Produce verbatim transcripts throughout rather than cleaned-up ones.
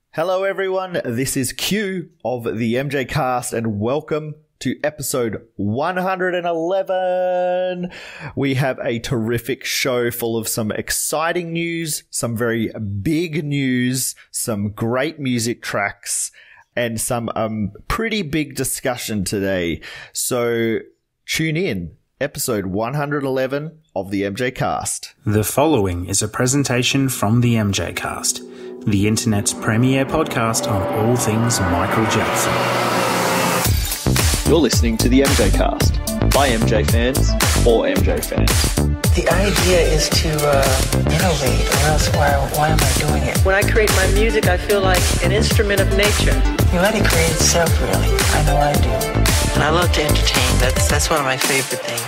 Hello everyone, this is Q of the MJCast and welcome to episode one hundred eleven. We have a terrific show full of some exciting news, some very big news, some great music tracks, and some um pretty big discussion today. So tune in, episode one hundred eleven of the MJCast. The following is a presentation from the MJCast, the internet's premier podcast on all things Michael Jackson. You're listening to the MJCast by M J fans for M J fans. The idea is to uh, innovate, or else why, why am I doing it? When I create my music, I feel like an instrument of nature. You let it create itself, really. I know I do. And I love to entertain. That's that's one of my favorite things.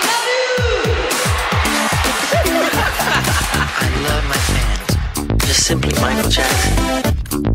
I love my fans. Just simply Michael Jackson.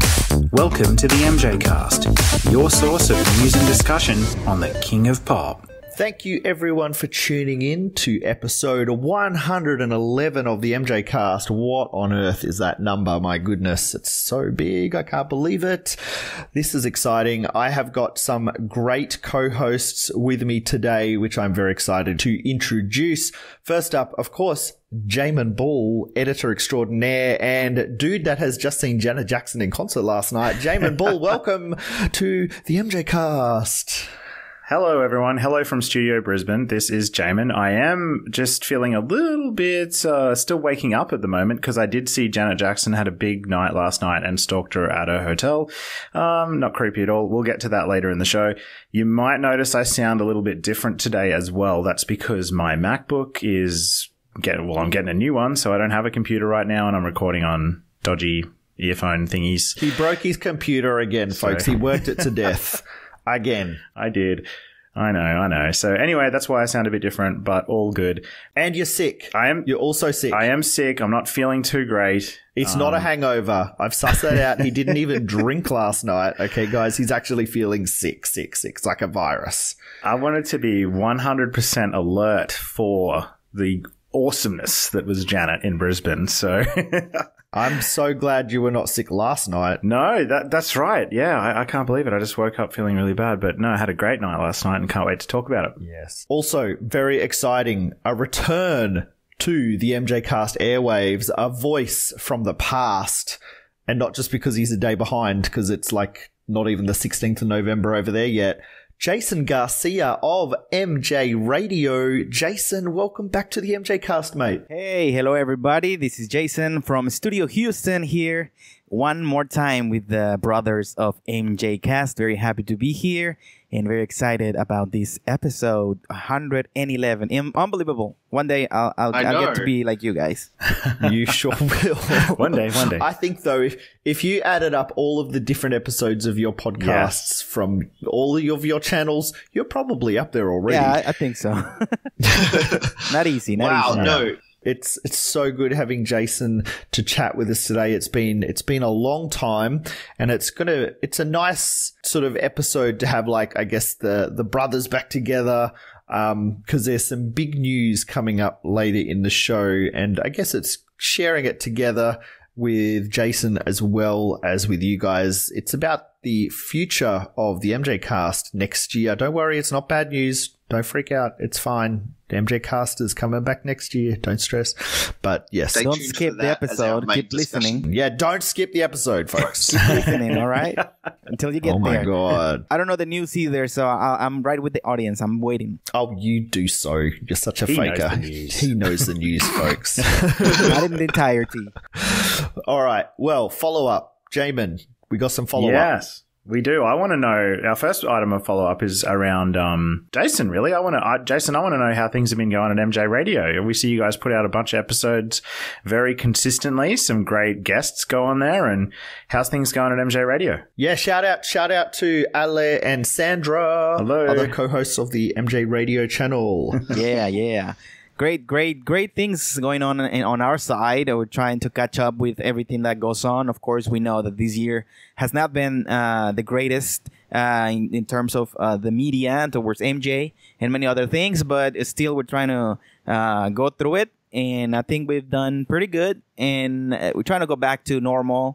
Welcome to the MJCast, your source of news and discussion on the King of Pop. Thank you everyone for tuning in to episode one hundred eleven of the MJCast. What on earth is that number? My goodness, it's so big. I can't believe it. This is exciting. I have got some great co-hosts with me today, which I'm very excited to introduce. First up, of course, Jamon Bull, editor extraordinaire and dude that has just seen Janet Jackson in concert last night. Jamon Bull, welcome to the MJCast. Hello, everyone. Hello from Studio Brisbane. This is Jamon. I am just feeling a little bit uh, still waking up at the moment because I did see Janet Jackson had a big night last night and stalked her at her hotel. Um, not creepy at all. We'll get to that later in the show. You might notice I sound a little bit different today as well. That's because my MacBook is getting, well, I'm getting a new one, so I don't have a computer right now and I'm recording on dodgy earphone thingies. He broke his computer again, folks. So. He worked it to death. Again. I did. I know, I know. So anyway, that's why I sound a bit different, but all good. And you're sick. I am. You're also sick. I am sick. I'm not feeling too great. It's um, not a hangover. I've sussed that out. He didn't even drink last night. Okay, guys, he's actually feeling sick, sick, sick. It's like a virus. I wanted to be one hundred percent alert for the awesomeness that was Janet in Brisbane, so... I'm so glad you were not sick last night. No, that that's right. Yeah, I, I can't believe it. I just woke up feeling really bad. But no, I had a great night last night and can't wait to talk about it. Yes. Also, very exciting, a return to the MJCast airwaves, a voice from the past. And not just because he's a day behind, because it's like not even the sixteenth of November over there yet. Jason Garcia of M J Radio. Jason, welcome back to the MJCast, mate. Hey, hello everybody. This is Jason from Studio Houston here. One more time with the brothers of MJCast. Very happy to be here and very excited about this episode one hundred eleven. Um, unbelievable. One day I'll I'll, I'll get to be like you guys. You sure will. One day, one day. I think though, if if you added up all of the different episodes of your podcasts yes. from all of your channels, you're probably up there already. Yeah, I, I think so. Not easy. Not wow, easy. no. It's it's so good having Jason to chat with us today. It's been it's been a long time, and it's gonna it's a nice sort of episode to have, like, I guess the the brothers back together, um, because there's some big news coming up later in the show, and I guess it's sharing it together with Jason as well as with you guys. It's about the future of the MJCast next year. Don't worry, it's not bad news. Don't freak out. It's fine. The MJCast is coming back next year. Don't stress. But yes. Stay don't skip the episode. Keep discussion. listening. Yeah, don't skip the episode, folks. Keep listening, all right? Until you get there. Oh, my there. God. I don't know the news either, so I, I'm right with the audience. I'm waiting. Oh, you do so. You're such a he faker. Knows the news. He knows the news, folks. Not in the entirety. All right. Well, follow up. Jamon, we got some follow up. Yes. We do. I want to know, our first item of follow-up is around um, Jason, really. I want to, uh, Jason, I want to know how things have been going at M J Radio. We see you guys put out a bunch of episodes very consistently. Some great guests go on there. And how's things going at M J Radio? Yeah, shout out, shout out to Ale and Sandra. Hello. Other co-hosts of the M J Radio channel. Yeah, yeah. Great, great, great things going on on our side. We're trying to catch up with everything that goes on. Of course, we know that this year has not been uh, the greatest uh, in, in terms of uh, the media towards M J and many other things, but still we're trying to uh, go through it. And I think we've done pretty good. And we're trying to go back to normal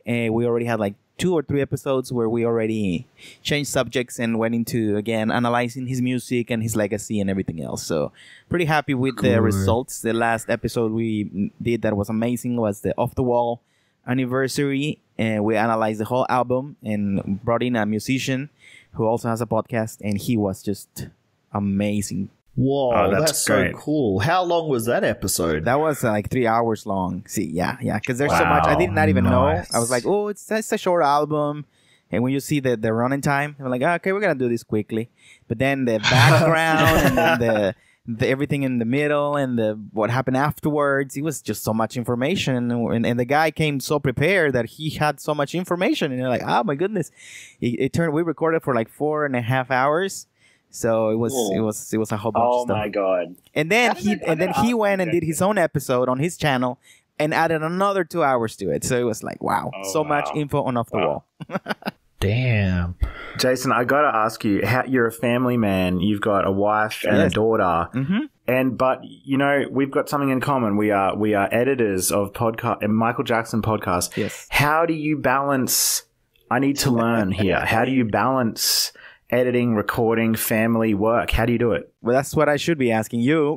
And we already had like two or three episodes where we already changed subjects and went into, again, analyzing his music and his legacy and everything else. So pretty happy with Good. the results. The last episode we did that was amazing was the Off the Wall anniversary. And we analyzed the whole album and brought in a musician who also has a podcast. And he was just amazing. Whoa, oh, that's, that's so great. cool. How long was that episode? That was uh, like three hours long. See, yeah, yeah, because there's wow, so much. I did not even nice. know. I was like, oh, it's, it's a short album. And when you see the, the running time, I'm like, oh, okay, we're going to do this quickly. But then the background and then the, the everything in the middle and the what happened afterwards, it was just so much information. And, and the guy came so prepared that he had so much information. And you're like, oh, my goodness. It, it turned, we recorded for like four and a half hours. So it was Whoa. it was it was a whole bunch Oh of stuff. my god! And then he and then he went and did his own episode on his channel and added another two hours to it. So it was like, wow, Oh, so wow. much info on Off the Wow. Wall. Damn. Jason, I got to ask you, how, you're a family man. You've got a wife and Yes. a daughter. Mm-hmm. And but you know we've got something in common. We are we are editors of podcast and Michael Jackson podcast. Yes. How do you balance? I need to learn here. How do you balance editing, recording, family, work? How do you do it? Well, that's what I should be asking you.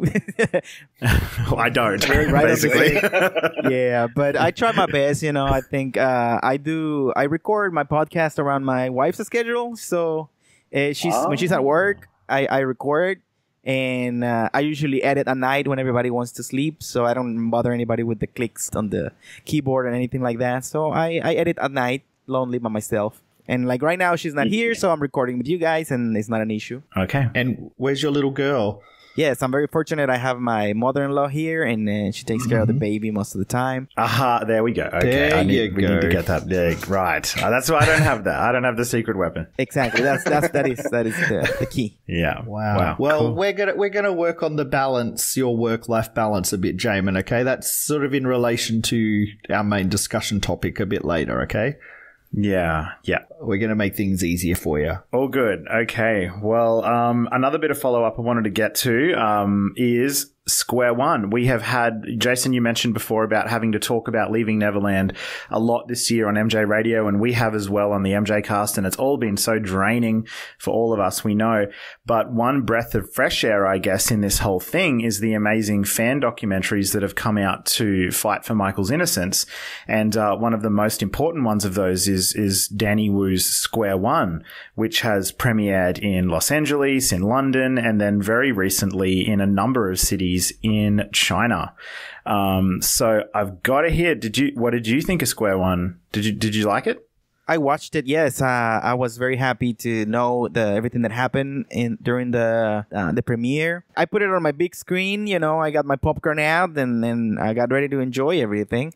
Well, I don't. Right up basically. Yeah, but I try my best. You know, I think uh, I do. I record my podcast around my wife's schedule. So uh, she's Oh. when she's at work, I, I record. And uh, I usually edit at night when everybody wants to sleep, so I don't bother anybody with the clicks on the keyboard and anything like that. So I, I edit at night, lonely by myself. And like right now, she's not here, so I'm recording with you guys, and it's not an issue. Okay. And where's your little girl? Yes, I'm very fortunate. I have my mother-in-law here, and uh, she takes care of the baby most of the time. Aha, there we go. Okay, There I need, you we need to go. get that. Yeah, right. Uh, that's why I don't have that. I don't have the secret weapon. Exactly. That's that's that is that is the, the key. Yeah. Wow. Well, Cool. we're gonna we're gonna work on the balance, your work life balance, a bit, Jamon. Okay, that's sort of in relation to our main discussion topic a bit later. Okay, Yeah. Yeah. we're gonna make things easier for you. All good. Okay. Well, um, another bit of follow up I wanted to get to um, is Square One. We have had, Jason, you mentioned before about having to talk about Leaving Neverland a lot this year on M J Radio, and we have as well on the MJCast, and it's all been so draining for all of us, we know. But one breath of fresh air, I guess, in this whole thing is the amazing fan documentaries that have come out to fight for Michael's innocence. And uh, one of the most important ones of those is, is Danny Wu's Square One, which has premiered in Los Angeles, in London, and then very recently in a number of cities in China. Um, so I've got to hear, did you, what did you think of Square One? Did you, did you like it? I watched it. Yes, uh, I was very happy to know the everything that happened in during the uh, the premiere. I put it on my big screen. You know, I got my popcorn out, and then I got ready to enjoy everything.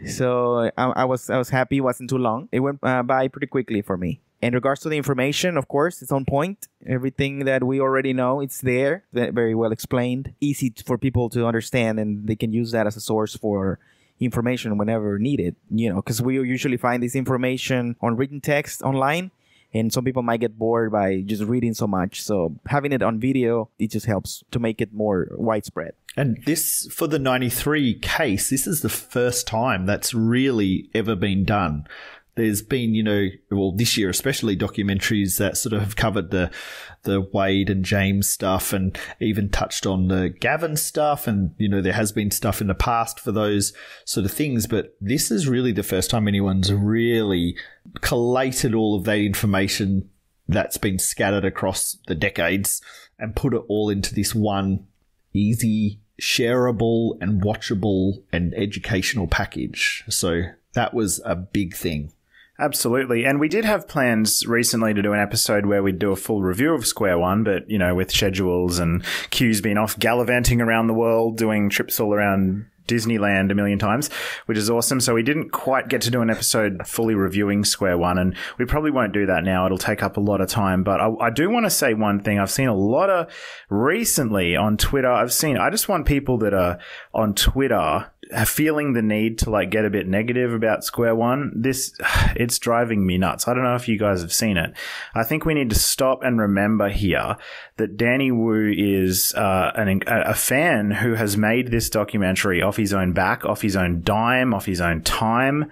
So I, I was I was happy. It wasn't too long. It went uh, by pretty quickly for me. In regards to the information, of course, it's on point. Everything that we already know, it's there. Very well explained. Easy for people to understand, and they can use that as a source for information whenever needed. You know, because we usually find this information on written text online, and some people might get bored by just reading so much. So having it on video, it just helps to make it more widespread. And this, for the ninety-three case, this is the first time that's really ever been done. There's been, you know, well, this year especially, documentaries that sort of have covered the the Wade and James stuff and even touched on the Gavin stuff. And, you know, there has been stuff in the past for those sort of things. But this is really the first time anyone's really collated all of that information that's been scattered across the decades and put it all into this one easy, shareable and watchable and educational package. So that was a big thing. Absolutely. And we did have plans recently to do an episode where we'd do a full review of Square One, but, you know, with schedules and Q's been off gallivanting around the world, doing trips all around Disneyland a million times, which is awesome. So we didn't quite get to do an episode fully reviewing Square One, and we probably won't do that now. It'll take up a lot of time. But I, I do want to say one thing. I've seen a lot of recently on Twitter. I've seen, I just want people that are on Twitter feeling the need to like get a bit negative about Square One. This, it's driving me nuts. I don't know if you guys have seen it. I think we need to stop and remember here that Danny Wu is uh, an, a fan who has made this documentary off his own back, off his own dime, off his own time.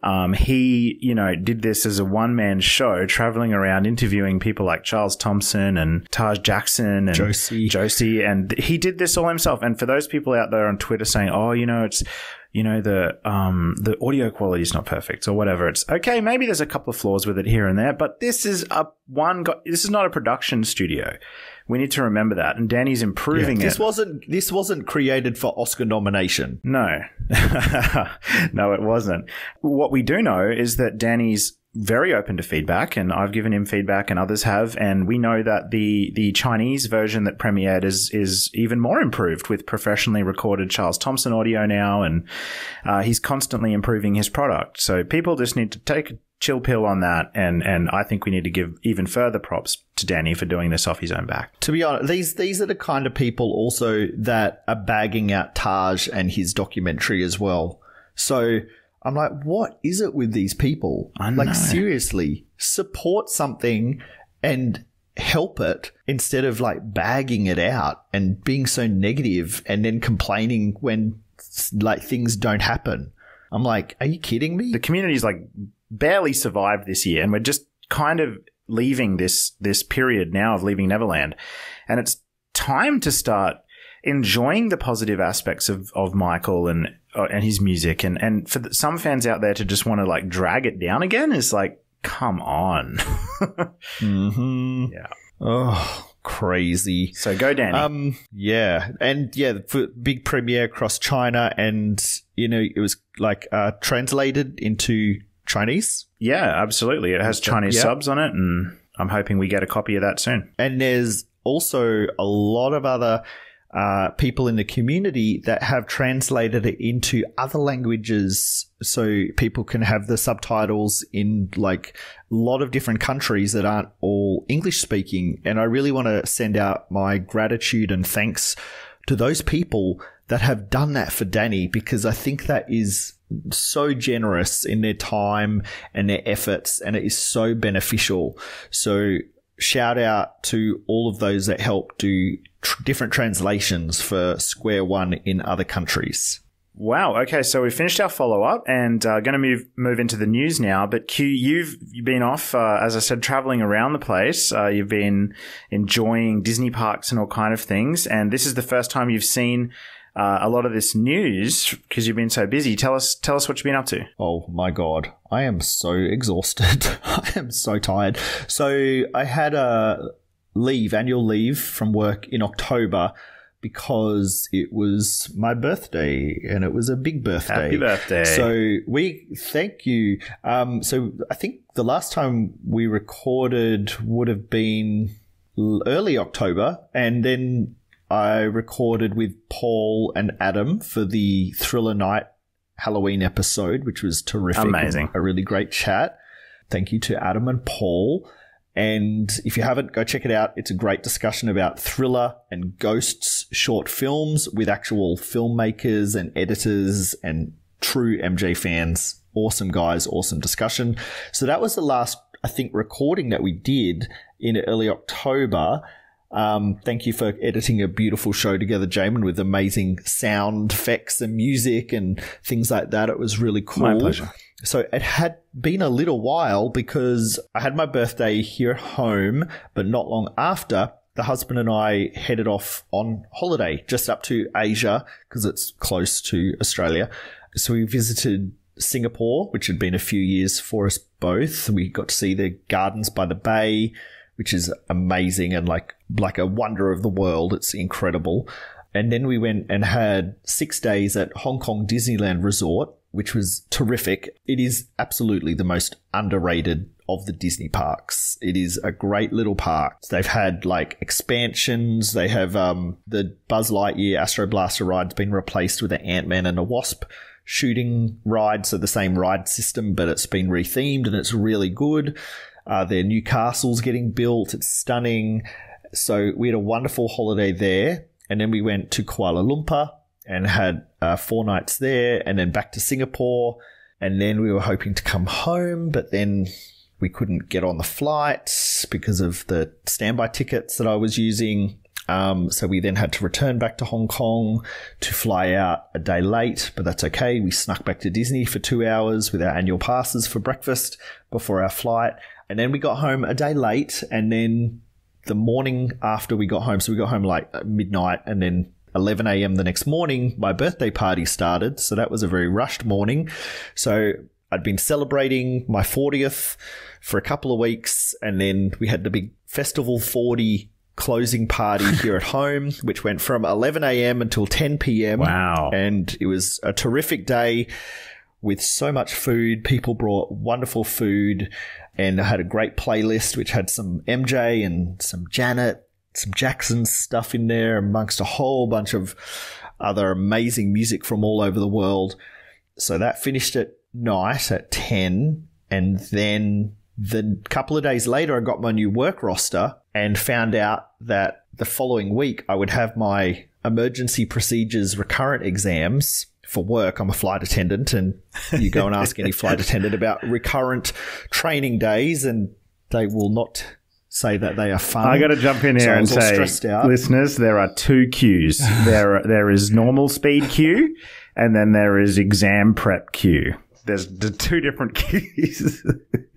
Um, he, you know, did this as a one-man show, traveling around interviewing people like Charles Thomson and Taj Jackson and Josie. Josie. And he did this all himself. And for those people out there on Twitter saying, oh, you know, it's, you know, the um the audio quality is not perfect or whatever. It's okay. Maybe there's a couple of flaws with it here and there, but this is a one. Go- this is not a production studio. We need to remember that. And Danny's improving yeah, it. This wasn't. This wasn't created for Oscar nomination. No, no, it wasn't. What we do know is that Danny's very open to feedback, and I've given him feedback and others have, and we know that the the Chinese version that premiered is is even more improved with professionally recorded Charles Thomson audio now, and uh, he's constantly improving his product. So people just need to take a chill pill on that, and and I think we need to give even further props to Danny for doing this off his own back. To be honest, these these are the kind of people also that are bagging out Taj and his documentary as well. So I'm like, what is it with these people? I know. Like, seriously, support something and help it instead of like bagging it out and being so negative and then complaining when like things don't happen. I'm like, are you kidding me? The community's like barely survived this year, and we're just kind of leaving this this period now of leaving Neverland, and it's time to start enjoying the positive aspects of, of Michael and uh, and his music, and and for the, some fans out there to just want to like drag it down again is like, come on. mm-hmm. Yeah. Oh, crazy. So go, Danny. Um, yeah, and yeah, for big premiere across China, and you know it was like uh, translated into Chinese. Yeah, absolutely. It has Chinese yeah. subs on it, and I'm hoping we get a copy of that soon. And there's also a lot of other uh, people in the community that have translated it into other languages so people can have the subtitles in like a lot of different countries that aren't all English speaking. And I really want to send out my gratitude and thanks to those people that have done that for Danny, because I think that is so generous in their time and their efforts, and it is so beneficial. So shout out to all of those that help do tr- different translations for Square One in other countries. Wow. Okay, so we finished our follow-up and uh, going to move move into the news now. But Q, you've you've been off, uh, as I said, traveling around the place. Uh, you've been enjoying Disney parks and all kind of things. And this is the first time you've seen uh, a lot of this news because you've been so busy. Tell us tell us what you've been up to. Oh, my God. I am so exhausted. I am so tired. So I had a leave, annual leave from work in October, because it was my birthday, and it was a big birthday. Happy birthday. So we thank you. Um, so I think the last time we recorded would have been early October, and then I recorded with Paul and Adam for the Thriller Night Halloween episode, which was terrific. Amazing. A really great chat. Thank you to Adam and Paul. And if you haven't, go check it out. It's a great discussion about thriller and ghosts short films with actual filmmakers and editors and true M J fans. Awesome guys, awesome discussion. So that was the last, I think, recording that we did in early October. Um, thank you for editing a beautiful show together, Jamon, with amazing sound effects and music and things like that. It was really cool. My pleasure. So it had been a little while because I had my birthday here at home, but not long after, the husband and I headed off on holiday just up to Asia because it's close to Australia. So we visited Singapore, which had been a few years for us both. We got to see the gardens by the bay, which is amazing and like like a wonder of the world. It's incredible. And then we went and had six days at Hong Kong Disneyland Resort, which was terrific. It is absolutely the most underrated of the Disney parks. It is a great little park. They've had like expansions. They have um, the Buzz Lightyear Astro Blaster ride's been replaced with an Ant-Man and a Wasp shooting ride. So the same ride system, but it's been rethemed and it's really good. Uh, their new castle's getting built. It's stunning. So we had a wonderful holiday there. And then we went to Kuala Lumpur and had uh, four nights there, and then back to Singapore. And then we were hoping to come home, but then we couldn't get on the flight because of the standby tickets that I was using. Um, so we then had to return back to Hong Kong to fly out a day late, but that's okay. We snuck back to Disney for two hours with our annual passes for breakfast before our flight. And then we got home a day late, and then the morning after we got home, so we got home like midnight, and then eleven a.m. the next morning, my birthday party started. So that was a very rushed morning. So I'd been celebrating my fortieth for a couple of weeks, and then we had the big Festival forty closing party here at home, which went from eleven a.m. until ten p.m. Wow. And it was a terrific day with so much food. People brought wonderful food, and I had a great playlist which had some M J and some Janet, some Jackson stuff in there, amongst a whole bunch of other amazing music from all over the world. So that finished at night at ten, and then the couple of days later I got my new work roster and found out that the following week I would have my emergency procedures recurrent exams for work. I'm a flight attendant, and you go and ask any flight attendant about recurrent training days and they will not say that they are fun. I got to jump in here so and say, listeners, there are two queues. there, there is normal speed queue, and then there is exam prep queue. There's the two different queues,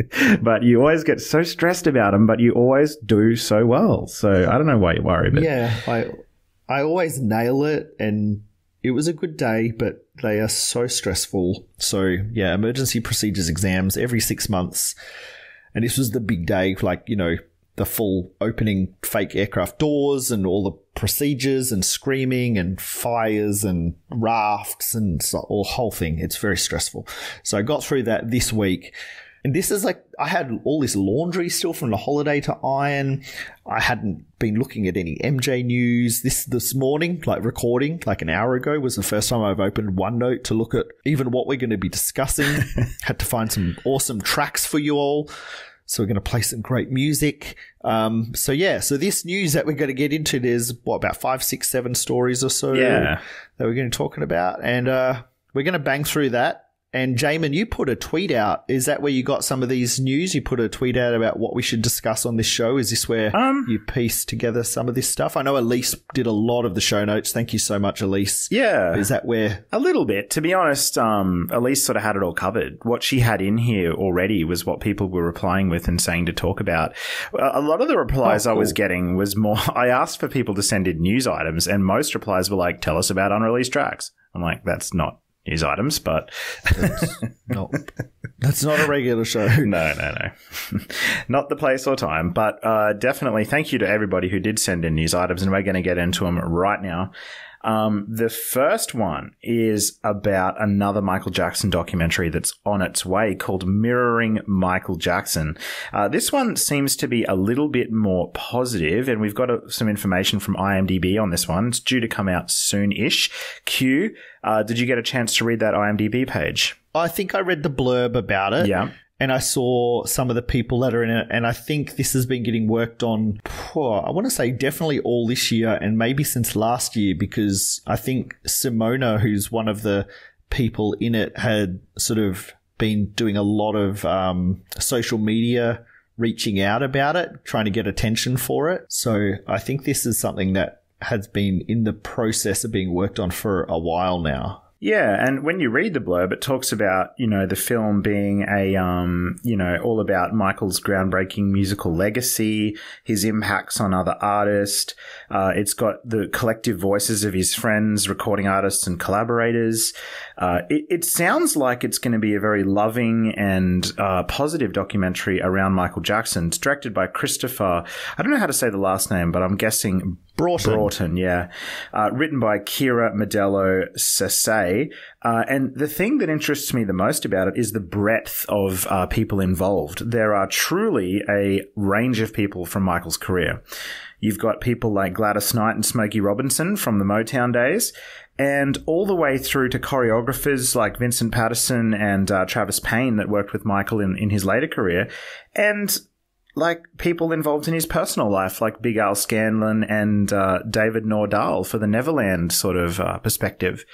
but you always get so stressed about them, but you always do so well. So I don't know why you worry. But yeah, I, I always nail it, and it was a good day, but they are so stressful. So yeah, emergency procedures exams every six months. And this was the big day, like, you know, the full opening fake aircraft doors and all the procedures and screaming and fires and rafts and so, all whole thing. It's very stressful. So I got through that this week. And this is like, I had all this laundry still from the holiday to iron. I hadn't been looking at any M J news. This this morning, like recording, like an hour ago, was the first time I've opened OneNote to look at even what we're going to be discussing. Had to find some awesome tracks for you all. So we're going to play some great music. Um, so yeah, so this news that we're going to get into, there's what, about five, six, seven stories or so yeah. that we're going to be talking about. And uh, we're going to bang through that. And Jamon, you put a tweet out. Is that where you got some of these news? You put a tweet out about what we should discuss on this show. Is this where um, you pieced together some of this stuff? I know Elise did a lot of the show notes. Thank you so much, Elise. Yeah. Is that where? A little bit. To be honest, um, Elise sort of had it all covered. What she had in here already was what people were replying with and saying to talk about. A lot of the replies oh, cool. I was getting was more, I asked for people to send in news items, and most replies were like, tell us about unreleased tracks. I'm like, that's not news items, but that's not, that's not a regular show. No, no, no. Not the place or time, but uh, definitely thank you to everybody who did send in news items, and we're going to get into them right now. Um, the first one is about another Michael Jackson documentary that's on its way called Mirroring Michael Jackson. Uh, this one seems to be a little bit more positive, and we've got uh, some information from I M D B on this one. It's due to come out soon-ish. Q, uh, did you get a chance to read that I M D B page? I think I read the blurb about it. Yeah. And I saw some of the people that are in it, and I think this has been getting worked on, I want to say definitely all this year and maybe since last year, because I think Simona, who's one of the people in it, had sort of been doing a lot of um, social media reaching out about it, trying to get attention for it. So I think this is something that has been in the process of being worked on for a while now. Yeah, and when you read the blurb, it talks about, you know, the film being a, um, you know, all about Michael's groundbreaking musical legacy, his impacts on other artists. Uh, it's got the collective voices of his friends, recording artists and collaborators. Uh, it, it sounds like it's going to be a very loving and uh, positive documentary around Michael Jackson. It's directed by Christopher, I don't know how to say the last name, but I'm guessing Broughton. Broughton, yeah. Uh, written by Kira Modelo Sase. Uh, and the thing that interests me the most about it is the breadth of uh, people involved. There are truly a range of people from Michael's career. You've got people like Gladys Knight and Smokey Robinson from the Motown days, and all the way through to choreographers like Vincent Patterson and uh, Travis Payne that worked with Michael in, in his later career, and like people involved in his personal life, like Big Al Scanlon and uh, David Nordahl for the Neverland sort of uh, perspective.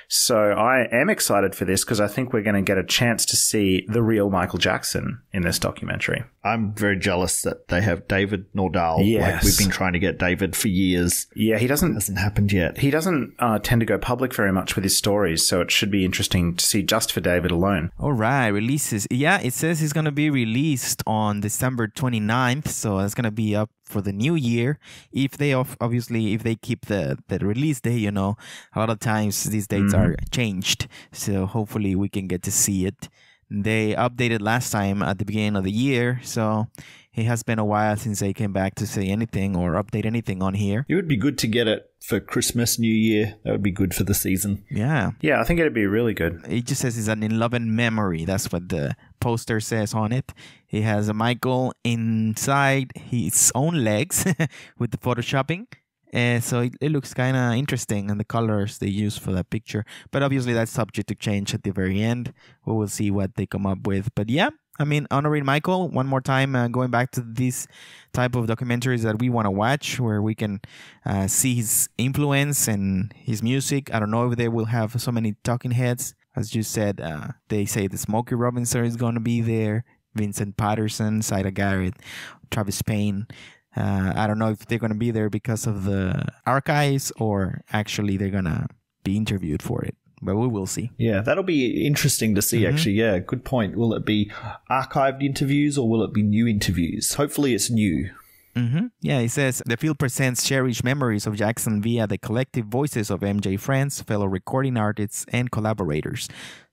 So I am excited for this because I think we're going to get a chance to see the real Michael Jackson in this documentary. I'm very jealous that they have David Nordal. Yes. Like, we've been trying to get David for years. Yeah, he doesn't... It hasn't happened yet. He doesn't uh, tend to go public very much with his stories, so it should be interesting to see just for David alone. All right, releases. Yeah, it says it's going to be released on December twenty-ninth, so it's going to be up for the new year. If they, obviously, if they keep the, the release day, you know, a lot of times these dates mm-hmm. are changed, so hopefully we can get to see it. They updated last time at the beginning of the year, so it has been a while since they came back to say anything or update anything on here. It would be good to get it for Christmas, New Year. That would be good for the season. Yeah. Yeah, I think it'd be really good. It just says it's an in love and memory. That's what the poster says on it. He has a Michael inside his own legs with the photoshopping. Uh, so it, it looks kind of interesting, and the colors they use for that picture. But obviously that's subject to change at the very end. We will see what they come up with. But yeah, I mean, honoring Michael one more time, uh, going back to these type of documentaries that we want to watch, where we can uh, see his influence and his music. I don't know if they will have so many talking heads. As you said, uh, they say the Smokey Robinson is going to be there, Vincent Patterson, Syda Garrett, Travis Payne. Uh, I don't know if they're going to be there because of the archives or actually they're going to be interviewed for it. But we will see. Yeah, that'll be interesting to see, mm-hmm. actually. Yeah, good point. Will it be archived interviews or will it be new interviews? Hopefully it's new. Mm-hmm. Yeah, it says, the film presents cherished memories of Jackson via the collective voices of M J friends, fellow recording artists, and collaborators.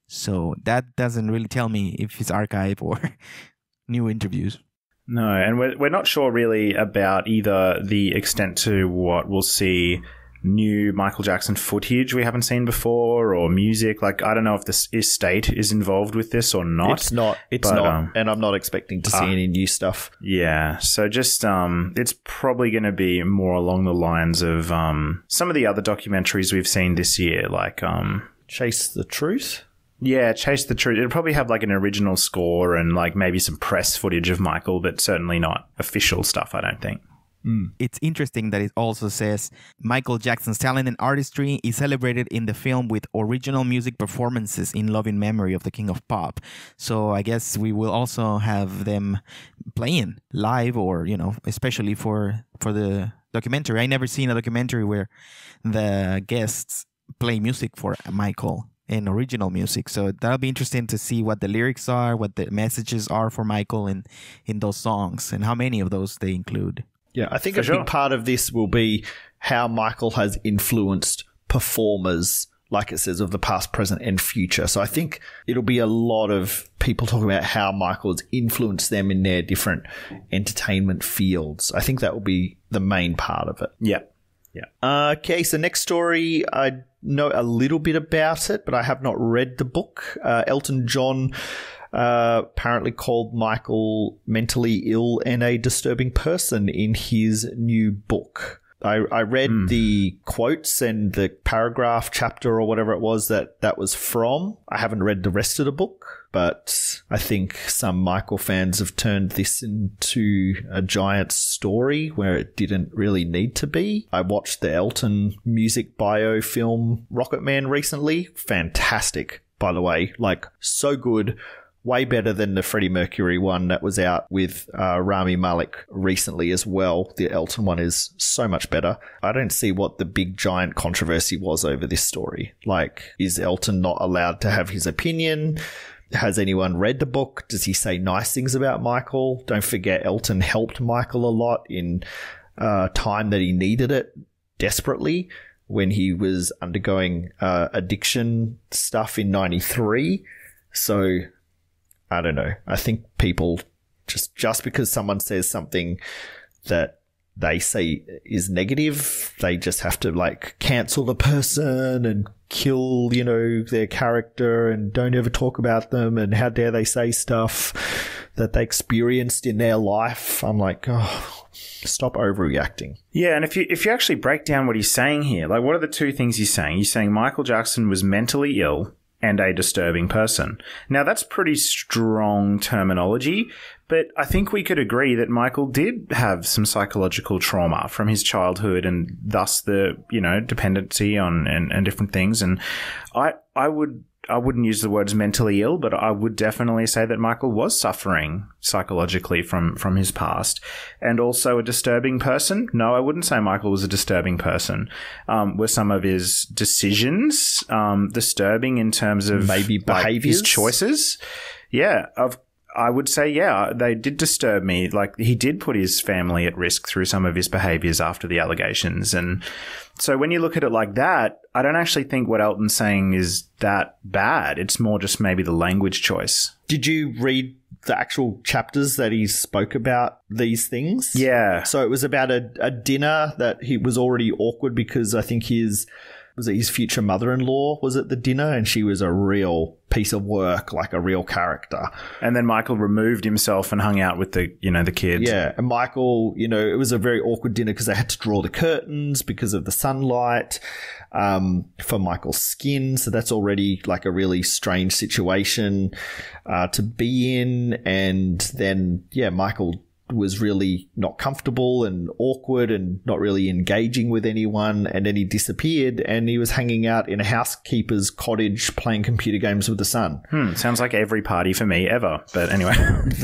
So that doesn't really tell me if it's archive or new interviews. No, and we're we're not sure really about either the extent to what we'll see new Michael Jackson footage we haven't seen before or music. Like, I don't know if this estate is involved with this or not. It's not. It's but, not. Um, and I'm not expecting to see uh, any new stuff. Yeah. So just, um, it's probably going to be more along the lines of um, some of the other documentaries we've seen this year, like um, Chase the Truth. Yeah, Chase the Truth. It'll probably have like an original score and like maybe some press footage of Michael, but certainly not official stuff, I don't think. Mm. It's interesting that it also says Michael Jackson's talent and artistry is celebrated in the film with original music performances in loving memory of the King of Pop. So I guess we will also have them playing live, or, you know, especially for, for the documentary. I never seen a documentary where the guests play music for Michael. And original music, so that'll be interesting to see what the lyrics are, what the messages are for Michael in, in those songs, and how many of those they include. Yeah, I think for a sure. big part of this will be how Michael has influenced performers, like it says, of the past, present, and future. So I think it'll be a lot of people talking about how Michael has influenced them in their different entertainment fields. I think that will be the main part of it. Yeah. Yeah. Uh, okay, so next story, I know a little bit about it, but I have not read the book. Uh, Elton John uh, apparently called Michael mentally ill and a disturbing person in his new book. I, I read mm. the quotes and the paragraph, chapter, or whatever it was that that was from. I haven't read the rest of the book, but I think some Michael fans have turned this into a giant story where it didn't really need to be. I watched the Elton music bio film Rocket Man recently. Fantastic, by the way. Like, so good. Way better than the Freddie Mercury one that was out with uh, Rami Malek recently as well. The Elton one is so much better. I don't see what the big giant controversy was over this story. Like, is Elton not allowed to have his opinion? Has anyone read the book? Does he say nice things about Michael? Don't forget, Elton helped Michael a lot in uh, time that he needed it desperately when he was undergoing uh, addiction stuff in ninety-three. So I don't know. I think people just just because someone says something that they say is negative, they just have to like cancel the person and kill, you know, their character and don't ever talk about them, and how dare they say stuff that they experienced in their life. I'm like, oh, stop overreacting. Yeah, and if you if you actually break down what he's saying here, like, what are the two things he's saying? He's saying Michael Jackson was mentally ill and a disturbing person. Now, that's pretty strong terminology, but I think we could agree that Michael did have some psychological trauma from his childhood and thus the, you know, dependency on and, and different things. And I, I would... I wouldn't use the words mentally ill, but I would definitely say that Michael was suffering psychologically from, from his past, and also a disturbing person. No, I wouldn't say Michael was a disturbing person. Um, were some of his decisions um, disturbing in terms of maybe behaviors, like, his choices? Yeah, of I would say, yeah, they did disturb me. Like, he did put his family at risk through some of his behaviors after the allegations. And so when you look at it like that, I don't actually think what Elton's saying is that bad. It's more just maybe the language choice. Did you read the actual chapters that he spoke about these things? Yeah. So it was about a, a dinner that he was already awkward because I think his... was it his future mother-in-law was at the dinner, and she was a real piece of work, like a real character. And then Michael removed himself and hung out with the, you know, the kids. Yeah, and Michael, you know, it was a very awkward dinner because they had to draw the curtains because of the sunlight um, for Michael's skin. So that's already like a really strange situation uh, to be in. And then, yeah, Michael was really not comfortable and awkward and not really engaging with anyone, and then he disappeared and he was hanging out in a housekeeper's cottage playing computer games with the son. Hmm, sounds like every party for me ever, but anyway.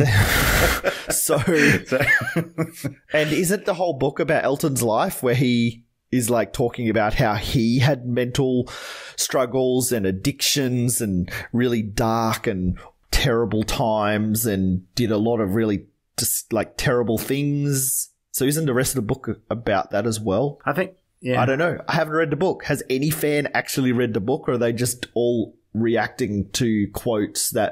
so, so and isn't the whole book about Elton's life where he is like talking about how he had mental struggles and addictions and really dark and terrible times and did a lot of really just like terrible things. So isn't the rest of the book about that as well? I think, yeah. I don't know. I haven't read the book. Has any fan actually read the book, or are they just all reacting to quotes that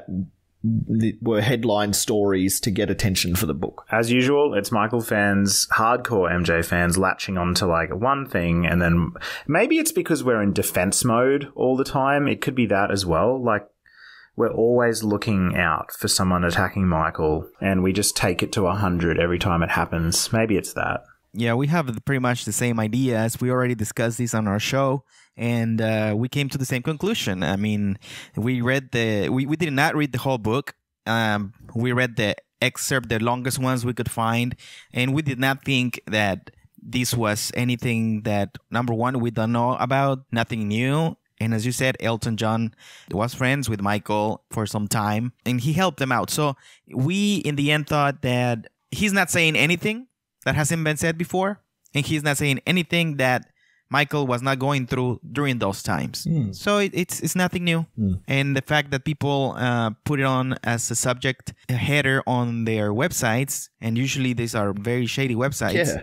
were headline stories to get attention for the book? As usual, it's Michael fans, hardcore M J fans, latching on to like one thing, and then maybe it's because we're in defense mode all the time. It could be that as well. Like, we're always looking out for someone attacking Michael, and we just take it to one hundred every time it happens. Maybe it's that. Yeah, we have pretty much the same idea, as we already discussed this on our show, and uh, we came to the same conclusion. I mean, we read the we, we did not read the whole book. Um, we read the excerpt, the longest ones we could find, and we did not think that this was anything that, number one, we don't know about, nothing new. And as you said, Elton John was friends with Michael for some time, and he helped them out. So we, in the end, thought that he's not saying anything that hasn't been said before, and he's not saying anything that Michael was not going through during those times. Mm. So it, it's it's nothing new. Mm. And the fact that people uh, put it on as a subject a header on their websites, and usually these are very shady websites. Yeah.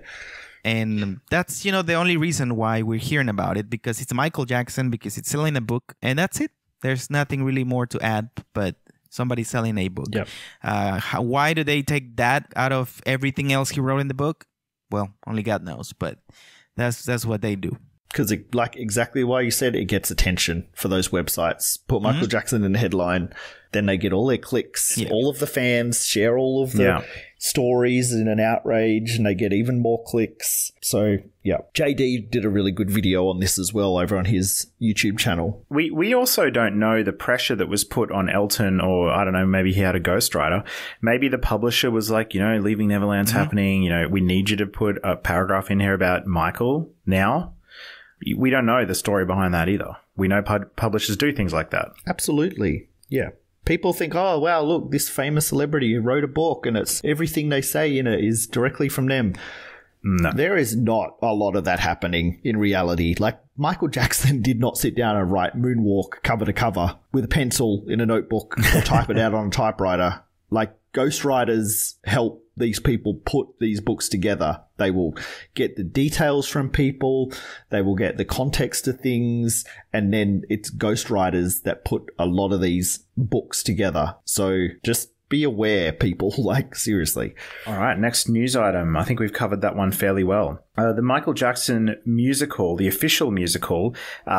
And that's, you know, the only reason why we're hearing about it, because it's Michael Jackson, because it's selling a book, and that's it. There's nothing really more to add, but somebody's selling a book. Yep. Uh, how, why do they take that out of everything else he wrote in the book? Well, only God knows, but that's that's what they do. Because, like exactly why you said, it gets attention for those websites. Put Michael mm-hmm. Jackson in the headline, then they get all their clicks. Yeah. All of the fans share all of the yeah. stories in an outrage, and they get even more clicks. So, yeah. J D did a really good video on this as well over on his YouTube channel. We we also don't know the pressure that was put on Elton, or I don't know, maybe he had a ghostwriter. Maybe the publisher was like, you know, Leaving Neverland's mm-hmm. happening. You know, we need you to put a paragraph in here about Michael now. We don't know the story behind that either. We know pub- publishers do things like that. Absolutely. Yeah. People think, oh, wow, look, this famous celebrity wrote a book and it's everything they say in it is directly from them. No. There is not a lot of that happening in reality. Like, Michael Jackson did not sit down and write Moonwalk cover to cover with a pencil in a notebook or type it out on a typewriter. Like, ghostwriters help these people put these books together. They will get the details from people, they will get the context of things, and then it's ghostwriters that put a lot of these books together. So just be aware, people. Like, seriously. All right, next news item. I think we've covered that one fairly well. Uh, the Michael Jackson musical, the official musical, uh,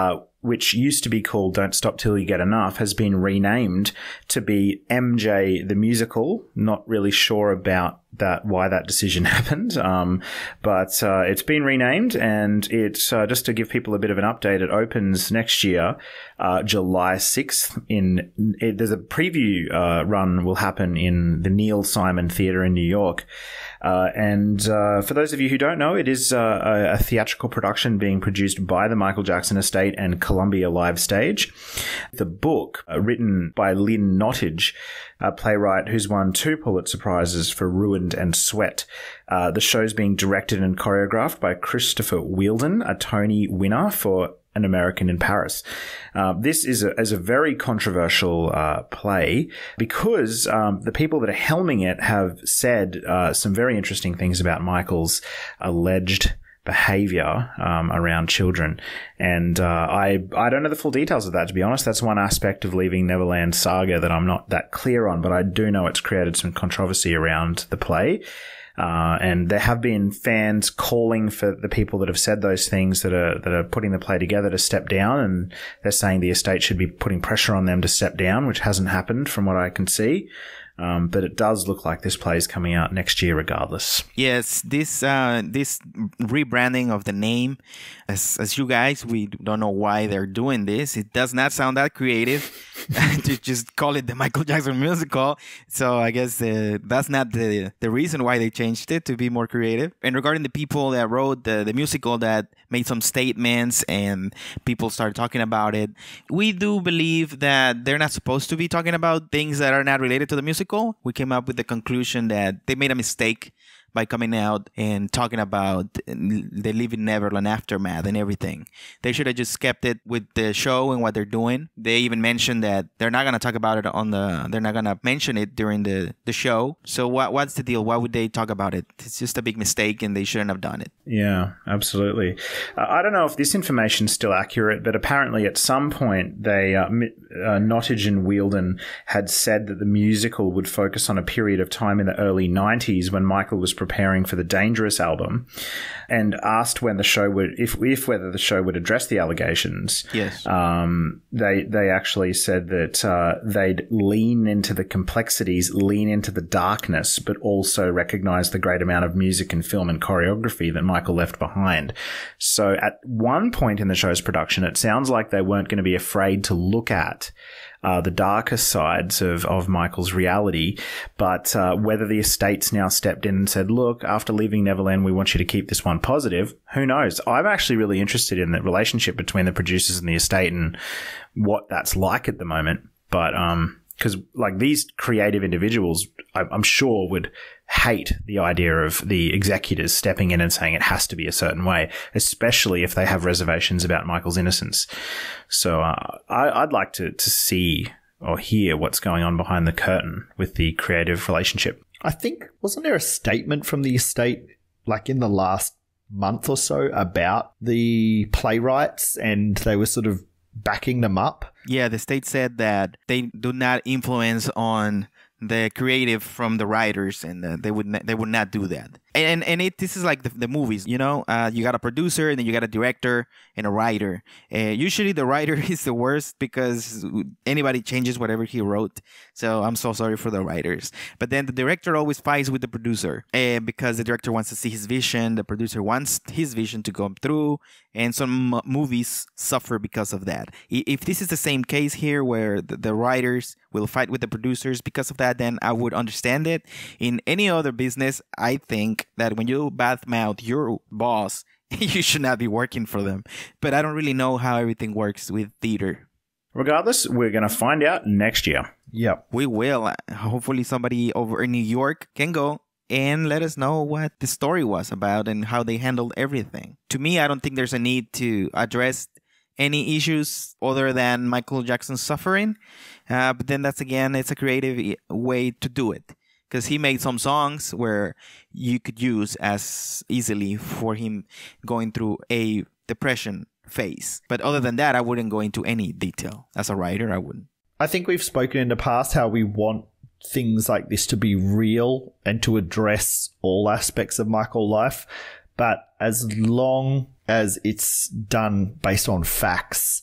which used to be called Don't Stop Till You Get Enough, has been renamed to be M J the Musical. Not really sure about that, why that decision happened. Um, but uh, it's been renamed, and it's uh, just to give people a bit of an update, it opens next year, uh, July sixth. In it, there's a preview uh, run will happen in the Neil Simon Theatre in New York. Uh, and uh, for those of you who don't know, it is uh, a, a theatrical production being produced by the Michael Jackson Estate and Columbia Live Stage. The book, uh, written by Lynn Nottage, a playwright who's won two Pulitzer Prizes for Ruined and Sweat. Uh, the show's being directed and choreographed by Christopher Wheeldon, a Tony winner for An American in Paris. Uh, this is a, is a very controversial uh, play because um, the people that are helming it have said uh, some very interesting things about Michael's alleged behavior um, around children. And uh, I I don't know the full details of that, to be honest. That's one aspect of Leaving Neverland saga that I'm not that clear on, but I do know it's created some controversy around the play. Uh, and there have been fans calling for the people that have said those things that are that are putting the play together to step down, and they're saying the estate should be putting pressure on them to step down, which hasn't happened from what I can see. Um, but it does look like this play is coming out next year regardless. Yes, this uh, this rebranding of the name, as as you guys, we don't know why they're doing this. It does not sound that creative to just call it the Michael Jackson Musical. So I guess uh, that's not the the reason why they changed it, to be more creative. And regarding the people that wrote the, the musical that made some statements and people started talking about it, we do believe that they're not supposed to be talking about things that are not related to the musical. We came up with the conclusion that they made a mistake by coming out and talking about the Leaving Neverland aftermath and everything. They should have just kept it with the show and what they're doing. They even mentioned that they're not going to talk about it on the, they're not going to mention it during the, the show. So what what's the deal? Why would they talk about it? It's just a big mistake and they shouldn't have done it. Yeah, absolutely. Uh, I don't know if this information is still accurate, but apparently at some point they, uh, uh, Nottage and Wheeldon had said that the musical would focus on a period of time in the early nineties when Michael was preparing for the Dangerous album, and asked when the show would, if if whether the show would address the allegations. Yes. Um, they they actually said that uh, they'd lean into the complexities, lean into the darkness, but also recognize the great amount of music and film and choreography that Michael left behind. So at one point in the show's production, it sounds like they weren't going to be afraid to look at Uh, the darker sides of, of Michael's reality, but uh, whether the estate's now stepped in and said, look, after Leaving Neverland, we want you to keep this one positive, who knows? I'm actually really interested in the relationship between the producers and the estate and what that's like at the moment. But um, because like these creative individuals, I, I'm sure would hate the idea of the executors stepping in and saying it has to be a certain way, especially if they have reservations about Michael's innocence. So uh, I, I'd like to, to see or hear what's going on behind the curtain with the creative relationship. I think, wasn't there a statement from the estate like in the last month or so about the playwrights, and they were sort of backing them up? Yeah, the state said that they do not influence on the creative from the writers, and uh, they would not, they would not do that. And and it this is like the, the movies, you know. Uh, you got a producer, and then you got a director and a writer. Uh, usually, the writer is the worst because anybody changes whatever he wrote. So I'm so sorry for the writers. But then the director always fights with the producer, uh, because the director wants to see his vision, the producer wants his vision to come through, and some movies suffer because of that. If this is the same case here, where the, the writers will fight with the producers because of that, then I would understand it. In any other business, I think that when you badmouth your boss, you should not be working for them. But I don't really know how everything works with theater. Regardless, we're going to find out next year. Yep. We will. Hopefully somebody over in New York can go and let us know what the story was about and how they handled everything. To me, I don't think there's a need to address any issues other than Michael Jackson's suffering. Uh, but then that's, again, it's a creative way to do it. Because he made some songs where you could use as easily for him going through a depression phase. But other than that, I wouldn't go into any detail. As a writer, I wouldn't. I think we've spoken in the past how we want things like this to be real and to address all aspects of Michael's life. But as long as it's done based on facts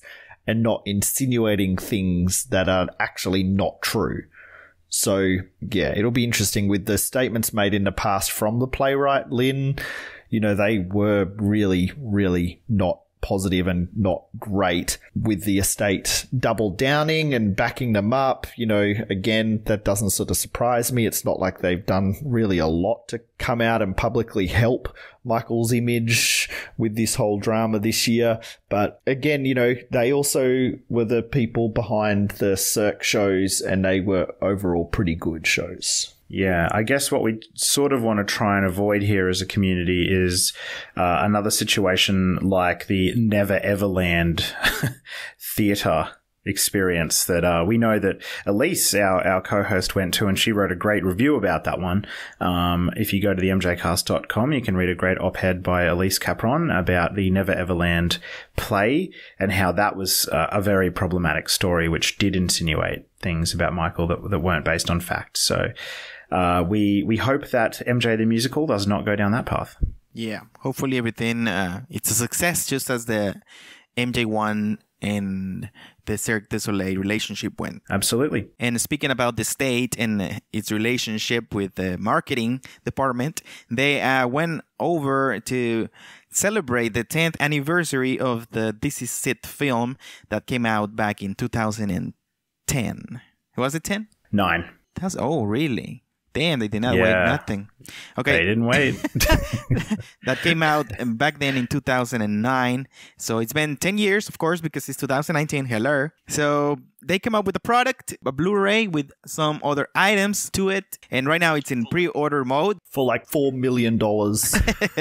and not insinuating things that are actually not true. So, yeah, it'll be interesting with the statements made in the past from the playwright, Lynn. You know, they were really, really not positive and not great, with the estate double downing and backing them up. You know, again, that doesn't sort of surprise me. It's not like they've done really a lot to come out and publicly help Michael's image with this whole drama this year. But again, you know, they also were the people behind the Cirque shows, and they were overall pretty good shows. Yeah, I guess what we sort of want to try and avoid here as a community is uh, another situation like the Never Everland theatre experience that uh, we know that Elise, our, our co-host, went to, and she wrote a great review about that one. Um, if you go to the M J cast dot com, you can read a great op-ed by Elise Capron about the Never Everland play and how that was uh, a very problematic story which did insinuate things about Michael that, that weren't based on fact. So uh, we we hope that M J the Musical does not go down that path. Yeah, hopefully everything, uh, it's a success, just as the M J one and the Cirque du Soleil relationship went. Absolutely. And speaking about the state and its relationship with the marketing department, they uh, went over to celebrate the tenth anniversary of the This Is It film that came out back in two thousand ten. Was it ten? Nine. That's, oh, really? Damn, they did not Yeah. wait nothing. Okay. They didn't wait. That came out back then in two thousand nine. So it's been ten years, of course, because it's two thousand nineteen. Hello. So they came up with a product, a Blu-ray with some other items to it. And right now it's in pre-order mode. For like four million dollars.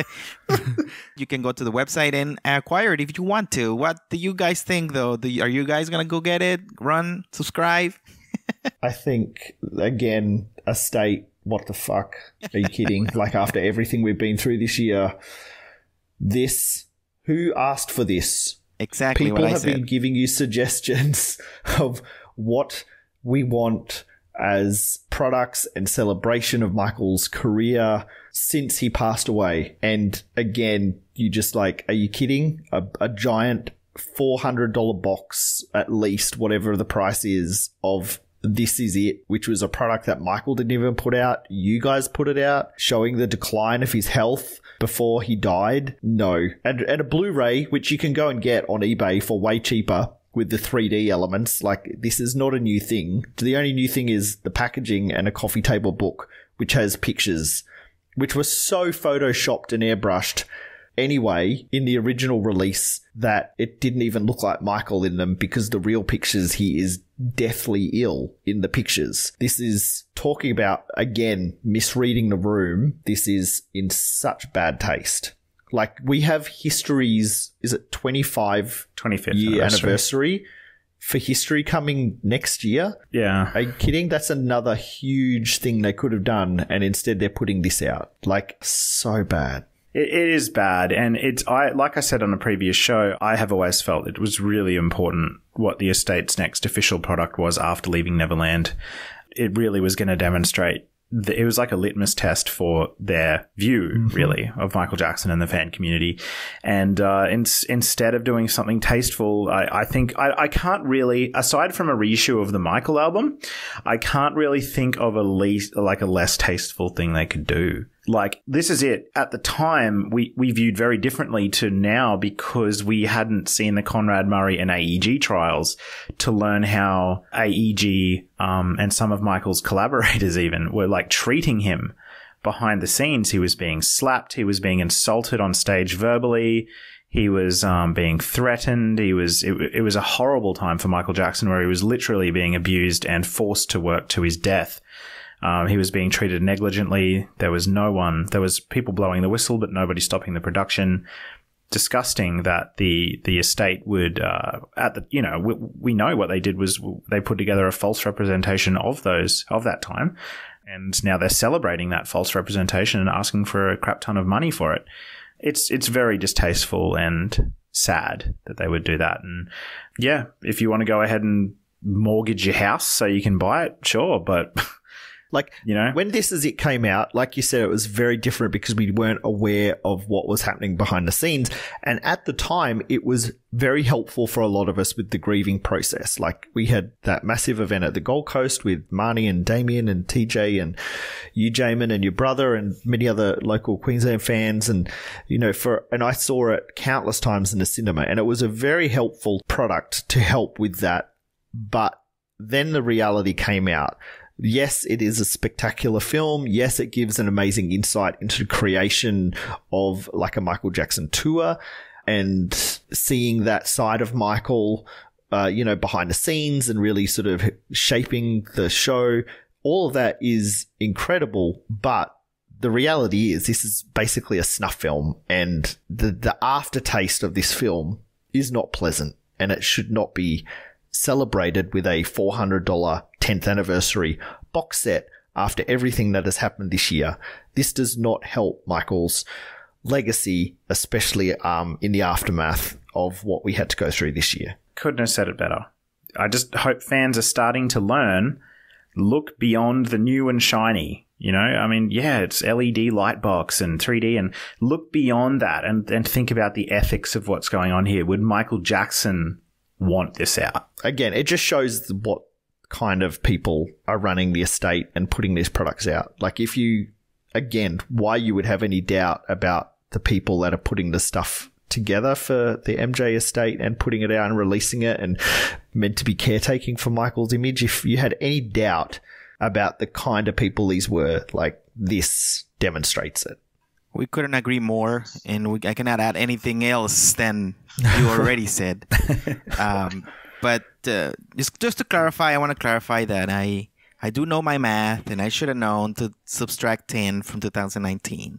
You can go to the website and acquire it if you want to. What do you guys think, though? Do you, are you guys going to go get it? Run? Subscribe? I think, again, a state, what the fuck? Are you kidding? Like, after everything we've been through this year, this, who asked for this? Exactly People what I have said. been giving you suggestions of what we want as products and celebration of Michael's career since he passed away. And again, you just like, are you kidding? A, a giant four hundred dollars box, at least, whatever the price is, of This Is It, which was a product that Michael didn't even put out. You guys put it out, showing the decline of his health before he died. No. And, and a Blu-ray, which you can go and get on eBay for way cheaper with the three D elements. Like, this is not a new thing. The only new thing is the packaging and a coffee table book, which has pictures, which were so photoshopped and airbrushed anyway in the original release that it didn't even look like Michael in them, because the real pictures, he is deathly ill in the pictures. This is talking about, again, misreading the room. This is in such bad taste. Like, we have History's, is it twenty-five twenty-fifth year anniversary. anniversary for History coming next year? Yeah. Are you kidding? That's another huge thing they could have done, and instead they're putting this out. Like, so bad. It, it is bad, and it's I like I said on a previous show, I have always felt it was really important what the estate's next official product was after leaving Neverland. It really was going to demonstrate that it was like a litmus test for their view, mm-hmm. really, of Michael Jackson and the fan community. And uh, in, instead of doing something tasteful, I, I think I, I can't really, aside from a reissue of the Michael album, I can't really think of a least like a less tasteful thing they could do. Like, This Is It, at the time, we, we viewed very differently to now, because we hadn't seen the Conrad Murray and A E G trials to learn how A E G um, and some of Michael's collaborators even were, like, treating him behind the scenes. He was being slapped. He was being insulted on stage verbally. He was um, being threatened. He was it, it was a horrible time for Michael Jackson, where he was literally being abused and forced to work to his death. Um, he was being treated negligently. There was no one. There was people blowing the whistle, but nobody stopping the production. Disgusting that the the estate would uh, at the you know we, we know what they did was they put together a false representation of those of that time, and now they're celebrating that false representation and asking for a crap ton of money for it. It's it's very distasteful and sad that they would do that. And yeah, if you want to go ahead and mortgage your house so you can buy it, sure, but Like, You know? when This Is It came out, like you said, it was very different because we weren't aware of what was happening behind the scenes. And at the time, it was very helpful for a lot of us with the grieving process. Like, we had that massive event at the Gold Coast with Marnie and Damien and T J and you, Jamon, and your brother and many other local Queensland fans. And, you know, for, and I saw it countless times in the cinema, and it was a very helpful product to help with that. But then the reality came out. Yes, it is a spectacular film. Yes, it gives an amazing insight into the creation of like a Michael Jackson tour and seeing that side of Michael, uh, you know, behind the scenes and really sort of shaping the show. All of that is incredible, but the reality is this is basically a snuff film, and the, the aftertaste of this film is not pleasant, and it should not be celebrated with a four hundred dollars tenth anniversary box set after everything that has happened this year. This does not help Michael's legacy, especially um, in the aftermath of what we had to go through this year. Couldn't have said it better. I just hope fans are starting to learn, look beyond the new and shiny. You know, I mean, yeah, it's L E D light box and three D, and look beyond that and, and think about the ethics of what's going on here. Would Michael Jackson want this out? Again, it just shows what kind of people are running the estate and putting these products out. Like, if you, again, why you would have any doubt about the people that are putting the stuff together for the M J estate and putting it out and releasing it and meant to be caretaking for Michael's image. If you had any doubt about the kind of people these were, like, this demonstrates it. We couldn't agree more, and we, I cannot add anything else than you already said. Um, but uh, just just to clarify, I want to clarify that I I do know my math, and I should have known to subtract ten from two thousand nineteen.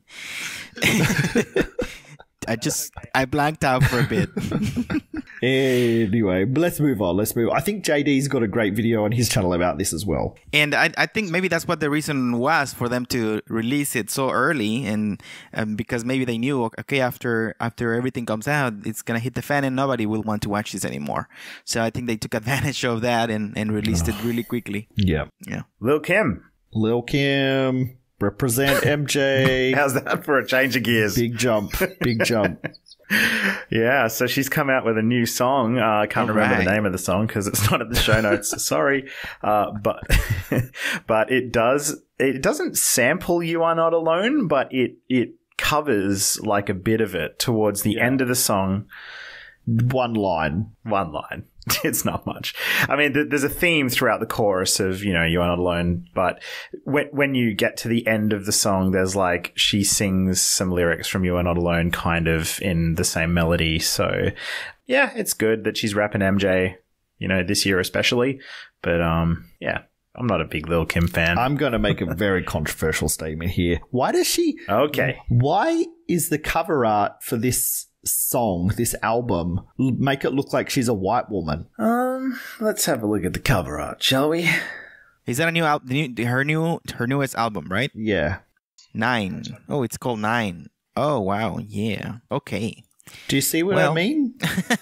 I just I blanked out for a bit. Anyway, let's move on. Let's move on. I think J D's got a great video on his channel about this as well. And I, I think maybe that's what the reason was for them to release it so early, and um, because maybe they knew, okay, after after everything comes out, it's gonna hit the fan, and nobody will want to watch this anymore. So I think they took advantage of that and, and released it really quickly. Yeah, yeah. Lil' Kim. Lil' Kim, represent M J. How's that for a change of gears? Big jump, big jump. Yeah, so she's come out with a new song. Uh, I can't All remember right. the name of the song because it's not in the show notes. Sorry, uh, but but it does. It doesn't sample "You Are Not Alone," but it it covers like a bit of it towards the Yeah. end of the song. One line. One line. It's not much. I mean, th- there's a theme throughout the chorus of, you know, "You Are Not Alone," but when when you get to the end of the song, there's like, she sings some lyrics from "You Are Not Alone" kind of in the same melody. So yeah, it's good that she's rapping M J, you know, this year especially. But um, yeah, I'm not a big Lil' Kim fan. I'm going to make a very controversial statement here. Why does she... Okay. Why is the cover art for this song, this album, l- make it look like she's a white woman? Um, let's have a look at the cover art, shall we? Is that a new album? Her new her newest album, right? Yeah. Nine. Oh, it's called Nine. Oh wow, yeah. Okay. Do you see what Well, I mean?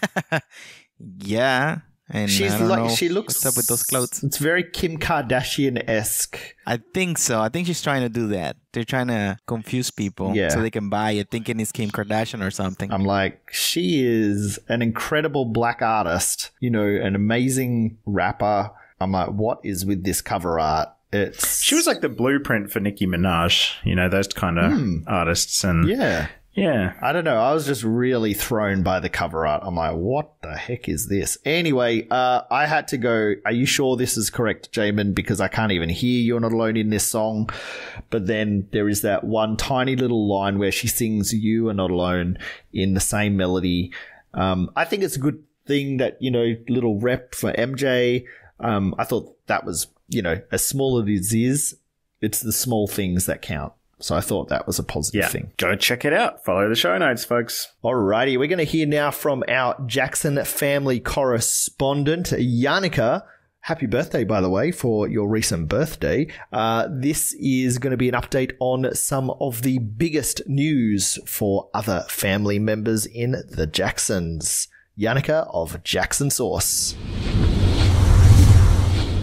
Yeah. And She's I don't like know she looks what's up with those clothes. It's very Kim Kardashian-esque. I think so. I think she's trying to do that. They're trying to confuse people Yeah. so they can buy it thinking it's Kim Kardashian or something. I'm like, she is an incredible black artist, you know, an amazing rapper. I'm like, what is with this cover art? It's She was like the blueprint for Nicki Minaj, you know, those kind of artists. And yeah. yeah. I don't know. I was just really thrown by the cover art. I'm like, what the heck is this? Anyway, uh, I had to go, are you sure this is correct, Jamon? Because I can't even hear "You're Not Alone" in this song. But then there is that one tiny little line where she sings "You Are Not Alone" in the same melody. Um, I think it's a good thing that, you know, little rep for M J. Um, I thought that was, you know, as small as it is, it's the small things that count. So I thought that was a positive Yeah. thing. Go check it out. Follow the show notes, folks. Alrighty, we're going to hear now from our Jackson family correspondent, Janneke. Happy birthday, by the way, for your recent birthday. Uh, this is going to be an update on some of the biggest news for other family members in the Jacksons. Janneke of Jackson Source.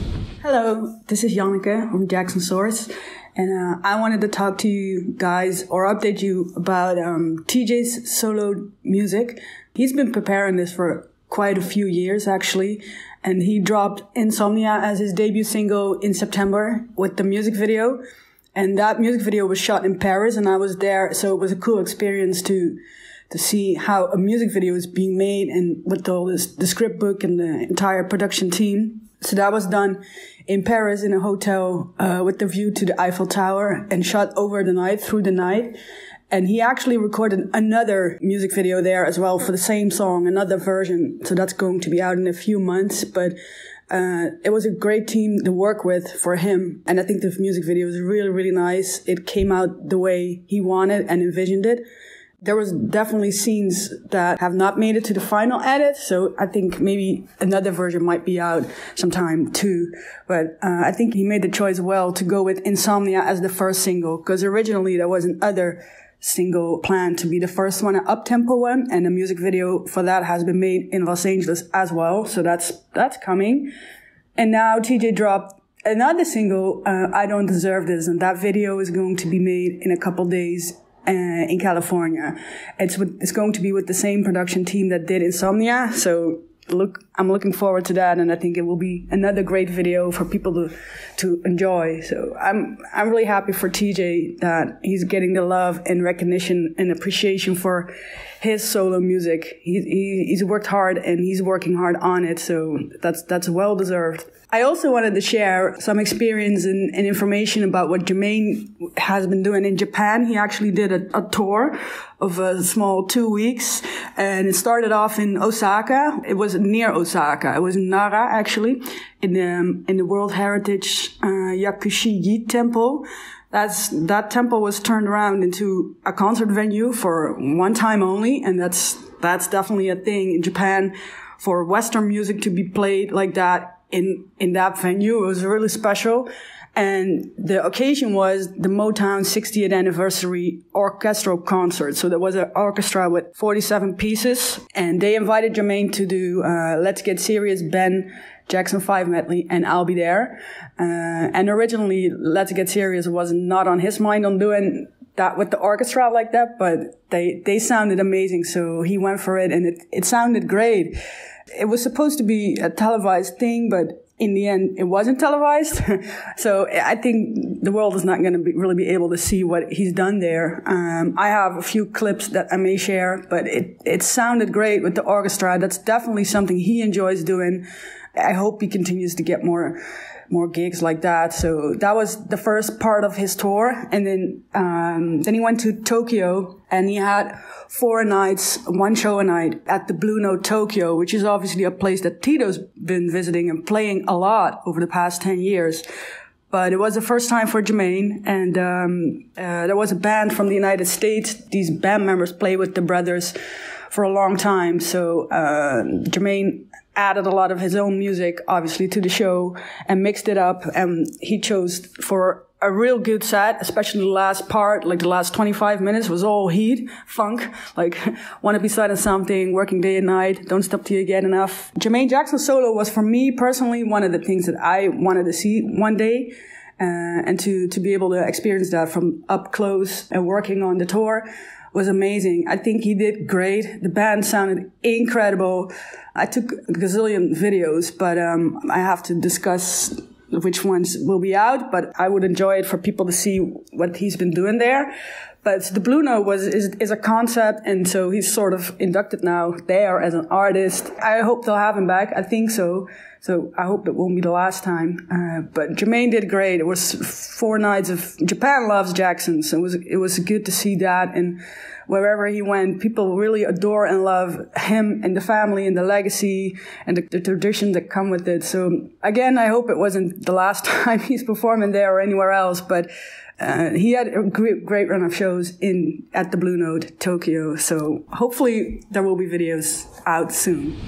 Hello, this is Janneke from Jackson Source, and uh, I wanted to talk to you guys or update you about um, T J's solo music. He's been preparing this for quite a few years, actually, and he dropped Insomnia as his debut single in September with the music video, and that music video was shot in Paris, and I was there, so it was a cool experience to to see how a music video is being made and with all this, the script book and the entire production team. So that was done in Paris in a hotel uh, with the view to the Eiffel Tower and shot over the night, through the night. And he actually recorded another music video there as well for the same song, another version. So that's going to be out in a few months. But uh, it was a great team to work with for him. And I think the music video was really, really nice. It came out the way he wanted and envisioned it. There was definitely scenes that have not made it to the final edit, so I think maybe another version might be out sometime too. But uh, I think he made the choice well to go with Insomnia as the first single, because originally there was another single planned to be the first one, an up-tempo one, and the music video for that has been made in Los Angeles as well, so that's that's coming. And now T J dropped another single, uh, I Don't Deserve This, and that video is going to be made in a couple days Uh, in California. It's with, it's going to be with the same production team that did Insomnia. So look, I'm looking forward to that, and I think it will be another great video for people to to enjoy. So I'm I'm really happy for T J that he's getting the love and recognition and appreciation for his solo music. He, he he's worked hard and he's working hard on it. So that's that's well deserved. I also wanted to share some experience and, and information about what Jamon has been doing in Japan. He actually did a, a tour of a small two weeks, and it started off in Osaka. It was near Osaka. It was in Nara, actually, in the in the World Heritage uh, Yakushi-ji Temple. That's that temple was turned around into a concert venue for one time only, and that's that's definitely a thing in Japan for Western music to be played like that. In, in that venue. It was really special. And the occasion was the Motown sixtieth anniversary orchestral concert. So there was an orchestra with forty-seven pieces, and they invited Jamon to do uh, Let's Get Serious, Ben, Jackson five medley, and I'll Be There. Uh, and originally Let's Get Serious was not on his mind on doing that with the orchestra like that, but they, they sounded amazing. So he went for it, and it, it sounded great. It was supposed to be a televised thing, but in the end, it wasn't televised. So I think the world is not going to be, really be able to see what he's done there. Um, I have a few clips that I may share, but it, it sounded great with the orchestra. That's definitely something he enjoys doing. I hope he continues to get more more gigs like that. So that was the first part of his tour. And then um, then he went to Tokyo, and he had four nights, one show a night at the Blue Note Tokyo, which is obviously a place that Tito's been visiting and playing a lot over the past ten years. But it was the first time for Jamon, and um, uh, there was a band from the United States. These band members play with the brothers for a long time. So uh, Jamon added a lot of his own music, obviously, to the show and mixed it up. And he chose for a real good set, especially the last part, like the last twenty-five minutes was all heat, funk, like Wanna Be Side of Something, Working Day and Night, Don't Stop Till You Get Enough. Jermaine Jackson solo was, for me personally, one of the things that I wanted to see one day. Uh, and to, to be able to experience that from up close and working on the tour was amazing. I think he did great. The band sounded incredible. I took a gazillion videos, but um, I have to discuss which ones will be out, but I would enjoy it for people to see what he's been doing there. But the Blue Note was is, is a concept, and so he's sort of inducted now there as an artist. I hope they'll have him back. I think so. So I hope it won't be the last time. Uh, but Jermaine did great. It was four nights of Japan loves Jackson, so it was it was good to see that. And wherever he went, people really adore and love him and the family and the legacy and the, the tradition that come with it. So again, I hope it wasn't the last time he's performing there or anywhere else, but uh, he had a great, great run of shows in at the Blue Note Tokyo. So hopefully there will be videos out soon.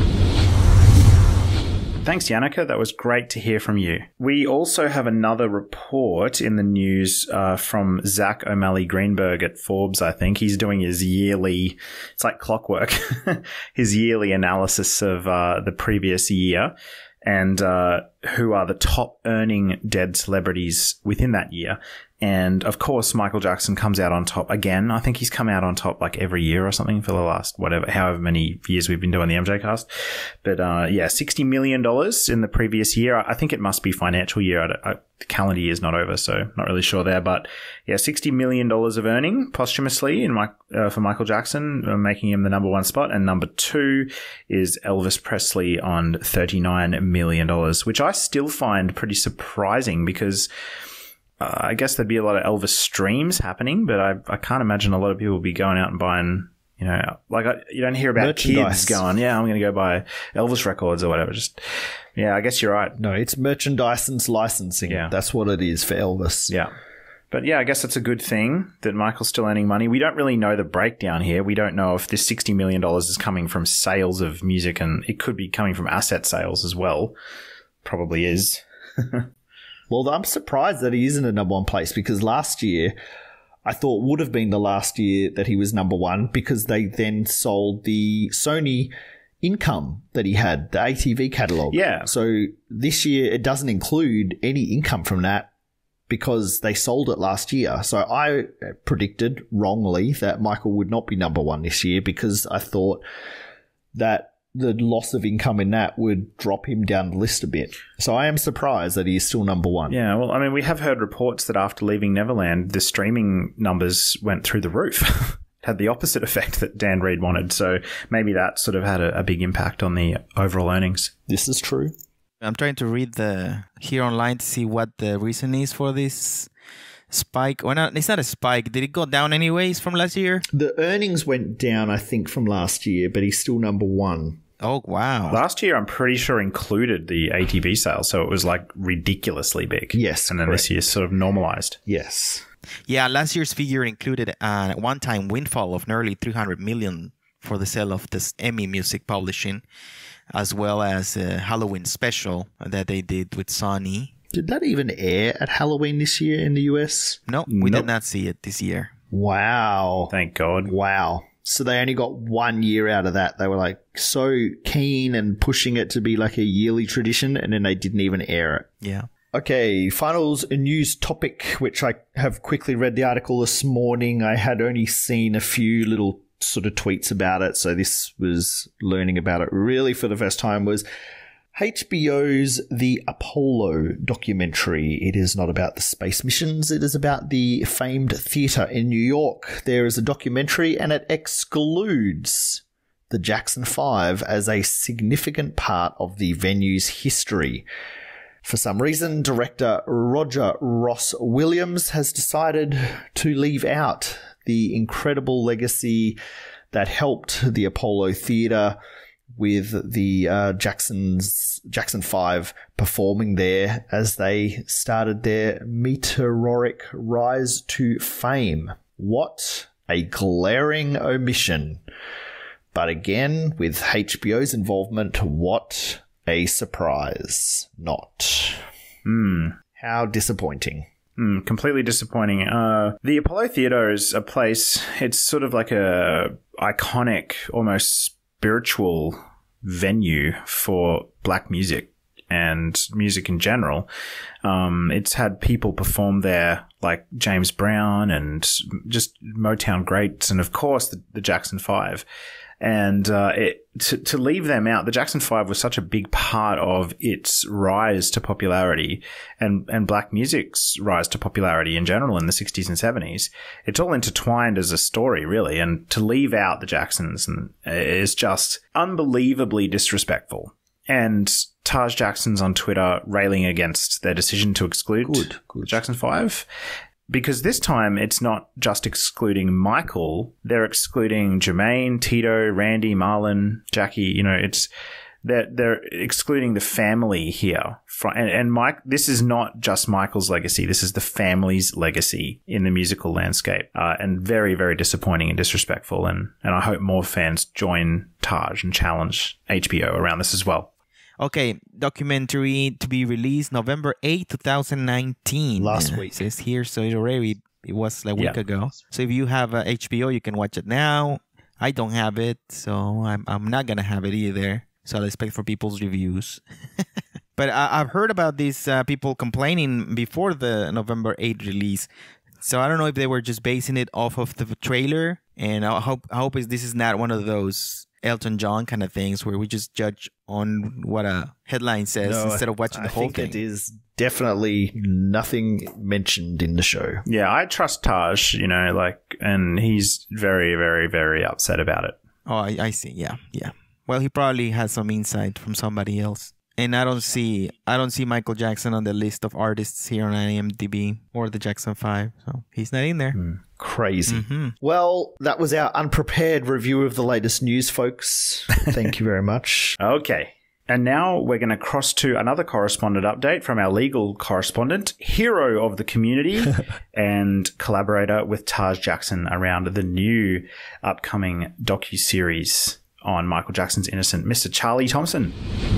Thanks, Janneke. That was great to hear from you. We also have another report in the news uh, from Zach O'Malley Greenberg at Forbes, I think. He's doing his yearly, it's like clockwork, his yearly analysis of uh, the previous year. and uh, who are the top earning dead celebrities within that year. And of course, Michael Jackson comes out on top again. I think he's come out on top like every year or something for the last whatever, however many years we've been doing the M J Cast. But uh, yeah, sixty million dollars in the previous year. I think it must be financial year. I, I, the calendar year is not over, so not really sure there. But yeah, sixty million dollars of earning posthumously in my, uh, for Michael Jackson, uh, making him the number one spot. And number two is Elvis Presley on thirty-nine million dollars, which I still find pretty surprising because Uh, I guess there'd be a lot of Elvis streams happening, but I, I can't imagine a lot of people would be going out and buying, you know, like I, you don't hear about kids going, yeah, I'm going to go buy Elvis records or whatever. Just, yeah, I guess you're right. No, it's merchandise and licensing. Yeah. That's what it is for Elvis. Yeah. But yeah, I guess it's a good thing that Michael's still earning money. We don't really know the breakdown here. We don't know if this sixty million dollars is coming from sales of music, and it could be coming from asset sales as well. Probably is. Well, I'm surprised that he isn't in number one place, because last year I thought would have been the last year that he was number one, because they then sold the Sony income that he had, the A T V catalogue. Yeah. So this year it doesn't include any income from that because they sold it last year. So I predicted wrongly that Michael would not be number one this year, because I thought that the loss of income in that would drop him down the list a bit. So I am surprised that he is still number one. Yeah, well, I mean, we have heard reports that after leaving Neverland, the streaming numbers went through the roof. Had the opposite effect that Dan Reed wanted. So maybe that sort of had a, a big impact on the overall earnings. This is true. I'm trying to read the here online to see what the reason is for this spike. Or not, it's not a spike. Did it go down anyways from last year? The earnings went down, I think, from last year, but he's still number one. Oh, wow. Last year, I'm pretty sure, included the A T V sales, so it was like ridiculously big. Yes. And then correct. this year sort of normalized. Yes. Yeah, last year's figure included a one-time windfall of nearly three hundred million dollars for the sale of this Emmy Music Publishing, as well as a Halloween special that they did with Sony. Did that even air at Halloween this year in the U S? No, we Nope. did not see it this year. Wow. Thank God. Wow. So they only got one year out of that. They were like so keen and pushing it to be like a yearly tradition, and then they didn't even air it. Yeah. Okay, finals news topic, which I have quickly read the article this morning. I had only seen a few little sort of tweets about it, so this was learning about it really for the first time, was H B O's The Apollo documentary. It is not about the space missions. It is about the famed theatre in New York. There is a documentary, and it excludes the Jackson Five as a significant part of the venue's history. For some reason, director Roger Ross Williams has decided to leave out the incredible legacy that helped the Apollo Theatre, with the uh, Jackson's Jackson Five performing there as they started their meteoric rise to fame. What a glaring omission. But again, with H B O's involvement, what a surprise. Not. Hmm. How disappointing. Mm, completely disappointing. Uh, the Apollo Theatre is a place, it's sort of like a iconic, almost spiritual venue for black music and music in general. Um, it's had people perform there like James Brown and just Motown greats, and of course the, the Jackson Five. And uh, it, to, to leave them out, the Jackson Five was such a big part of its rise to popularity and, and black music's rise to popularity in general in the sixties and seventies. It's all intertwined as a story, really. And to leave out the Jacksons is just unbelievably disrespectful. And Taj Jackson's on Twitter railing against their decision to exclude Good, good. the Jackson Five. Because this time it's not just excluding Michael, they're excluding Jermaine, Tito, Randy, Marlon, Jackie. You know, it's they're they're excluding the family here. And, and Mike, this is not just Michael's legacy. This is the family's legacy in the musical landscape, uh, and very very disappointing and disrespectful. And and I hope more fans join Taj and challenge H B O around this as well. Okay, documentary to be released November eighth, twenty nineteen. Last Uh, week. It says here, so it already, it was like a week Yeah. ago. So if you have uh, H B O, you can watch it now. I don't have it, so I'm I'm not going to have it either. So I'll expect for people's reviews. But I, I've heard about these uh, people complaining before the November eighth release. So I don't know if they were just basing it off of the trailer. And I hope I hope this is not one of those Elton John kind of things where we just judge on what a headline says no, instead of watching I the whole think thing. It is definitely nothing mentioned in the show. Yeah, I trust Taj, you know, like, and he's very, very, very upset about it. Oh, I, I see. Yeah, yeah. Well, he probably has some insight from somebody else. And I don't see I don't see Michael Jackson on the list of artists here on I M D B or the Jackson five. So he's not in there. Mm, crazy. Mm-hmm. Well, that was our unprepared review of the latest news, folks. Thank you very much. Okay. And now we're going to cross to another correspondent update from our legal correspondent, hero of the community and collaborator with Taj Jackson around the new upcoming docuseries on Michael Jackson's Innocent, Mister Charlie Thomson.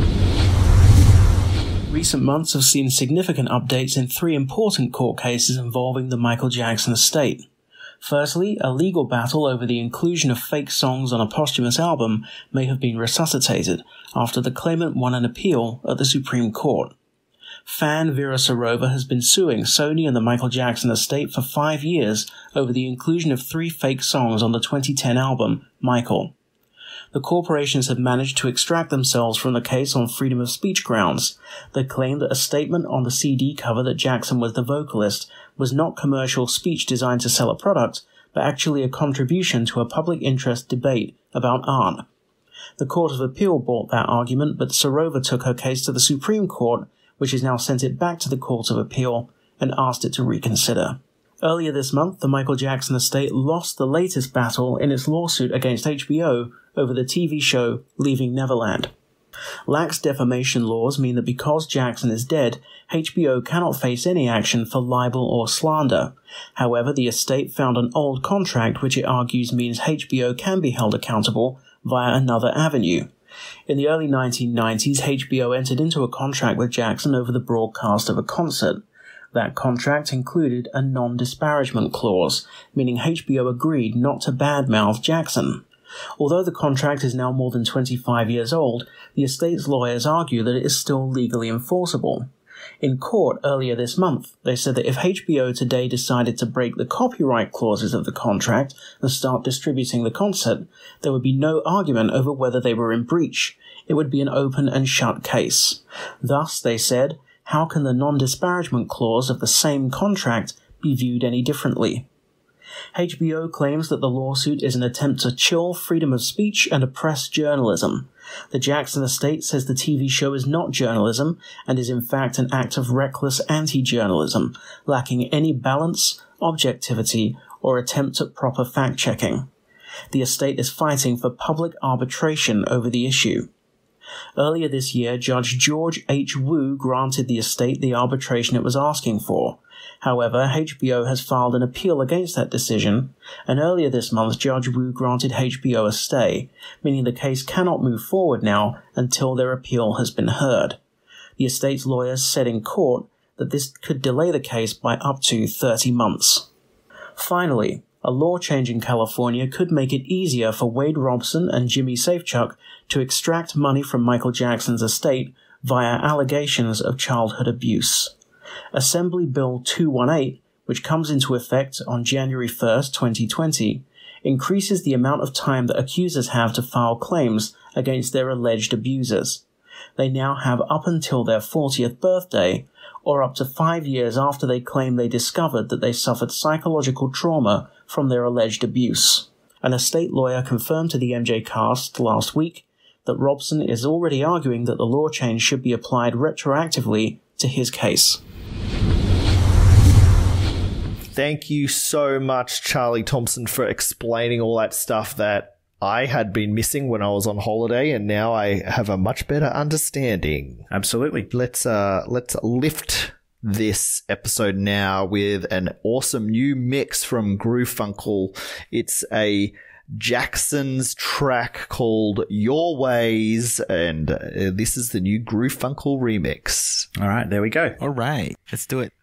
Recent months have seen significant updates in three important court cases involving the Michael Jackson estate. Firstly, a legal battle over the inclusion of fake songs on a posthumous album may have been resuscitated after the claimant won an appeal at the Supreme Court. Fan Vera Sarova has been suing Sony and the Michael Jackson estate for five years over the inclusion of three fake songs on the twenty ten album, Michael. The corporations have managed to extract themselves from the case on freedom of speech grounds. They claim that a statement on the C D cover that Jackson was the vocalist was not commercial speech designed to sell a product, but actually a contribution to a public interest debate about art. The Court of Appeal bought that argument, but Sarova took her case to the Supreme Court, which has now sent it back to the Court of Appeal and asked it to reconsider. Earlier this month, the Michael Jackson estate lost the latest battle in its lawsuit against H B O over the T V show Leaving Neverland. Lax defamation laws mean that because Jackson is dead, H B O cannot face any action for libel or slander. However, the estate found an old contract which it argues means H B O can be held accountable via another avenue. In the early nineteen nineties, H B O entered into a contract with Jackson over the broadcast of a concert. That contract included a non-disparagement clause, meaning H B O agreed not to badmouth Jackson. Although the contract is now more than twenty-five years old, the estate's lawyers argue that it is still legally enforceable. In court earlier this month, they said that if H B O today decided to break the copyright clauses of the contract and start distributing the concert, there would be no argument over whether they were in breach. It would be an open and shut case. Thus, they said, how can the non-disparagement clause of the same contract be viewed any differently? H B O claims that the lawsuit is an attempt to chill freedom of speech and oppress journalism. The Jackson estate says the T V show is not journalism and is in fact an act of reckless anti-journalism, lacking any balance, objectivity, or attempt at proper fact-checking. The estate is fighting for public arbitration over the issue. Earlier this year, Judge George H. Wu granted the estate the arbitration it was asking for. However, H B O has filed an appeal against that decision, and earlier this month Judge Wu granted H B O a stay, meaning the case cannot move forward now until their appeal has been heard. The estate's lawyers said in court that this could delay the case by up to thirty months. Finally, a law change in California could make it easier for Wade Robson and Jimmy Safechuck to extract money from Michael Jackson's estate via allegations of childhood abuse. Assembly Bill two eighteen, which comes into effect on January first, twenty twenty, increases the amount of time that accusers have to file claims against their alleged abusers. They now have up until their fortieth birthday, or up to five years after they claim they discovered that they suffered psychological trauma from their alleged abuse. An estate lawyer confirmed to the MJCast last week that Robson is already arguing that the law change should be applied retroactively to his case. Thank you so much, Charlie Thomson, for explaining all that stuff that I had been missing when I was on holiday, and now I have a much better understanding. Absolutely. Let's uh, let's lift this episode now with an awesome new mix from Groove Funkle. It's a Jackson's track called Your Ways, and uh, this is the new Groove Funkle remix. All right, there we go. All right, let's do it.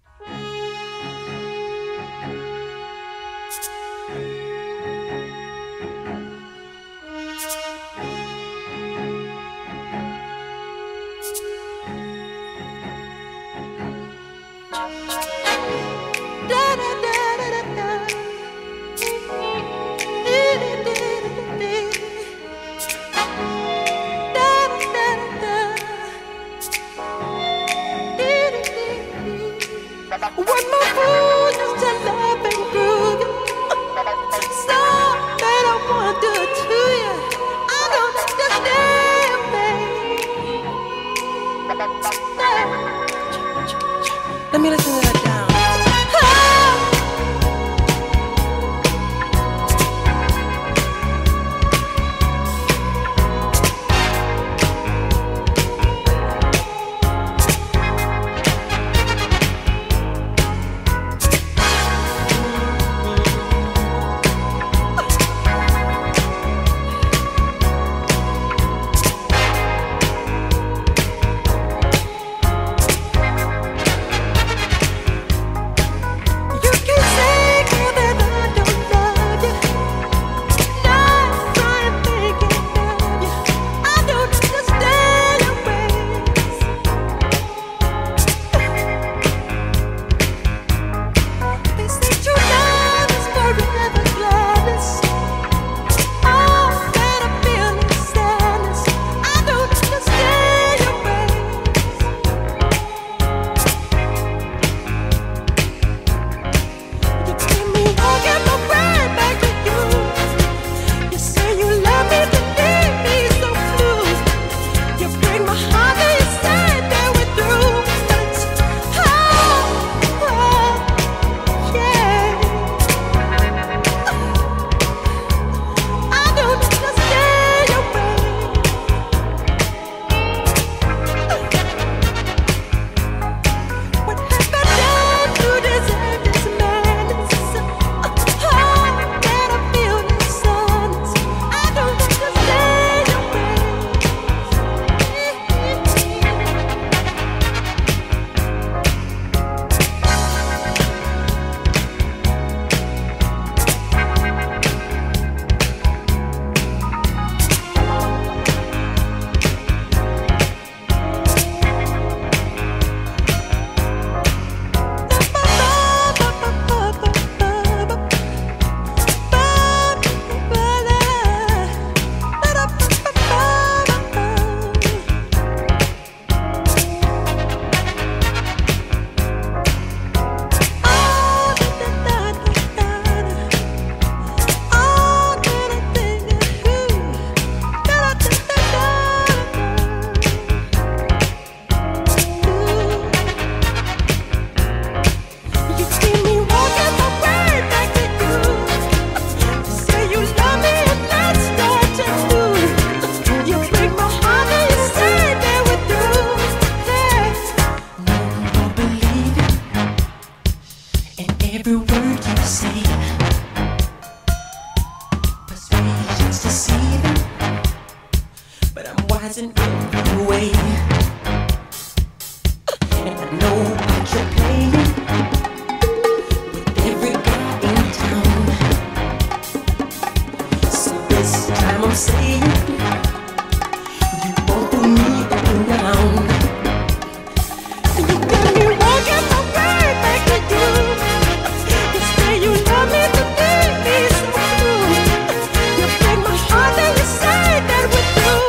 doesn't go away. And I know what you're playing with every guy in town. So this time I'm saying you won't fool me around. And you got me walking my way back to you. You say you love me to make me so true. You break my heart and you say that we're through.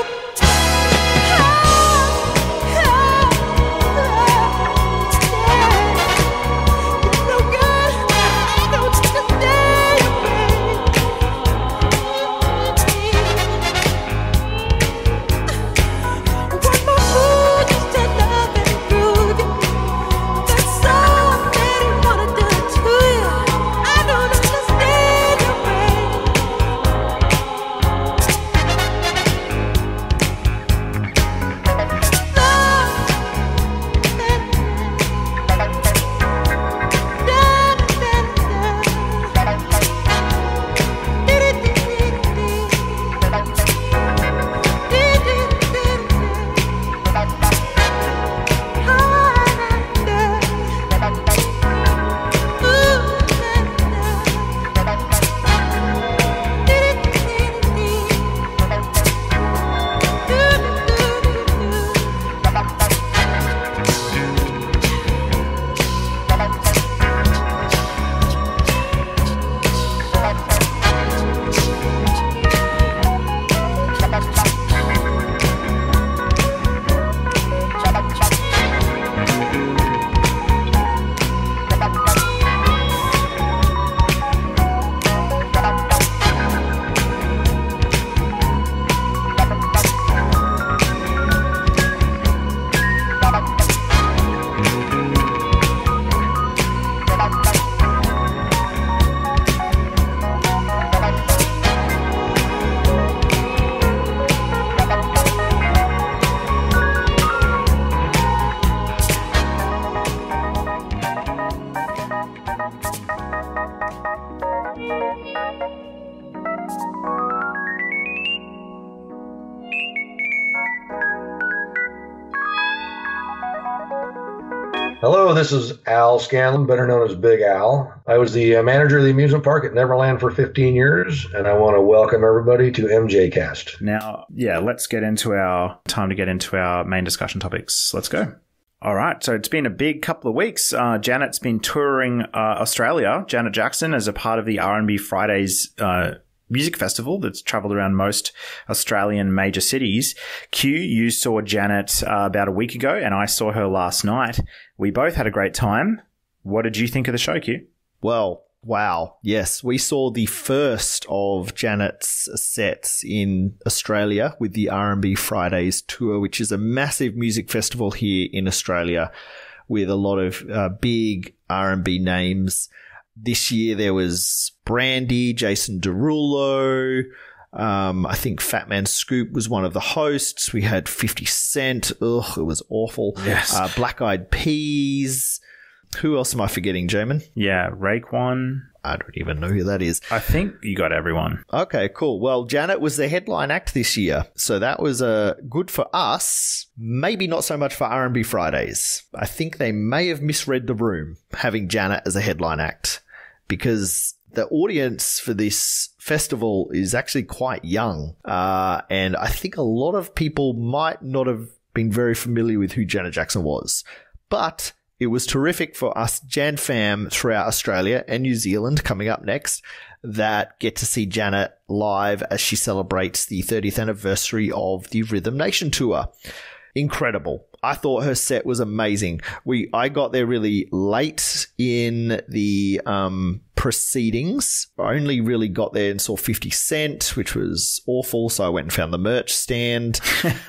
Hello, this is Al Scanlon, better known as Big Al. I was the uh, manager of the amusement park at Neverland for fifteen years, and I want to welcome everybody to MJCast. Now, yeah, let's get into our time to get into our main discussion topics. Let's go. All right, so it's been a big couple of weeks. Uh, Janet's been touring uh, Australia, Janet Jackson, as a part of the R and B Fridays uh, music festival that's traveled around most Australian major cities. Q, you saw Janet uh, about a week ago, and I saw her last night. We both had a great time. What did you think of the show, Q? Well, wow. Yes, we saw the first of Janet's sets in Australia with the R and B Fridays tour, which is a massive music festival here in Australia with a lot of uh, big R and B names. This year there was Brandy, Jason Derulo. Um, I think Fat Man Scoop was one of the hosts. We had fifty Cent. Ugh, it was awful. Yes. Uh, Black Eyed Peas. Who else am I forgetting, Jamon? Yeah, Raekwon. I don't even know who that is. I think you got everyone. Okay, cool. Well, Janet was the headline act this year, so that was uh, good for us. Maybe not so much for R and B Fridays. I think they may have misread the room having Janet as a headline act, because the audience for this festival is actually quite young, uh, and I think a lot of people might not have been very familiar with who Janet Jackson was. But it was terrific for us Jan fam throughout Australia and New Zealand coming up next that get to see Janet live as she celebrates the thirtieth anniversary of the Rhythm Nation tour. Incredible. I thought her set was amazing. We I got there really late in the um, proceedings. I only really got there and saw fifty Cent, which was awful. So I went and found the merch stand,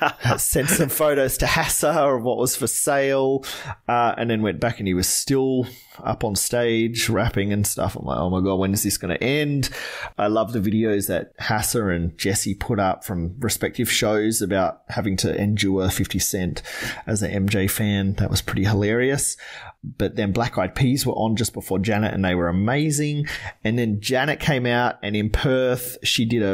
sent some photos to Hassa of what was for sale, uh, and then went back and he was still up on stage rapping and stuff. I'm like, oh my God, when is this going to end? I love the videos that Hassa and Jesse put up from respective shows about having to endure fifty Cent as an M J fan. That was pretty hilarious. But then Black Eyed Peas were on just before Janet and they were amazing. And then Janet came out and in Perth, she did a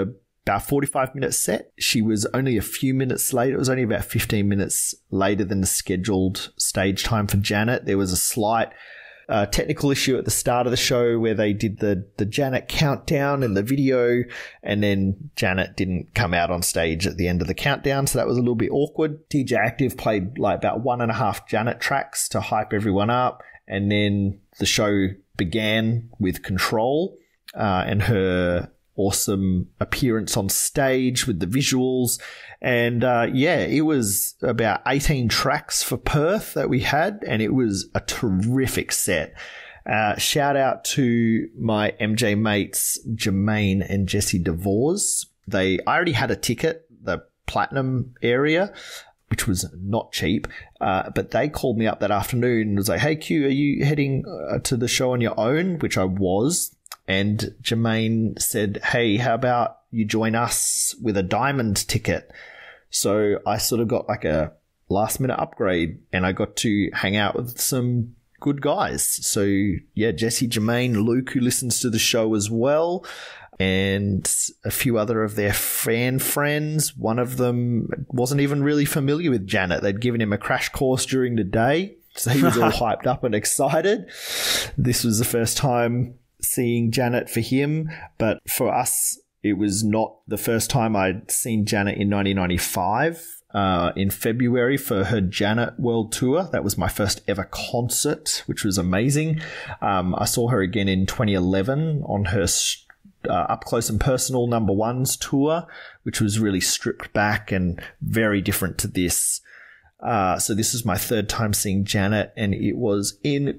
about forty-five minute set. She was only a few minutes late. It was only about fifteen minutes later than the scheduled stage time for Janet. There was a slight uh, technical issue at the start of the show where they did the, the Janet countdown in the video, and then Janet didn't come out on stage at the end of the countdown. So that was a little bit awkward. D J Active played like about one and a half Janet tracks to hype everyone up. And then the show began with Control uh, and her awesome appearance on stage with the visuals. And uh, yeah, it was about eighteen tracks for Perth that we had, and it was a terrific set. Uh, shout out to my M J mates, Jermaine and Jesse DeVos. They, I already had a ticket, the platinum area, which was not cheap, uh, but they called me up that afternoon and was like, hey, Q, are you heading uh, to the show on your own? Which I was. And Jermaine said, hey, how about you join us with a diamond ticket? So I sort of got like a last minute upgrade, and I got to hang out with some good guys. So yeah, Jesse, Jermaine, Luke, who listens to the show as well, and a few other of their fan friends. One of them wasn't even really familiar with Janet. They'd given him a crash course during the day, so he was all hyped up and excited. This was the first time seeing Janet for him, but for us, it was not the first time I'd seen Janet in nineteen ninety-five. Uh, in February for her Janet World Tour. That was my first ever concert, which was amazing. Um, I saw her again in twenty eleven on her uh, Up Close and Personal Number Ones tour, which was really stripped back and very different to this. Uh, so this is my third time seeing Janet, and it was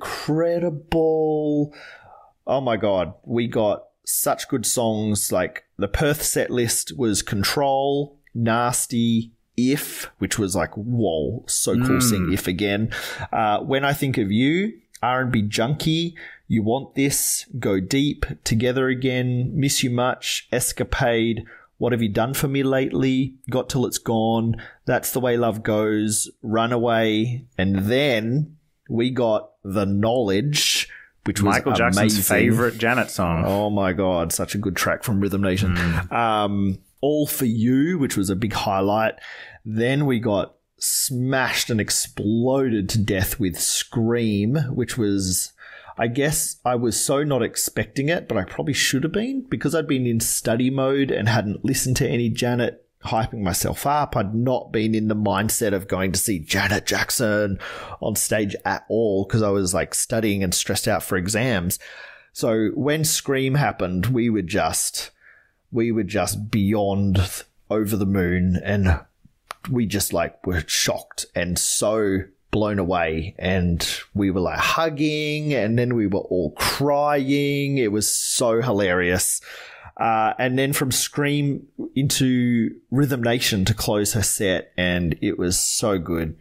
incredible. Oh my God, we got such good songs. Like the Perth set list was Control, Nasty, If, which was like, whoa, so cool mm. seeing If again. Uh, When I Think of You, R and B Junkie, You Want This, Go Deep, Together Again, Miss You Much, Escapade, What Have You Done For Me Lately, Got Till It's Gone, That's the Way Love Goes, Runaway, and then we got The Knowledge, which was Michael amazing. Jackson's favorite Janet song. Oh my God, such a good track from Rhythm Nation. Mm. Um, All For You, which was a big highlight. Then we got smashed and exploded to death with Scream, which was, I guess I was so not expecting it, but I probably should have been, because I'd been in study mode and hadn't listened to any Janet hyping myself up. I'd not been in the mindset of going to see Janet Jackson on stage at all, because I was like studying and stressed out for exams. So when Scream happened, we were just... we were just beyond over the moon, and we just like were shocked and so blown away, and we were like hugging, and then we were all crying. It was so hilarious. Uh, and then from Scream into Rhythm Nation to close her set, and it was so good.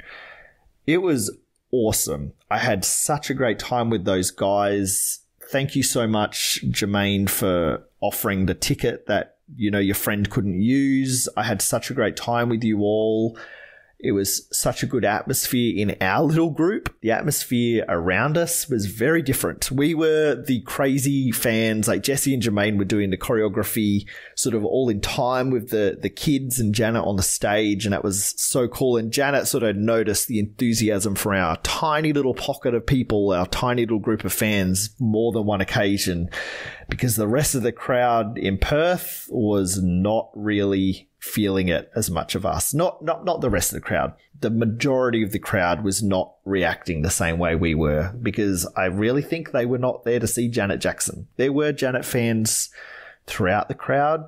It was awesome. I had such a great time with those guys. Thank you so much, Jermaine, for offering the ticket that, you know, your friend couldn't use. I had such a great time with you all. It was such a good atmosphere in our little group. The atmosphere around us was very different. We were the crazy fans, like Jesse and Jermaine were doing the choreography sort of all in time with the, the kids and Janet on the stage, and that was so cool. And Janet sort of noticed the enthusiasm for our tiny little pocket of people, our tiny little group of fans, more than one occasion, because the rest of the crowd in Perth was not really feeling it as much of us. Not not not the rest of the crowd. The majority of the crowd was not reacting the same way we were, because I really think they were not there to see Janet Jackson. There were Janet fans throughout the crowd,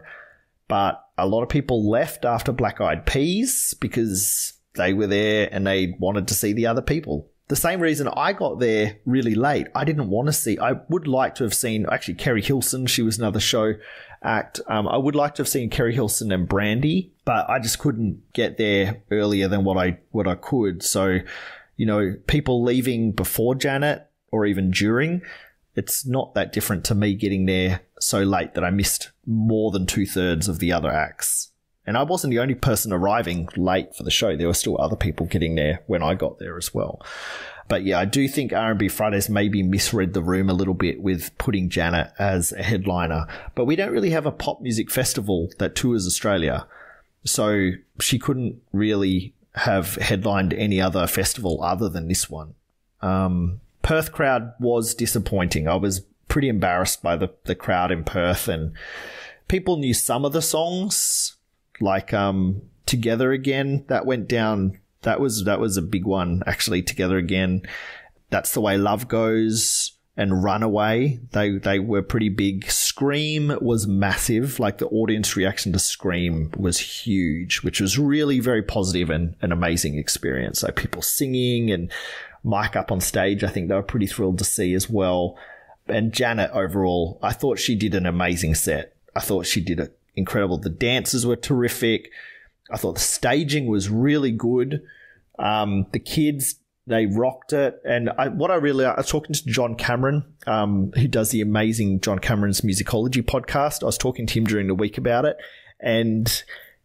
but a lot of people left after Black Eyed Peas because they were there and they wanted to see the other people. The same reason I got there really late. I didn't want to see, I would like to have seen, actually, Kerry Hilson. She was another show act. Um, I would like to have seen Kerry Hilson and Brandy, but I just couldn't get there earlier than what I, what I could. So, you know, people leaving before Janet or even during, it's not that different to me getting there so late that I missed more than two thirds of the other acts. And I wasn't the only person arriving late for the show. There were still other people getting there when I got there as well. But yeah, I do think R and B Fridays maybe misread the room a little bit with putting Janet as a headliner. But we don't really have a pop music festival that tours Australia. So she couldn't really have headlined any other festival other than this one. Um, Perth crowd was disappointing. I was pretty embarrassed by the, the crowd in Perth, and people knew some of the songs, like um, Together Again. That went down. That was that was a big one, actually. Together Again. That's the Way Love Goes and Runaway. They they were pretty big. Scream was massive. Like, the audience reaction to Scream was huge, which was really very positive and an amazing experience. So people singing and Mike up on stage, I think they were pretty thrilled to see as well. And Janet overall, I thought she did an amazing set. I thought she did it incredible. The dances were terrific. I thought the staging was really good. Um, the kids, they rocked it. And I, what I really, I was talking to John Cameron, um, who does the amazing John Cameron's Musicology podcast. I was talking to him during the week about it, and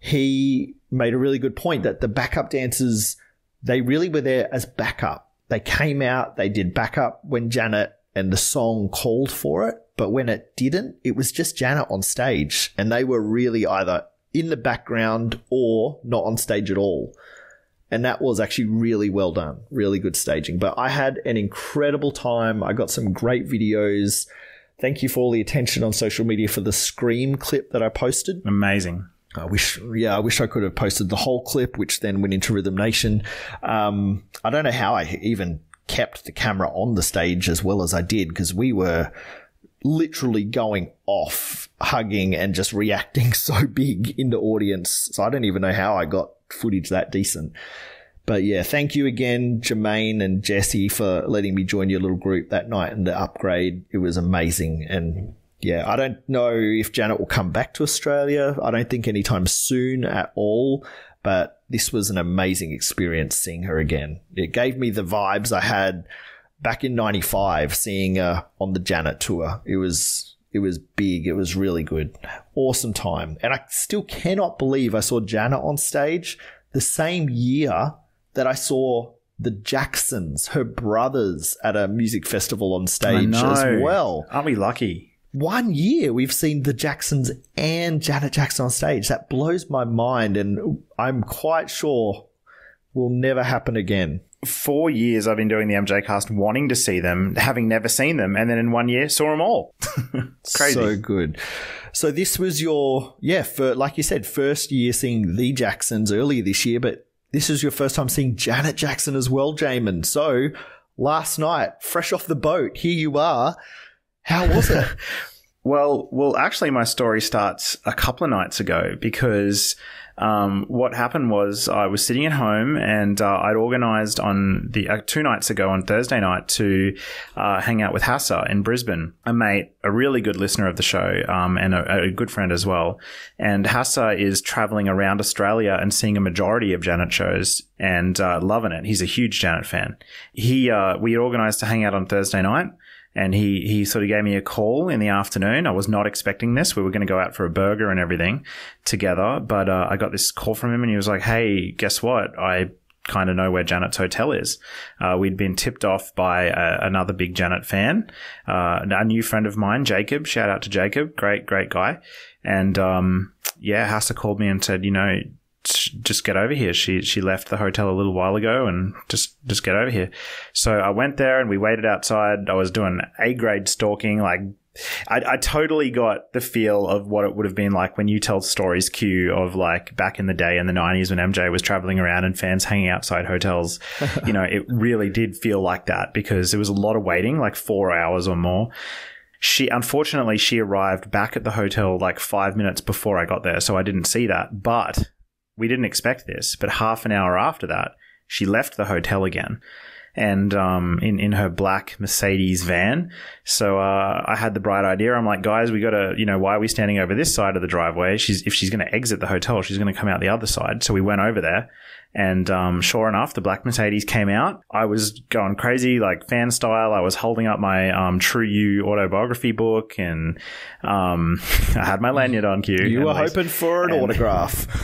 he made a really good point that the backup dancers, they really were there as backup. They came out, they did backup when Janet and the song called for it, but when it didn't, it was just Janet on stage, and they were really either in the background or not on stage at all. And that was actually really well done, really good staging. But I had an incredible time. I got some great videos. Thank you for all the attention on social media for the Scream clip that I posted. Amazing. I wish, yeah, I wish I could have posted the whole clip, which then went into Rhythm Nation. Um, I don't know how I even kept the camera on the stage as well as I did, because we were literally going off, hugging and just reacting so big in the audience. So I don't even know how I got footage that decent. But yeah, thank you again, Jermaine and Jesse, for letting me join your little group that night and the upgrade. It was amazing. And yeah, I don't know if Janet will come back to Australia. I don't think anytime soon at all. But this was an amazing experience seeing her again. It gave me the vibes I had back in ninety-five, seeing her on the Janet tour. It was it was big. It was really good. Awesome time. And I still cannot believe I saw Janet on stage the same year that I saw the Jacksons, her brothers, at a music festival on stage as well. Aren't we lucky? One year we've seen the Jacksons and Janet Jackson on stage. That blows my mind, and I'm quite sure will never happen again. Four years I've been doing the MJCast, wanting to see them, having never seen them, and then in one year saw them all. Crazy. So good. So this was your, yeah, for, like you said, first year seeing the Jacksons earlier this year, but this is your first time seeing Janet Jackson as well, Jamon. So last night, fresh off the boat, here you are. How was it? well, well, actually, my story starts a couple of nights ago, because um, what happened was I was sitting at home, and uh, I'd organised on the uh, two nights ago on Thursday night to uh, hang out with Hassa in Brisbane, a mate, a really good listener of the show, um, and a, a good friend as well. And Hassa is travelling around Australia and seeing a majority of Janet shows and uh, loving it. He's a huge Janet fan. He uh, we had organised to hang out on Thursday night. And he, he sort of gave me a call in the afternoon. I was not expecting this. We were going to go out for a burger and everything together. But uh, I got this call from him, and he was like, hey, guess what? I kind of know where Janet's hotel is. Uh, we'd been tipped off by a, another big Janet fan, uh, a new friend of mine, Jacob. Shout out to Jacob. Great, great guy. And um, yeah, Hassa called me and said, you know, just get over here. She she left the hotel a little while ago, and just just get over here. So I went there and we waited outside. I was doing A-grade stalking. Like, I, I totally got the feel of what it would have been like when you tell stories, Q, of like back in the day in the nineties when M J was traveling around and fans hanging outside hotels. You know, it really did feel like that, because there was a lot of waiting, like four hours or more. She, unfortunately, she arrived back at the hotel like five minutes before I got there, so I didn't see that. But we didn't expect this, but half an hour after that, she left the hotel again, and um, in, in her black Mercedes van. So uh, I had the bright idea. I'm like, guys, we got to, you know, why are we standing over this side of the driveway? She's If she's going to exit the hotel, she's going to come out the other side. So we went over there, and um, sure enough, the black Mercedes came out. I was going crazy, like fan style. I was holding up my um, True You autobiography book, and um, I had my lanyard on, Q. You were hoping for an autograph.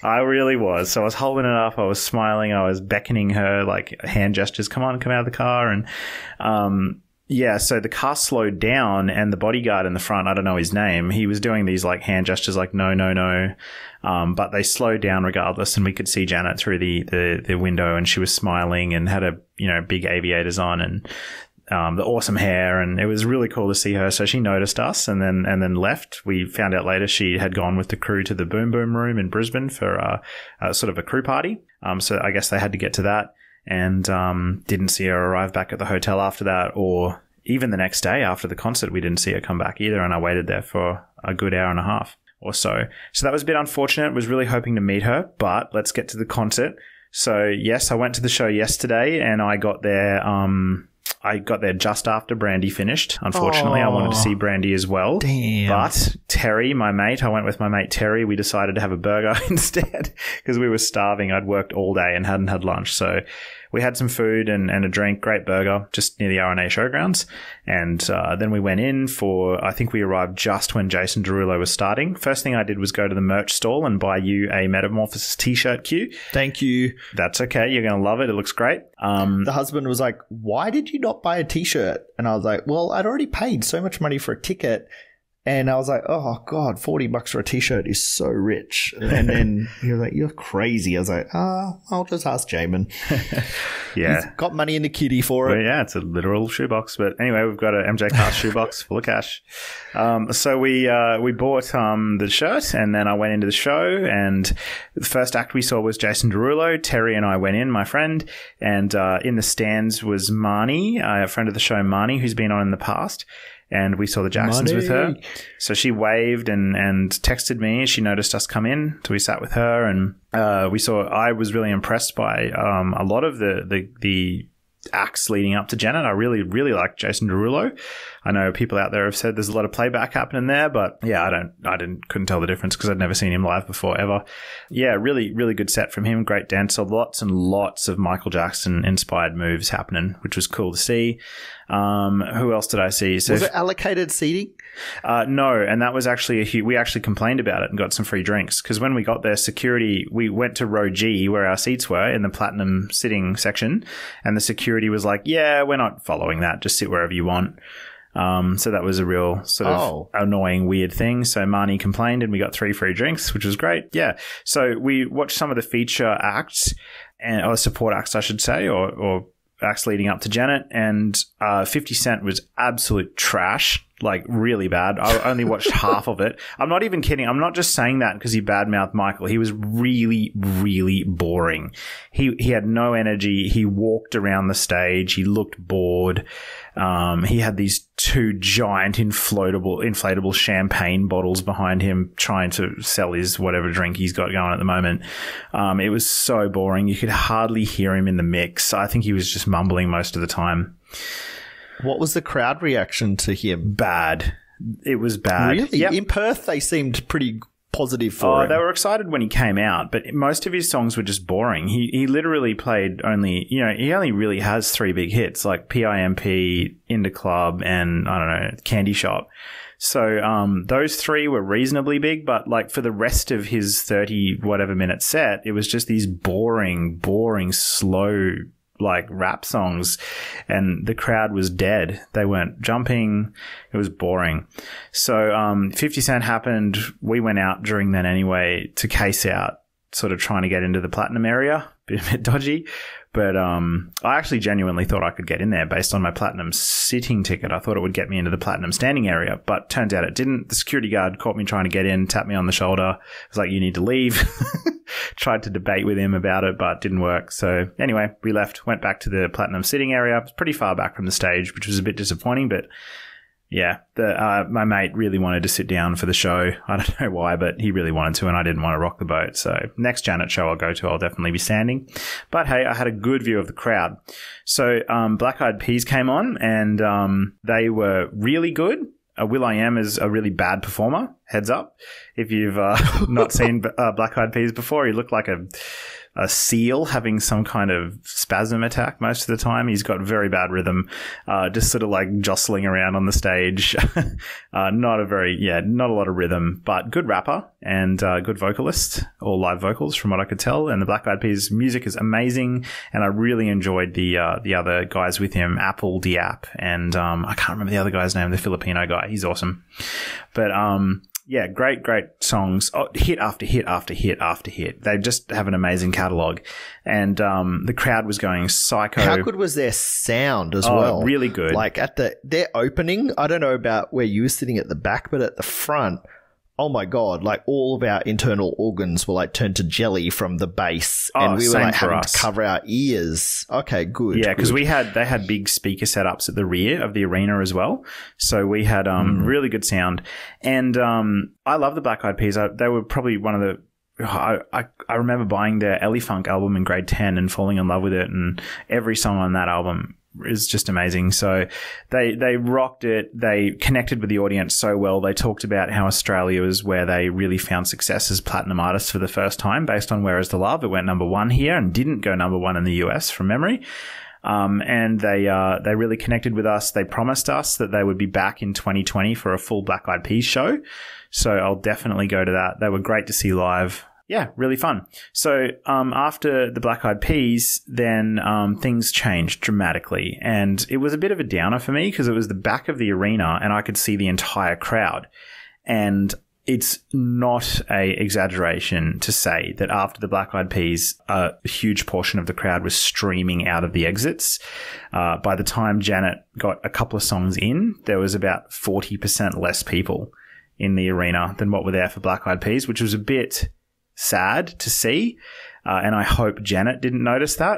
I really was. So I was holding it up. I was smiling. I was beckoning her, like hand gestures. Come on, come out of the car. And, um, yeah, so the car slowed down and the bodyguard in the front, I don't know his name, he was doing these like hand gestures like, no, no, no. Um, but they slowed down regardless, and we could see Janet through the, the, the window, and she was smiling and had a, you know, big aviators on and, um, the awesome hair. And it was really cool to see her. So she noticed us and then, and then left. We found out later she had gone with the crew to the Boom Boom Room in Brisbane for, uh, uh sort of a crew party. Um, so I guess they had to get to that. And um, didn't see her arrive back at the hotel after that, or even the next day after the concert, we didn't see her come back either. And I waited there for a good hour and a half or so. So that was a bit unfortunate. Was really hoping to meet her, but let's get to the concert. So yes, I went to the show yesterday, and I got there. Um, I got there just after Brandy finished. Unfortunately, Aww. I wanted to see Brandy as well. Damn. But Terry, my mate, I went with my mate Terry. We decided to have a burger instead because we were starving. I'd worked all day and hadn't had lunch. So we had some food and, and a drink, great burger, just near the R N A Showgrounds. And uh, then we went in for, I think we arrived just when Jason Derulo was starting. First thing I did was go to the merch stall and buy you a Metamorphosis t-shirt, Q. Thank you. That's okay. You're going to love it. It looks great. Um, the husband was like, why did you not buy a t-shirt? And I was like, well, I'd already paid so much money for a ticket. And I was like, oh, God, forty bucks for a t-shirt is so rich. And then he was like, you're crazy. I was like, ah, I'll just ask Jamon. Yeah. He's got money in the kitty for it. Well, yeah, it's a literal shoebox. But anyway, we've got an MJCast shoebox full of cash. Um, so we uh, we bought um, the shirt, and then I went into the show, and the first act we saw was Jason Derulo. Terry and I went in, my friend, and uh, in the stands was Marnie, uh, a friend of the show, Marnie, who's been on in the past. And we saw the Jacksons Money. with her. So she waved and, and texted me. She noticed us come in. So we sat with her, and uh, we saw, I was really impressed by um, a lot of the, the, the acts leading up to Janet. I really, really like Jason Derulo. I know people out there have said there's a lot of playback happening there, but yeah, I don't, I didn't, couldn't tell the difference because I'd never seen him live before ever. Yeah, really, really good set from him. Great dancer. Lots and lots of Michael Jackson inspired moves happening, which was cool to see. Um, who else did I see? So was it allocated seating? Uh, no, and that was actually a huge, we actually complained about it and got some free drinks because when we got there, security, we went to row G where our seats were in the platinum sitting section, and the security was like, yeah, we're not following that. Just sit wherever you want. Um, so that was a real sort of oh. annoying, weird thing. So Marnie complained and we got three free drinks, which was great. Yeah. So we watched some of the feature acts and, or support acts, I should say, or, or acts leading up to Janet, and uh, fifty Cent was absolute trash, like really bad. I only watched half of it. I'm not even kidding. I'm not just saying that because he badmouthed Michael. He was really, really boring. He he had no energy. He walked around the stage. He looked bored. Um, he had these two giant inflatable, inflatable champagne bottles behind him trying to sell his whatever drink he's got going at the moment. Um, it was so boring. You could hardly hear him in the mix. I think he was just mumbling most of the time. What was the crowd reaction to him? Bad. It was bad. Really? Yep. In Perth, they seemed pretty positive for oh, him. They were excited when he came out, but most of his songs were just boring. He he literally played only, you know, he only really has three big hits like P I M P, Into Club, and I don't know, Candy Shop. So um, those three were reasonably big, but like for the rest of his thirty whatever minute set, it was just these boring, boring, slow like rap songs, and the crowd was dead. They weren't jumping. It was boring. So um, fifty Cent happened. We went out during then anyway to case out, sort of trying to get into the platinum area. Bit, a bit dodgy. But um, I actually genuinely thought I could get in there based on my platinum sitting ticket. I thought it would get me into the platinum standing area, but turns out it didn't. The security guard caught me trying to get in, tapped me on the shoulder. Was like, you need to leave. Tried to debate with him about it, but didn't work. So anyway, we left, went back to the platinum sitting area. It was pretty far back from the stage, which was a bit disappointing, but yeah, the, uh, my mate really wanted to sit down for the show. I don't know why, but he really wanted to, and I didn't want to rock the boat. So next Janet show I'll go to, I'll definitely be standing. But hey, I had a good view of the crowd. So um, Black Eyed Peas came on, and um, they were really good. Uh, will.i.am is a really bad performer. Heads up. If you've uh, not seen uh, Black Eyed Peas before, he looked like a a seal having some kind of spasm attack most of the time. He's got very bad rhythm, uh, just sort of like jostling around on the stage. uh, not a very, yeah, not a lot of rhythm, but good rapper and uh, good vocalist, all live vocals from what I could tell. And the Black Eyed Peas music is amazing. And I really enjoyed the uh, the other guys with him, Apple Diap, and um, I can't remember the other guy's name, the Filipino guy. He's awesome. But um, yeah, great, great songs. Oh, hit after hit after hit after hit. They just have an amazing catalogue. And um, the crowd was going psycho. How good was their sound as oh, well? Really good. Like at the their opening, I don't know about where you were sitting at the back, but at the front, oh my God, like all of our internal organs were like turned to jelly from the bass. Oh, and we were same like for having us. to cover our ears. Okay, good. Yeah, because good. we had they had big speaker setups at the rear of the arena as well. So we had um, mm. really good sound. And um, I love the Black Eyed Peas. I, they were probably one of the I, I I remember buying their Ellie Funk album in grade ten and falling in love with it, and every song on that album is just amazing. So they they rocked it. They connected with the audience so well. They talked about how Australia was where they really found success as platinum artists for the first time based on Where Is the Love. It went number one here and didn't go number one in the U S from memory. Um, and they uh, they really connected with us. They promised us that they would be back in twenty twenty for a full Black Eyed Peas show. So I'll definitely go to that. They were great to see live. Yeah, really fun. So um, after the Black Eyed Peas, then um, things changed dramatically. And it was a bit of a downer for me because it was the back of the arena and I could see the entire crowd. And it's not a exaggeration to say that after the Black Eyed Peas, a huge portion of the crowd was streaming out of the exits. Uh, by the time Janet got a couple of songs in, there was about forty percent less people in the arena than what were there for Black Eyed Peas, which was a bit sad to see, uh, and I hope Janet didn't notice that.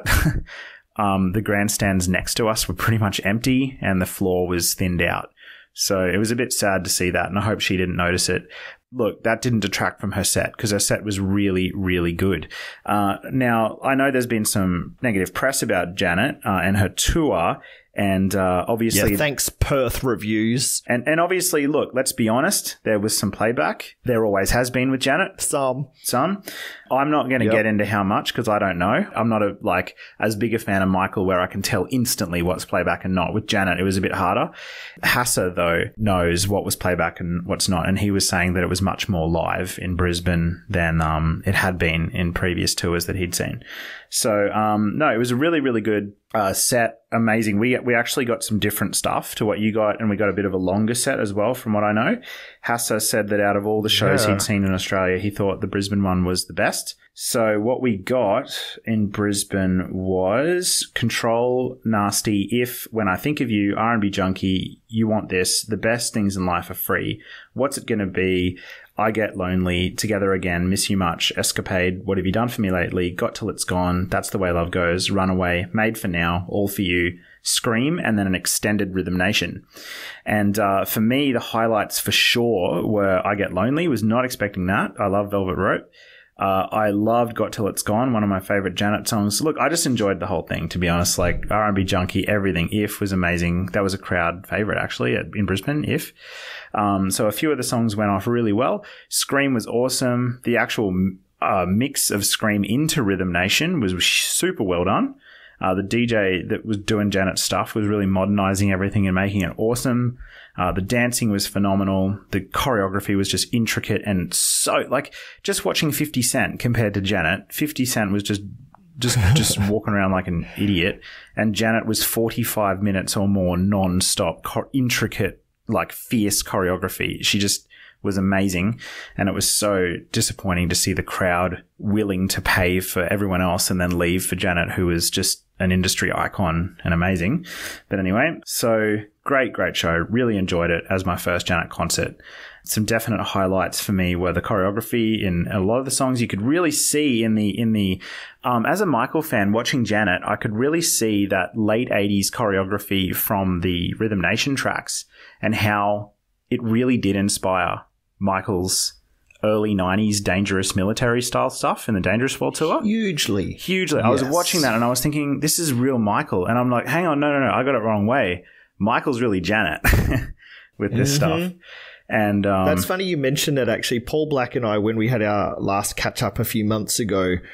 um, the grandstands next to us were pretty much empty and the floor was thinned out. So it was a bit sad to see that, and I hope she didn't notice it. Look, that didn't detract from her set because her set was really, really good. Uh, now, I know there's been some negative press about Janet uh, and her tour. And uh, obviously... Yeah, thanks, Perth Reviews. And and obviously, look, let's be honest, there was some playback. There always has been with Janet. Some. Some. I'm not going to yep. get into how much because I don't know. I'm not a like as big a fan of Michael where I can tell instantly what's playback and not. With Janet, it was a bit harder. Hassa, though, knows what was playback and what's not. And he was saying that it was much more live in Brisbane than um, it had been in previous tours that he'd seen. So, um, no, it was a really, really good uh, set. Amazing. We we actually got some different stuff to what you got, and we got a bit of a longer set as well, from what I know. Hassa said that out of all the shows yeah. he'd seen in Australia, he thought the Brisbane one was the best. So what we got in Brisbane was Control, Nasty, If, When I Think of You, R and B Junkie, You Want This, The Best Things in Life Are Free, What's It Gonna Be, I Get Lonely, Together Again, Miss You Much, Escapade, What Have You Done For Me Lately, Got Till It's Gone, That's the Way Love Goes, Runaway, Made For Now, All For You, Scream, and then an extended Rhythm Nation. And uh, for me, the highlights for sure were I Get Lonely, was not expecting that. I love Velvet Rope. Uh, I loved Got Till It's Gone, one of my favorite Janet songs. Look, I just enjoyed the whole thing, to be honest. Like R and B Junkie, everything. If was amazing. That was a crowd favorite, actually, at, in Brisbane, If. Um, so a few of the songs went off really well. Scream was awesome. The actual uh, mix of Scream into Rhythm Nation was super well done. Uh, the D J that was doing Janet's stuff was really modernizing everything and making it awesome. Uh, the dancing was phenomenal. The choreography was just intricate and so, like, just watching fifty Cent compared to Janet, fifty Cent was just just just walking around like an idiot, and Janet was forty-five minutes or more non-stop, co- intricate, like, fierce choreography. She just was amazing, and it was so disappointing to see the crowd willing to pay for everyone else and then leave for Janet, who was just an industry icon and amazing. But anyway, so great, great show. Really enjoyed it as my first Janet concert. Some definite highlights for me were the choreography in a lot of the songs. You could really see in the, in the, um, as a Michael fan watching Janet, I could really see that late eighties choreography from the Rhythm Nation tracks and how it really did inspire Michael's early nineties dangerous military style stuff in the Dangerous World Tour. Hugely. Hugely. I yes. was watching that and I was thinking, this is real Michael. And I'm like, hang on, no, no, no, I got it wrong way. Michael's really Janet with this mm-hmm. stuff. And um, that's funny you mentioned it, actually. Paul Black and I, when we had our last catch up a few months ago,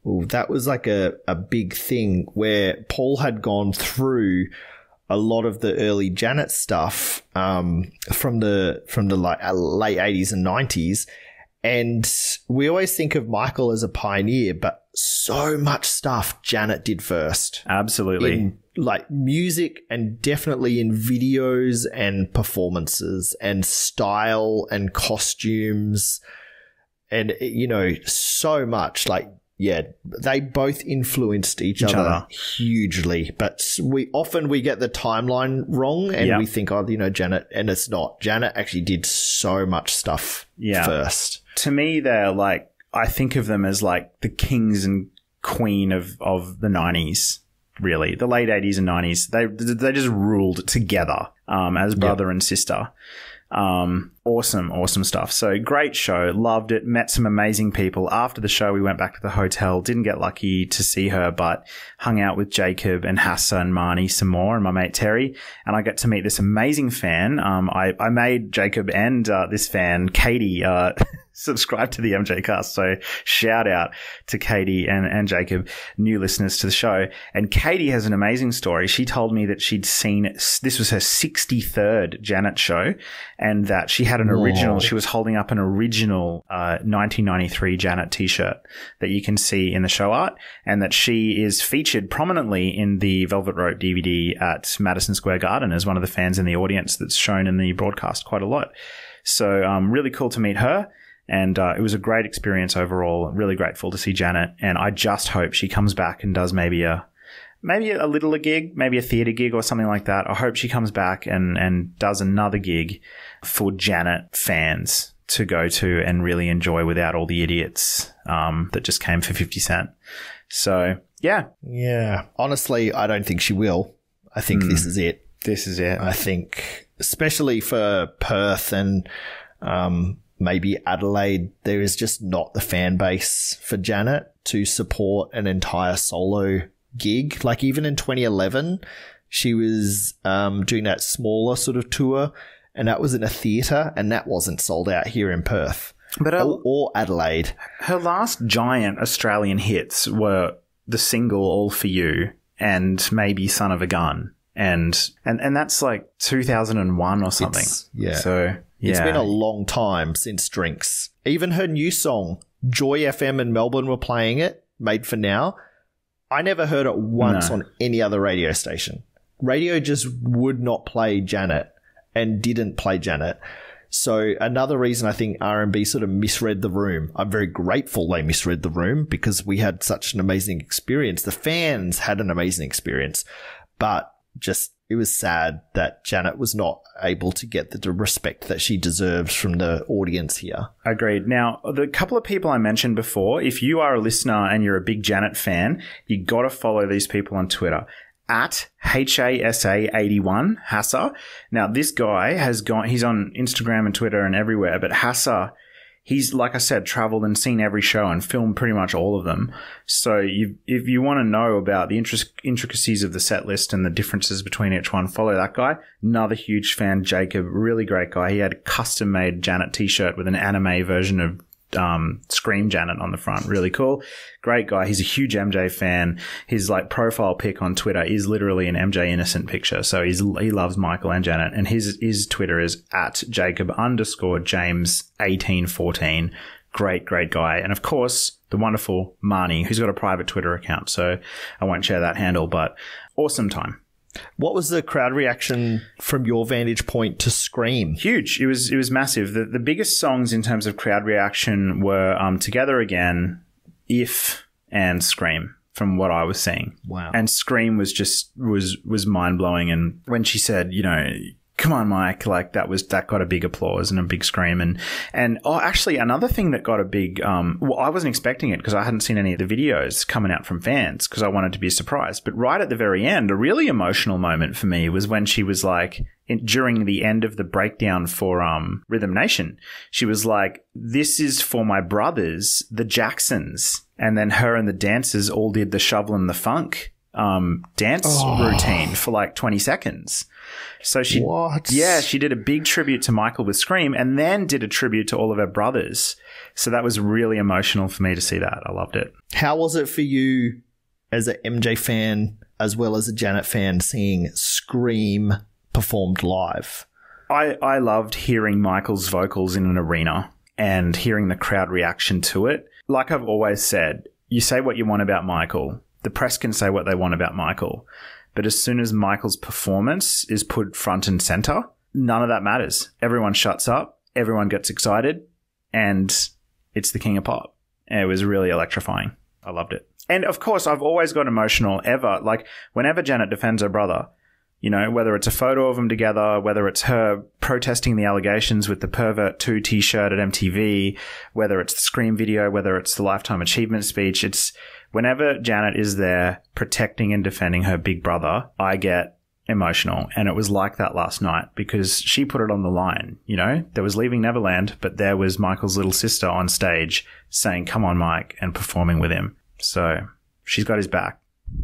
Ooh, that was like a, a big thing where Paul had gone through a lot of the early Janet stuff um, from the from the like, uh, late eighties and nineties. And we always think of Michael as a pioneer, but so much stuff Janet did first. Absolutely. In, like music and definitely in videos and performances and style and costumes and, you know, so much. Like, yeah, they both influenced each, each other, other hugely. But we often we get the timeline wrong and yep. we think, oh, you know, Janet, and it's not. Janet actually did so much stuff yeah. first. To me, they're like, I think of them as like the kings and queen of, of the nineties, really. The late eighties and nineties. They they just ruled together um, as brother yep. and sister. Um, awesome, awesome stuff. So great show. Loved it. Met some amazing people. After the show, we went back to the hotel. Didn't get lucky to see her, but hung out with Jacob and Hassa and Marnie some more and my mate Terry. And I got to meet this amazing fan. Um, I, I made Jacob and uh, this fan, Katie, uh, subscribe to the MJCast. So shout out to Katie and, and Jacob, new listeners to the show. And Katie has an amazing story. She told me that she'd seen, this was her sixty-third Janet show, and that she had an original, Whoa. she was holding up an original uh, nineteen ninety-three Janet t-shirt that you can see in the show art, and that she is featured prominently in the Velvet Rope D V D at Madison Square Garden as one of the fans in the audience that's shown in the broadcast quite a lot. So um, really cool to meet her. And uh, it was a great experience overall. Really grateful to see Janet. And I just hope she comes back and does maybe a maybe a little a gig, maybe a theatre gig or something like that. I hope she comes back and, and does another gig for Janet fans to go to and really enjoy without all the idiots um, that just came for fifty cent. So, yeah. Yeah. Honestly, I don't think she will. I think mm. this is it. This is it. I think, especially for Perth and um, maybe Adelaide, there is just not the fan base for Janet to support an entire solo gig. Like even in twenty eleven, she was um, doing that smaller sort of tour, and that was in a theatre, and that wasn't sold out here in Perth but her, or, or Adelaide. Her last giant Australian hits were the single All For You and maybe Son of a Gun. And, and, and that's like two thousand one or something. It's, yeah. So, yeah. It's been a long time since Drinks. Even her new song, Joy F M in Melbourne were playing it, Made for Now. I never heard it once no. on any other radio station. Radio just would not play Janet and didn't play Janet. So another reason I think R and B sort of misread the room. I'm very grateful they misread the room because we had such an amazing experience. The fans had an amazing experience, but just it was sad that Janet was not able to get the respect that she deserves from the audience here. Agreed. Now, the couple of people I mentioned before, if you are a listener and you're a big Janet fan, you got to follow these people on Twitter. At H A S A eighty-one, Hassa. Now, this guy has gone, he's on Instagram and Twitter and everywhere, but Hassa, he's, like I said, traveled and seen every show and filmed pretty much all of them. So you, if you want to know about the intricacies of the set list and the differences between each one, follow that guy. Another huge fan, Jacob, really great guy. He had a custom-made Janet t-shirt with an anime version of um, Scream Janet on the front. Really cool. Great guy. He's a huge M J fan. His like profile pic on Twitter is literally an M J innocent picture. So he's, he loves Michael and Janet, and his, his Twitter is at Jacob underscore James eighteen fourteen. Great, great guy. And of course, the wonderful Marnie, who's got a private Twitter account. So I won't share that handle, but awesome time. What was the crowd reaction from your vantage point to Scream? Huge. It was it was massive. The the biggest songs in terms of crowd reaction were um, Together Again, If, and Scream, from what I was seeing. Wow. And Scream was just was was mind blowing. And when she said, you know, come on, Mike, like that was that got a big applause and a big scream. And and oh, actually, another thing that got a big um, well, I wasn't expecting it because I hadn't seen any of the videos coming out from fans because I wanted to be surprised. But right at the very end, a really emotional moment for me was when she was like, in, during the end of the breakdown for um, Rhythm Nation, she was like, "This is for my brothers, the Jacksons," and then her and the dancers all did the shovel and the funk um, dance oh. routine for like twenty seconds. So she, What? yeah, she did a big tribute to Michael with Scream, and then did a tribute to all of her brothers. So that was really emotional for me to see that. I loved it. How was it for you as an M J fan as well as a Janet fan seeing Scream performed live? I, I loved hearing Michael's vocals in an arena and hearing the crowd reaction to it. Like I've always said, you say what you want about Michael. The press can say what they want about Michael. But as soon as Michael's performance is put front and center, none of that matters. Everyone shuts up. Everyone gets excited. And it's the king of pop. And it was really electrifying. I loved it. And of course, I've always got emotional ever. Like whenever Janet defends her brother, you know, whether it's a photo of them together, whether it's her protesting the allegations with the Pervert two t-shirt at M T V, whether it's the Scream video, whether it's the Lifetime Achievement speech, it's whenever Janet is there protecting and defending her big brother, I get emotional. And it was like that last night because she put it on the line, you know. There was Leaving Neverland, but there was Michael's little sister on stage saying, "Come on, Mike," and performing with him. So she's got his back.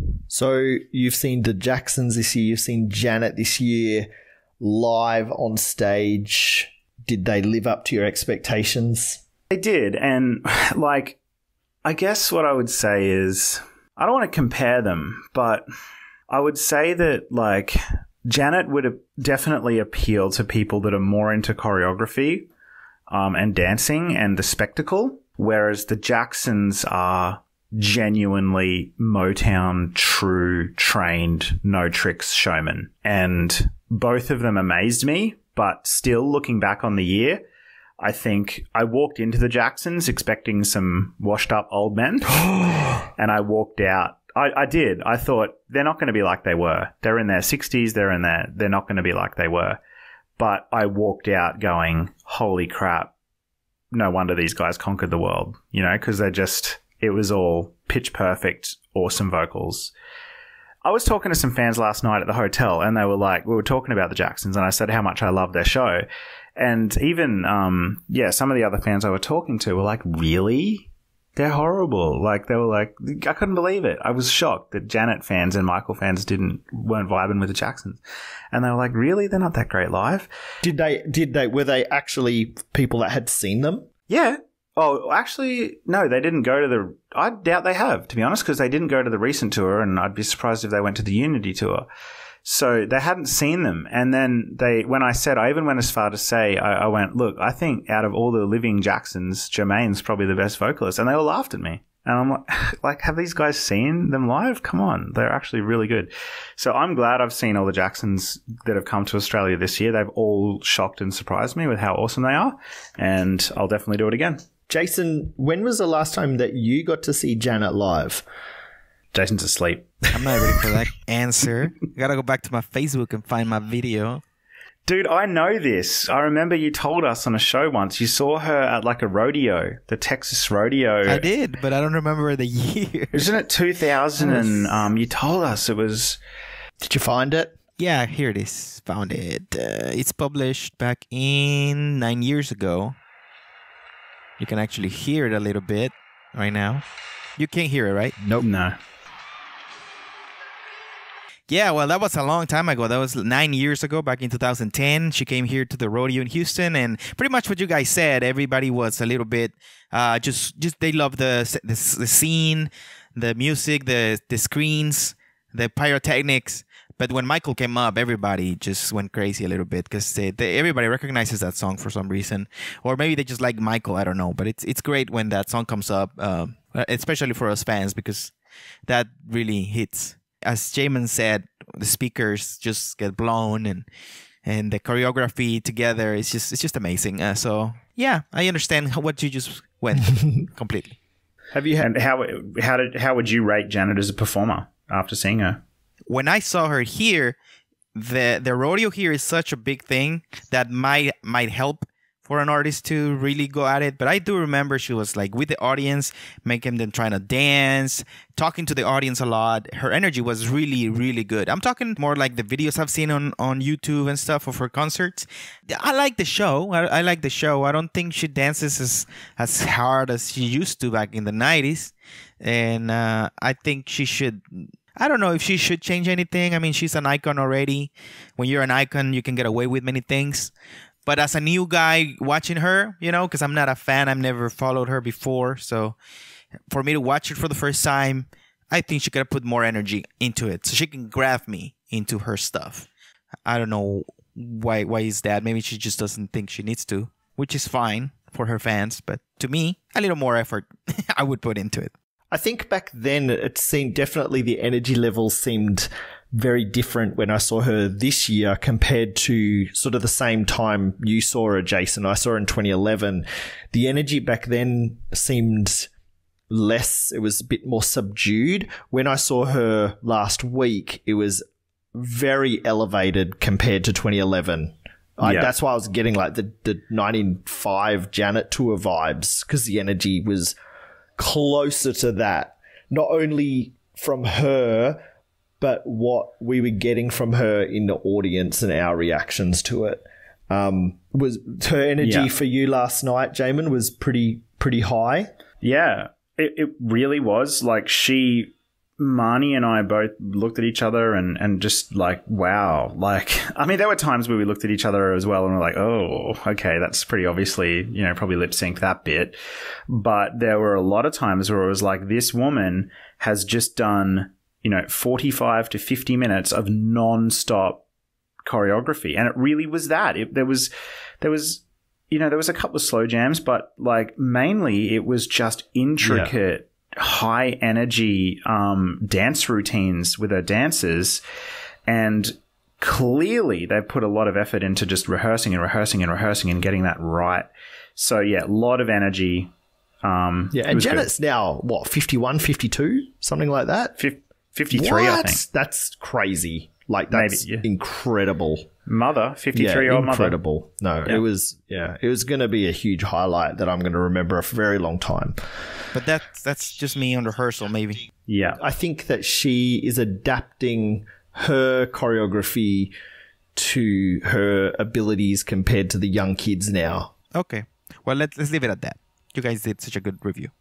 So you've seen the Jacksons this year, you've seen Janet this year live on stage. Did they live up to your expectations? They did. And like, I guess what I would say is, I don't want to compare them, but I would say that like Janet would definitely appeal to people that are more into choreography um, and dancing and the spectacle, whereas the Jacksons are genuinely Motown, true, trained, no tricks showmen. And both of them amazed me, but still looking back on the year, I think I walked into the Jacksons expecting some washed up old men and I walked out. I, I did. I thought they're not going to be like they were. They're in their sixties. They're in their, they're not going to be like they were. But I walked out going, holy crap. No wonder these guys conquered the world, you know, because they're just, it was all pitch perfect, awesome vocals. I was talking to some fans last night at the hotel and they were like, we were talking about the Jacksons and I said how much I love their show. And even, um, yeah, some of the other fans I were talking to were like, really? They're horrible. Like, they were like, I couldn't believe it. I was shocked that Janet fans and Michael fans didn't, weren't vibing with the Jacksons. And they were like, really? They're not that great live. Did they, did they, were they actually people that had seen them? Yeah. Oh, actually, no, they didn't go to the, I doubt they have, to be honest, because they didn't go to the recent tour and I'd be surprised if they went to the Unity tour. So they hadn't seen them. And then they, when I said, I even went as far to say, I, I went, look, I think out of all the living Jacksons, Jermaine's probably the best vocalist. And they all laughed at me. And I'm like, like, have these guys seen them live? Come on. They're actually really good. So I'm glad I've seen all the Jacksons that have come to Australia this year. They've all shocked and surprised me with how awesome they are. And I'll definitely do it again. Jason, when was the last time that you got to see Janet live? Jason's asleep. I'm not ready for that answer. I gotta go back to my Facebook and find my video. Dude, I know this. I remember you told us on a show once you saw her at like a rodeo, the Texas rodeo. I did, but I don't remember the year. Isn't it two thousand? And um, you told us it was. Did you find it? Yeah, here it is. Found it. Uh, it's published back in nine years ago. You can actually hear it a little bit right now. You can't hear it, right? Nope. No. Yeah, well, that was a long time ago. That was nine years ago, back in two thousand ten. She came here to the rodeo in Houston, and pretty much what you guys said, everybody was a little bit, uh, just, just they loved the, the the scene, the music, the the screens, the pyrotechnics. But when Michael came up, everybody just went crazy a little bit because they, they, everybody recognizes that song for some reason, or maybe they just like Michael. I don't know, but it's it's great when that song comes up, uh, especially for us fans because that really hits. As Jamon said, the speakers just get blown, and and the choreography together is just it's just amazing. Uh, so yeah, I understand what you just went completely. Have you had how how did how would you rate Janet as a performer after seeing her? When I saw her here, the the rodeo here is such a big thing that might might help for an artist to really go at it. But I do remember she was like with the audience, making them trying to dance, talking to the audience a lot. Her energy was really, really good. I'm talking more like the videos I've seen on, on YouTube and stuff of her concerts. I like the show. I, I like the show. I don't think she dances as, as hard as she used to back in the nineties. And uh, I think she should... I don't know if she should change anything. I mean, she's an icon already. When you're an icon, you can get away with many things. But as a new guy watching her, you know, because I'm not a fan, I've never followed her before. So for me to watch it for the first time, I think she could have put more energy into it so she can grab me into her stuff. I don't know why why is that. Maybe she just doesn't think she needs to, which is fine for her fans. But to me, a little more effort I would put into it. I think back then it seemed definitely the energy levels seemed very different when I saw her this year compared to sort of the same time you saw her, Jason. I saw her in twenty eleven. The energy back then seemed less, it was a bit more subdued. When I saw her last week, it was very elevated compared to twenty eleven. I, yeah. That's why I was getting like the, the ninety-five Janet tour vibes, because the energy was closer to that, not only from her, but what we were getting from her in the audience and our reactions to it. Um, was her energy yeah. for you last night, Jamon, was pretty pretty high? Yeah, it, it really was. Like she, Marnie and I both looked at each other and, and just like, wow. Like, I mean, there were times where we looked at each other as well and we're like, oh, okay, that's pretty obviously, you know, probably lip sync that bit. But there were a lot of times where it was like, this woman has just done, you know, forty-five to fifty minutes of non-stop choreography. And it really was that. It, there was, there was, you know, there was a couple of slow jams, but like mainly it was just intricate, yeah. high energy um, dance routines with her dancers. And clearly they've put a lot of effort into just rehearsing and rehearsing and rehearsing and getting that right. So yeah, a lot of energy. Um, yeah. And Janet's good. Now, what, fifty-one, fifty-two, something like that? fifty-three, what? I think. That's crazy. Like, that's Maybe, yeah. incredible. Mother, fifty-three-year-old yeah, incredible. mother. No, yeah. it was, yeah, it was going to be a huge highlight that I'm going to remember a very long time. But that's, that's just me on rehearsal, maybe. Yeah. I think that she is adapting her choreography to her abilities compared to the young kids now. Okay. Well, let's, let's leave it at that. You guys did such a good review.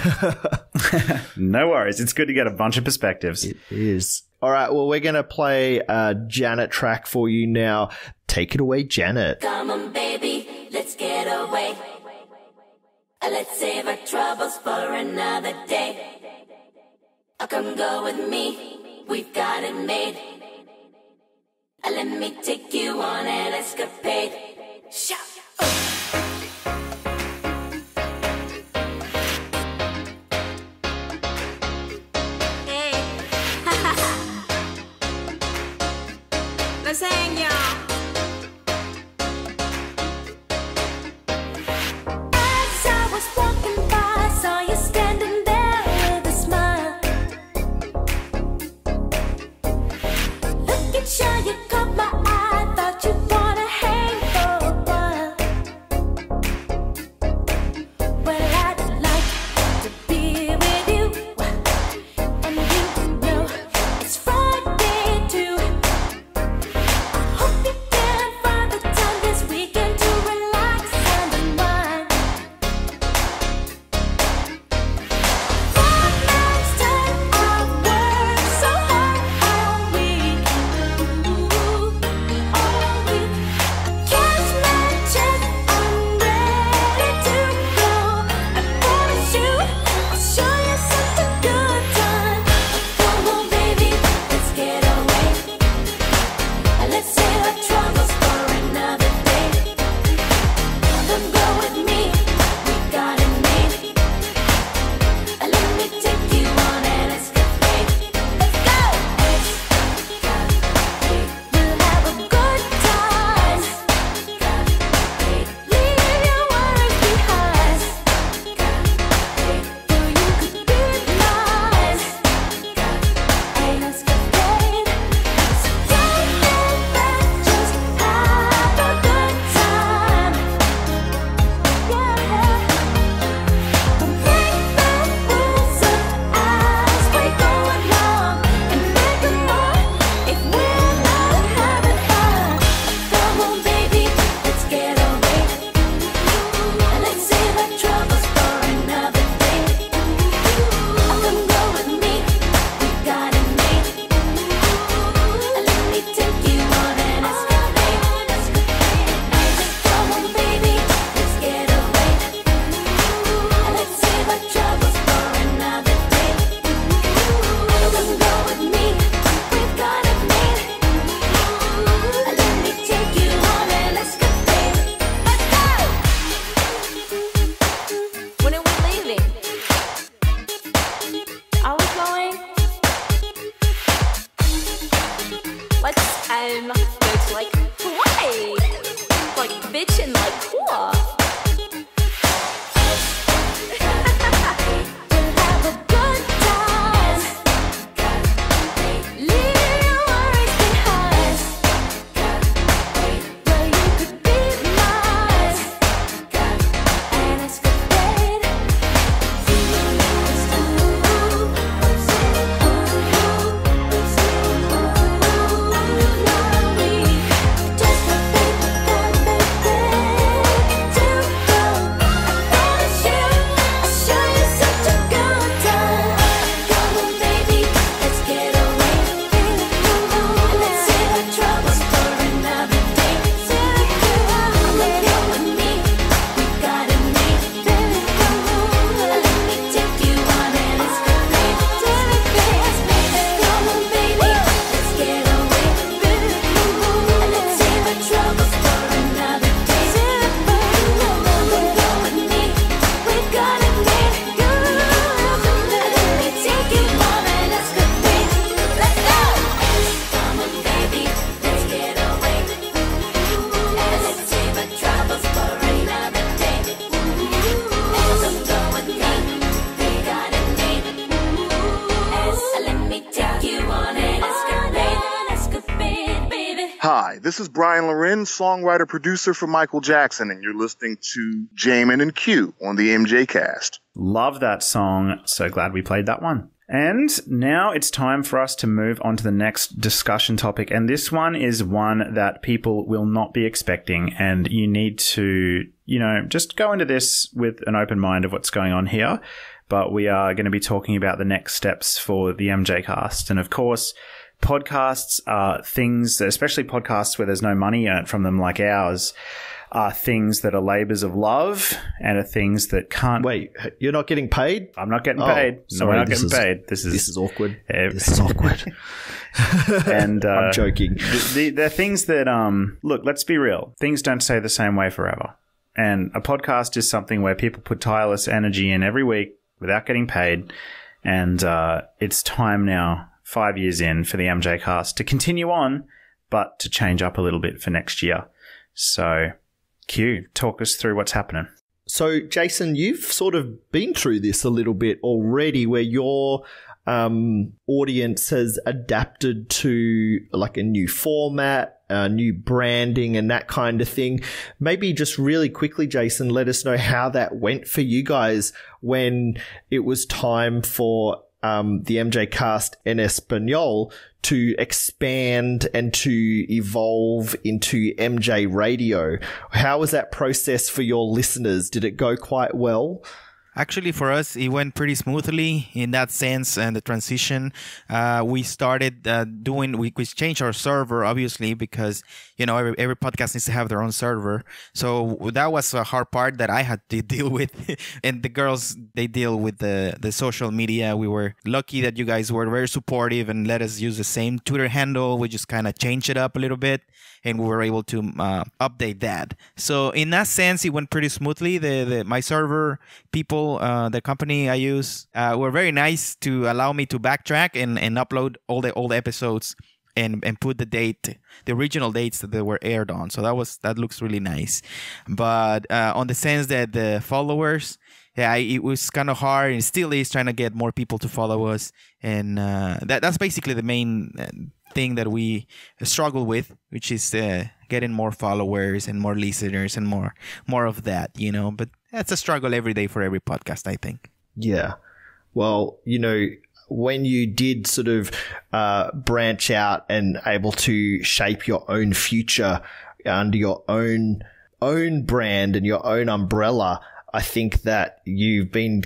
No worries. It's good to get a bunch of perspectives. It is. All right. Well, we're going to play a Janet track for you now. Take it away, Janet. Come on, baby. Let's get away. Let's save our troubles for another day. Come go with me. We've got it made. Let me take you on an escapade. Shout. Let's hang, y'all. As I was walking by, saw you standing there with a smile. Looking shy, you caught my eye. Thought you'd wanna hang for a while. Hi, this is Brian Loren, songwriter-producer for Michael Jackson, and you're listening to Jamon and Q on the MJCast. Love that song. So glad we played that one. And now it's time for us to move on to the next discussion topic. And this one is one that people will not be expecting. And you need to, you know, just go into this with an open mind of what's going on here. But we are going to be talking about the next steps for the MJCast. And of course, podcasts are things, especially podcasts where there's no money earned from them like ours, are things that are labors of love and are things that can't... Wait, you're not getting paid? I'm not getting oh, paid. Sorry, no, we're not getting is, paid. This is this is awkward. Uh, this is awkward. and uh, I'm joking. The, the, they're things that, um, look, let's be real. Things don't stay the same way forever. And a podcast is something where people put tireless energy in every week without getting paid. And uh, it's time now, five years in, for the MJCast to continue on, but to change up a little bit for next year. So... Q, talk us through what's happening. So, Jason, you've sort of been through this a little bit already where your um, audience has adapted to like a new format, uh, new branding and that kind of thing. Maybe just really quickly, Jason, let us know how that went for you guys when it was time for um, the MJCast en Espanol to expand and to evolve into MJRadio. How was that process for your listeners? Did it go quite well? Actually, for us, it went pretty smoothly in that sense. And the transition, uh, we started uh, doing, we, we changed our server, obviously, because, you know, every, every podcast needs to have their own server. So that was a hard part that I had to deal with. And the girls, they deal with the, the social media. We were lucky that you guys were very supportive and let us use the same Twitter handle. We just kind of changed it up a little bit. And we were able to uh, update that. So in that sense, it went pretty smoothly. The, the my server people, uh, the company I use, uh, were very nice to allow me to backtrack and, and upload all the old episodes and, and put the date, the original dates that they were aired on. So that was that looks really nice. But uh, on the sense that the followers, yeah, it was kind of hard and still is trying to get more people to follow us. And uh, that that's basically the main thing that we struggle with, which is uh, getting more followers and more listeners and more more of that, you know. But that's a struggle every day for every podcast, I think. Yeah. Well, you know, when you did sort of uh, branch out and able to shape your own future under your own own brand and your own umbrella, I think that you've been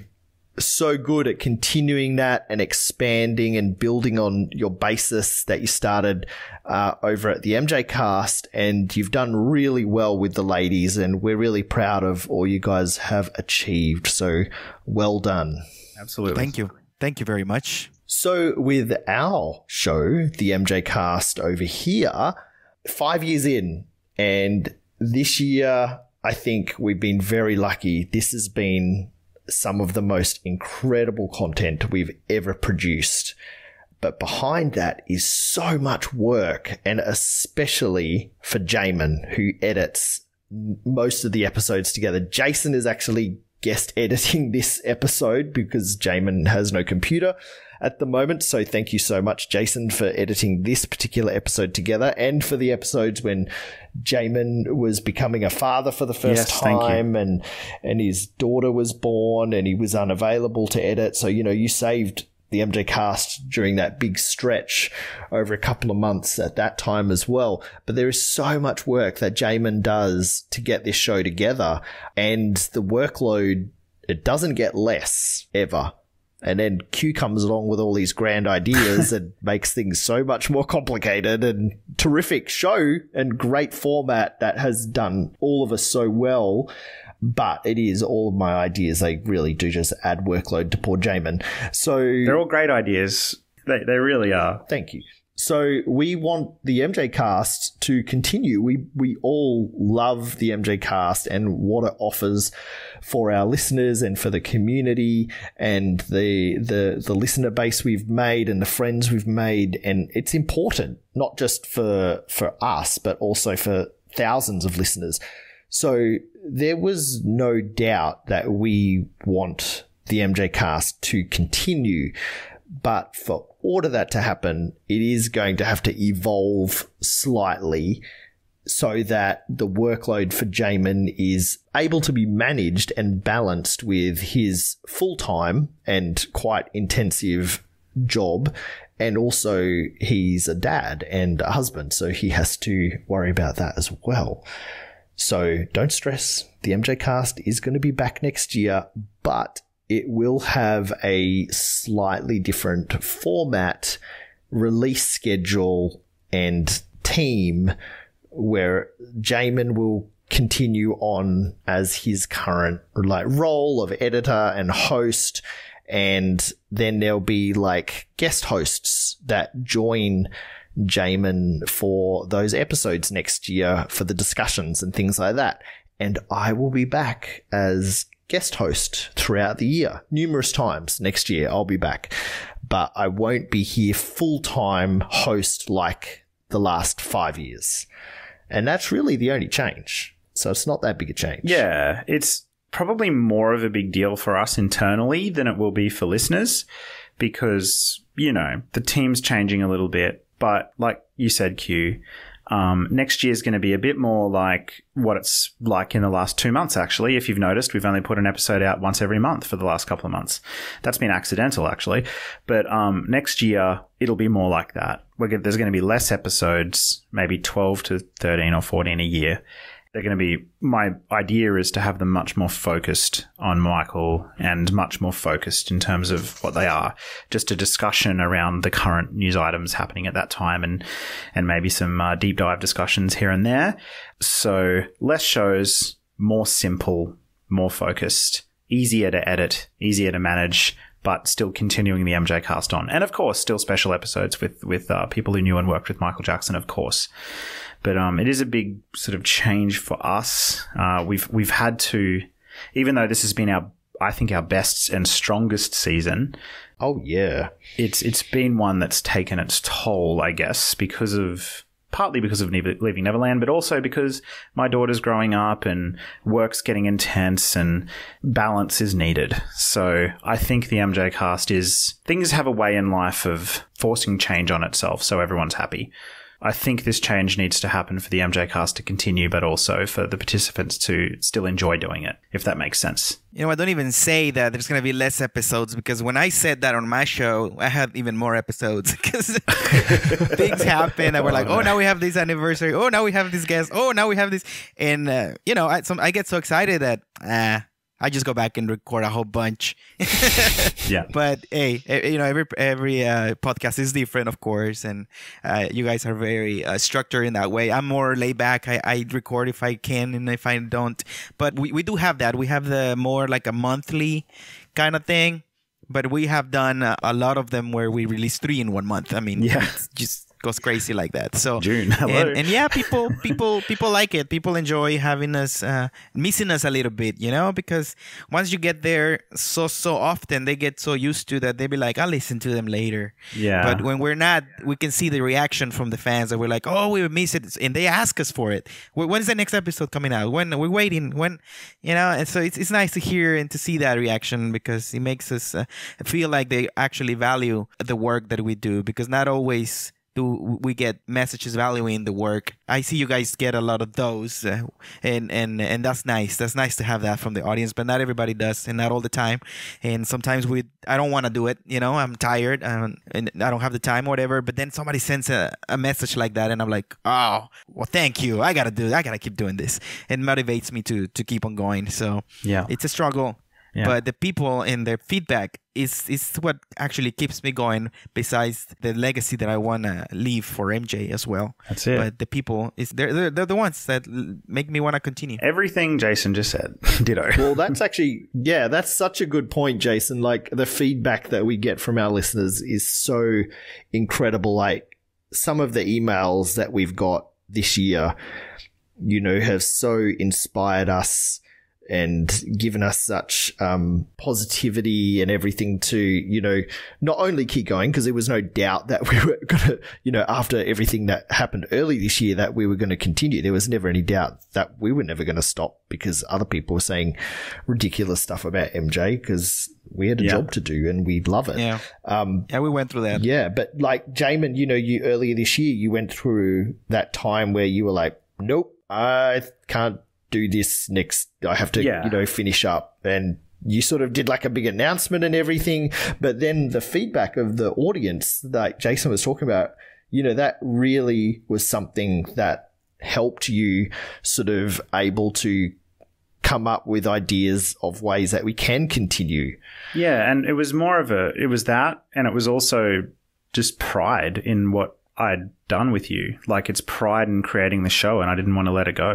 so good at continuing that and expanding and building on your basis that you started uh, over at the MJCast, and you've done really well with the ladies, and we're really proud of all you guys have achieved. So well done. Absolutely. Thank you. Thank you very much. So with our show, the MJCast over here, five years in, and this year I think we've been very lucky. This has been some of the most incredible content we've ever produced. But behind that is so much work, and especially for Jamon, who edits most of the episodes together. Jason is actually guest editing this episode because Jamon has no computer at the moment. So thank you so much, Jason, for editing this particular episode together, and for the episodes when Jamon was becoming a father for the first yes, time and and his daughter was born and he was unavailable to edit. So, you know, you saved the MJCast during that big stretch over a couple of months at that time as well. But there is so much work that Jamon does to get this show together, and the workload, it doesn't get less ever. And then Q comes along with all these grand ideas and makes things so much more complicated, and terrific show and great format that has done all of us so well. But it is all of my ideas. They really do just add workload to poor Jamon. So they're all great ideas. They they really are. Thank you. So we want the MJCast to continue. We we all love the MJCast and what it offers for our listeners and for the community and the the the listener base we've made and the friends we've made. And it's important, not just for for us, but also for thousands of listeners. So there was no doubt that we want the MJCast to continue. But for order that to happen, it is going to have to evolve slightly so that the workload for Jamon is able to be managed and balanced with his full-time and quite intensive job. And also he's a dad and a husband, so he has to worry about that as well. So don't stress. The MJCast is going to be back next year, but it will have a slightly different format, release schedule, and team, where Jamon will continue on as his current like role of editor and host, and then there'll be like guest hosts that join Jamon for those episodes next year for the discussions and things like that. And I will be back as guest host throughout the year. Numerous times next year I'll be back, but I won't be here full-time host like the last five years. And that's really the only change. So it's not that big a change. Yeah, it's probably more of a big deal for us internally than it will be for listeners because, you know, the team's changing a little bit. But like you said, Q, um, next year is going to be a bit more like what it's like in the last two months, actually. If you've noticed, we've only put an episode out once every month for the last couple of months. That's been accidental, actually. But um, next year, it'll be more like that. We're gonna, there's going to be less episodes, maybe twelve to thirteen or fourteen a year. They're going to be, my idea is to have them much more focused on Michael and much more focused in terms of what they are. Just a discussion around the current news items happening at that time and, and maybe some uh, deep dive discussions here and there. So less shows, more simple, more focused, easier to edit, easier to manage, but still continuing the MJCast on. And of course, still special episodes with, with uh, people who knew and worked with Michael Jackson, of course. But um, it is a big sort of change for us. Uh, we've we've had to, even though this has been our, I think, our best and strongest season. Oh yeah, it's it's been one that's taken its toll, I guess, because of partly because of Leaving Neverland, but also because my daughter's growing up and work's getting intense and balance is needed. So I think the MJCast is things have a way in life of forcing change on itself, so everyone's happy. I think this change needs to happen for the MJCast to continue, but also for the participants to still enjoy doing it, if that makes sense. You know, I don't even say that there's going to be less episodes because when I said that on my show, I had even more episodes because things happen and we're like, oh, now we have this anniversary. Oh, now we have this guest. Oh, now we have this. And, uh, you know, I, some, I get so excited that, ah, I just go back and record a whole bunch. Yeah. But hey, you know, every every uh, podcast is different, of course, and uh, you guys are very uh, structured in that way. I'm more laid back. I, I record if I can and if I don't. But we, we do have that. We have the more like a monthly kind of thing. But we have done uh, a lot of them where we release three in one month. I mean, yeah. It's just goes crazy like that. So June, hello. And, and yeah, people, people, people like it. People enjoy having us, uh, missing us a little bit, you know, because once you get there so, so often, they get so used to that. They be like, I'll listen to them later. Yeah. But when we're not, we can see the reaction from the fans and we're like, oh, we miss it. And they ask us for it. When's the next episode coming out? When we're waiting, when, you know, and so it's, it's nice to hear and to see that reaction because it makes us uh, feel like they actually value the work that we do, because not always do we get messages valuing the work. I see you guys get a lot of those, uh, and and and that's nice. That's nice to have that from the audience, but not everybody does, and not all the time. And sometimes we, I don't want to do it. You know, I'm tired, um, and I don't have the time, or whatever. But then somebody sends a, a message like that, and I'm like, oh, well, thank you. I gotta do. I gotta keep doing this. It motivates me to to keep on going. So yeah, it's a struggle. Yeah. But the people and their feedback is is what actually keeps me going, besides the legacy that I want to leave for M J as well. That's it. But the people, is they're, they're, they're the ones that make me want to continue. Everything Jason just said. Ditto. Well, that's actually, yeah, that's such a good point, Jason. Like, the feedback that we get from our listeners is so incredible. Like, some of the emails that we've got this year, you know, have so inspired us and given us such um, positivity and everything to, you know, not only keep going, because there was no doubt that we were going to, you know, after everything that happened early this year, that we were going to continue. There was never any doubt that we were never going to stop, because other people were saying ridiculous stuff about M J because we had a yeah. job to do and we love it. Yeah. Um, yeah, we went through that. Yeah. But like, Jamon, you know, you earlier this year, you went through that time where you were like, nope, I can't do this next. I have to, Yeah. you know, finish up. And you sort of did like a big announcement and everything. But then the feedback of the audience, like Jason was talking about, you know, that really was something that helped you sort of able to come up with ideas of ways that we can continue. Yeah, and it was more of a, it was that, and it was also just pride in what I'd done with you. Like, it's pride in creating the show, and I didn't want to let it go.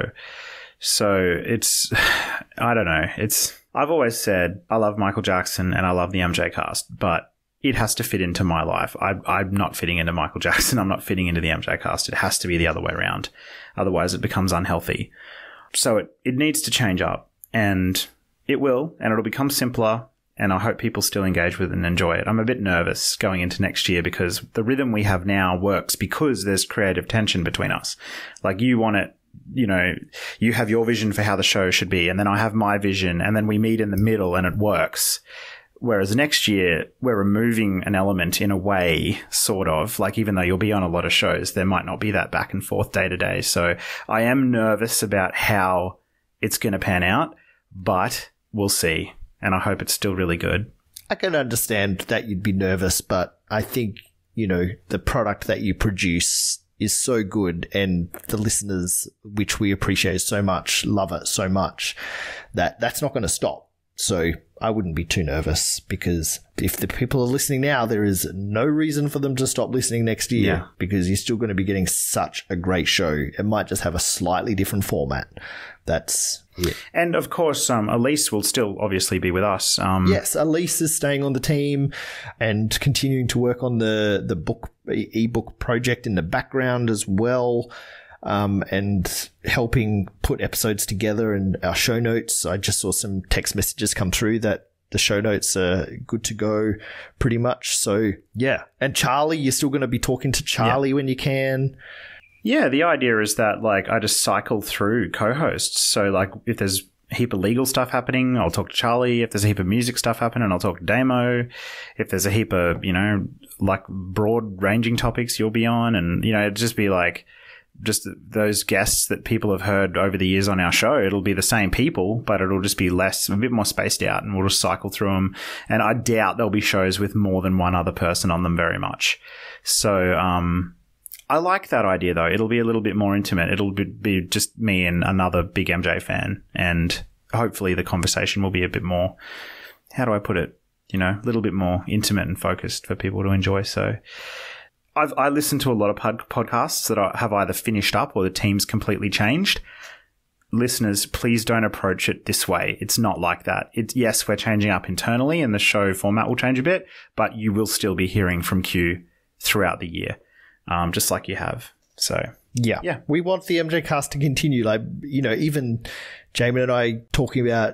So it's, I don't know, it's, I've always said I love Michael Jackson and I love the MJCast, but it has to fit into my life. I, I'm not fitting into Michael Jackson. I'm not fitting into the MJCast. It has to be the other way around. Otherwise, it becomes unhealthy. So it, it needs to change up, and it will, and it'll become simpler, and I hope people still engage with it and enjoy it. I'm a bit nervous going into next year because the rhythm we have now works because there's creative tension between us. Like, you want it, you know, you have your vision for how the show should be, and then I have my vision, and then we meet in the middle and it works. Whereas next year, we're removing an element in a way, sort of, like, even though you'll be on a lot of shows, there might not be that back and forth day to day. So I am nervous about how it's going to pan out, but we'll see. And I hope it's still really good. I can understand that you'd be nervous, but I think, you know, the product that you produce is so good, and the listeners, which we appreciate so much, love it so much, that that's not going to stop. So I wouldn't be too nervous, because if the people are listening now, there is no reason for them to stop listening next year, Yeah. because you're still going to be getting such a great show. It might just have a slightly different format. That's it. And of course, um, Elise will still obviously be with us. Um, Yes, Elise is staying on the team and continuing to work on the, the book e- ebook project in the background as well. Um, and helping put episodes together and our show notes. I just saw some text messages come through that the show notes are good to go pretty much. So, yeah. And Charlie, you're still going to be talking to Charlie Yeah. when you can. Yeah, the idea is that, like, I just cycle through co-hosts. So, like, if there's a heap of legal stuff happening, I'll talk to Charlie. If there's a heap of music stuff happening, I'll talk to Damo. If there's a heap of, you know, like, broad-ranging topics, you'll be on. And, you know, it'd just be like, just those guests that people have heard over the years on our show. It'll be the same people, but it'll just be less, a bit more spaced out, and we'll just cycle through them. And I doubt there'll be shows with more than one other person on them very much. So, um, I like that idea, though. It'll be a little bit more intimate. It'll be, be just me and another big M J fan, and hopefully the conversation will be a bit more, how do I put it? You know, a little bit more intimate and focused for people to enjoy. So, I've, I listen to a lot of pod, podcasts that are, have either finished up or the team's completely changed. Listeners, please don't approach it this way. It's not like that. It's, yes, we're changing up internally and the show format will change a bit, but you will still be hearing from Q throughout the year, um, just like you have. So, Yeah. Yeah. We want the M J cast to continue. Like, you know, even Jamon and I talking about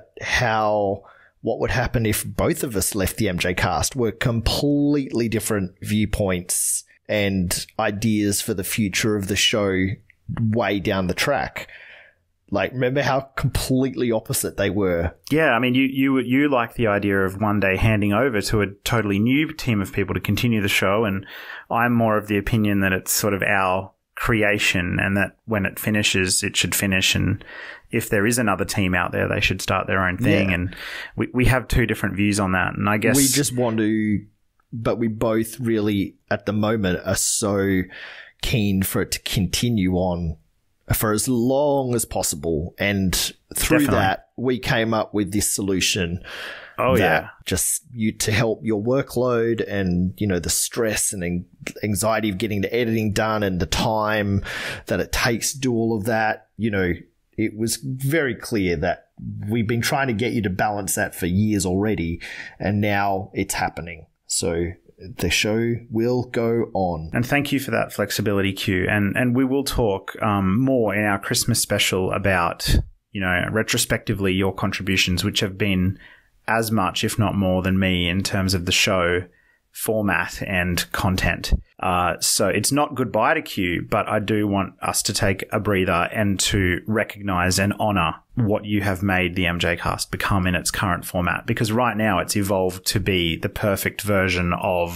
how what would happen if both of us left the M J cast were completely different viewpoints and ideas for the future of the show way down the track. Like, remember how completely opposite they were? Yeah, I mean, you you you like the idea of one day handing over to a totally new team of people to continue the show, and I'm more of the opinion that it's sort of our creation, and that when it finishes, it should finish, and if there is another team out there, they should start their own thing. Yeah. And we, we have two different views on that, and I guess We just want to, but we both really, at the moment, are so keen for it to continue on for as long as possible. And through Definitely. that, we came up with this solution. Oh, that yeah. just you to help your workload and, you know, the stress and an- anxiety of getting the editing done and the time that it takes to do all of that. You know, it was very clear that we've been trying to get you to balance that for years already, and now it's happening. So the show will go on. And thank you for that flexibility, Q. And and we will talk um, more in our Christmas special about, you know, retrospectively your contributions, which have been as much, if not more, than me in terms of the show format and content. Uh, so it's not goodbye to Q, but I do want us to take a breather and to recognize and honor what you have made the MJCast become in its current format. Because right now it's evolved to be the perfect version of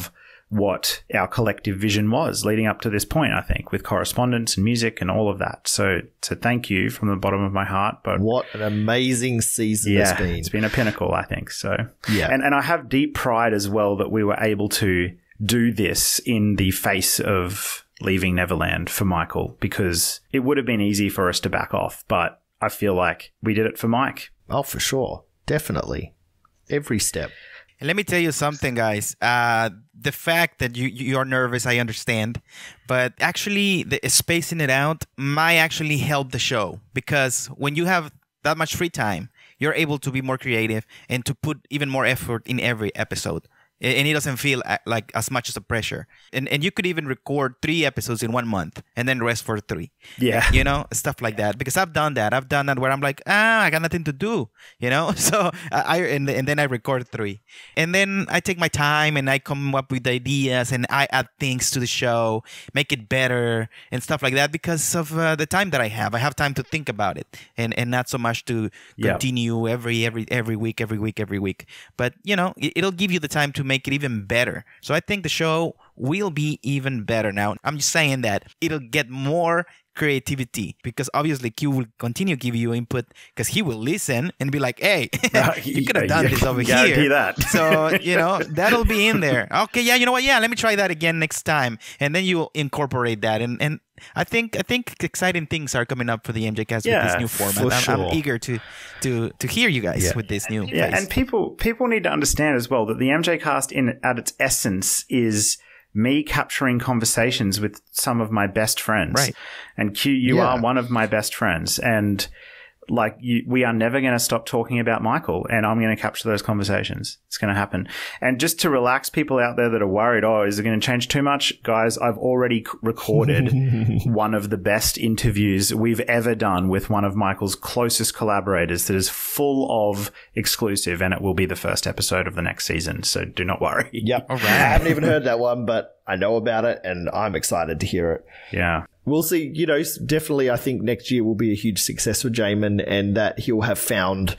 what our collective vision was leading up to this point, I think, with correspondence and music and all of that. So, so thank you from the bottom of my heart. But what an amazing season yeah, it's been. It's been a pinnacle, I think. So, yeah. And, and I have deep pride as well that we were able to do this in the face of leaving Neverland for Michael, because it would have been easy for us to back off, but I feel like we did it for Mike. Oh, for sure. Definitely. Every step. And let me tell you something, guys. Uh, the fact that you you're nervous, I understand, but actually, the spacing it out might actually help the show, because when you have that much free time, you're able to be more creative and to put even more effort in every episode. And it doesn't feel like as much as a pressure. And and you could even record three episodes in one month and then rest for three. Yeah. You know, stuff like that. Because I've done that. I've done that where I'm like, ah, I got nothing to do. You know? So I and, and then I record three. And then I take my time and I come up with ideas and I add things to the show, make it better and stuff like that because of uh, the time that I have. I have time to think about it and, and not so much to yeah. continue every every every week, every week, every week. But, you know, it, it'll give you the time to make it even better. So I think the show will be even better now. I'm just saying that it'll get more creativity because obviously Q will continue to give you input because he will listen and be like, hey, you could have done yeah, this over guarantee here. That. So, you know, that'll be in there. Okay, yeah, you know what? Yeah, let me try that again next time. And then you incorporate that. And, and I think I think exciting things are coming up for the MJCast yeah, with this new format. I'm, sure. I'm eager to to to hear you guys yeah. with this new Yeah, place. and people people need to understand as well that the MJCast in at its essence is me capturing conversations with some of my best friends. Right. And Q, you yeah. are one of my best friends. And like you, we are never going to stop talking about Michael, and I'm going to capture those conversations. It's going to happen. And just to relax people out there that are worried, oh, is it going to change too much? Guys, I've already recorded one of the best interviews we've ever done with one of Michael's closest collaborators that is full of exclusive, and it will be the first episode of the next season. So do not worry. Yep. All right. I haven't even heard that one, but I know about it and I'm excited to hear it. Yeah. We'll see, you know, definitely I think next year will be a huge success for Jamon and that he'll have found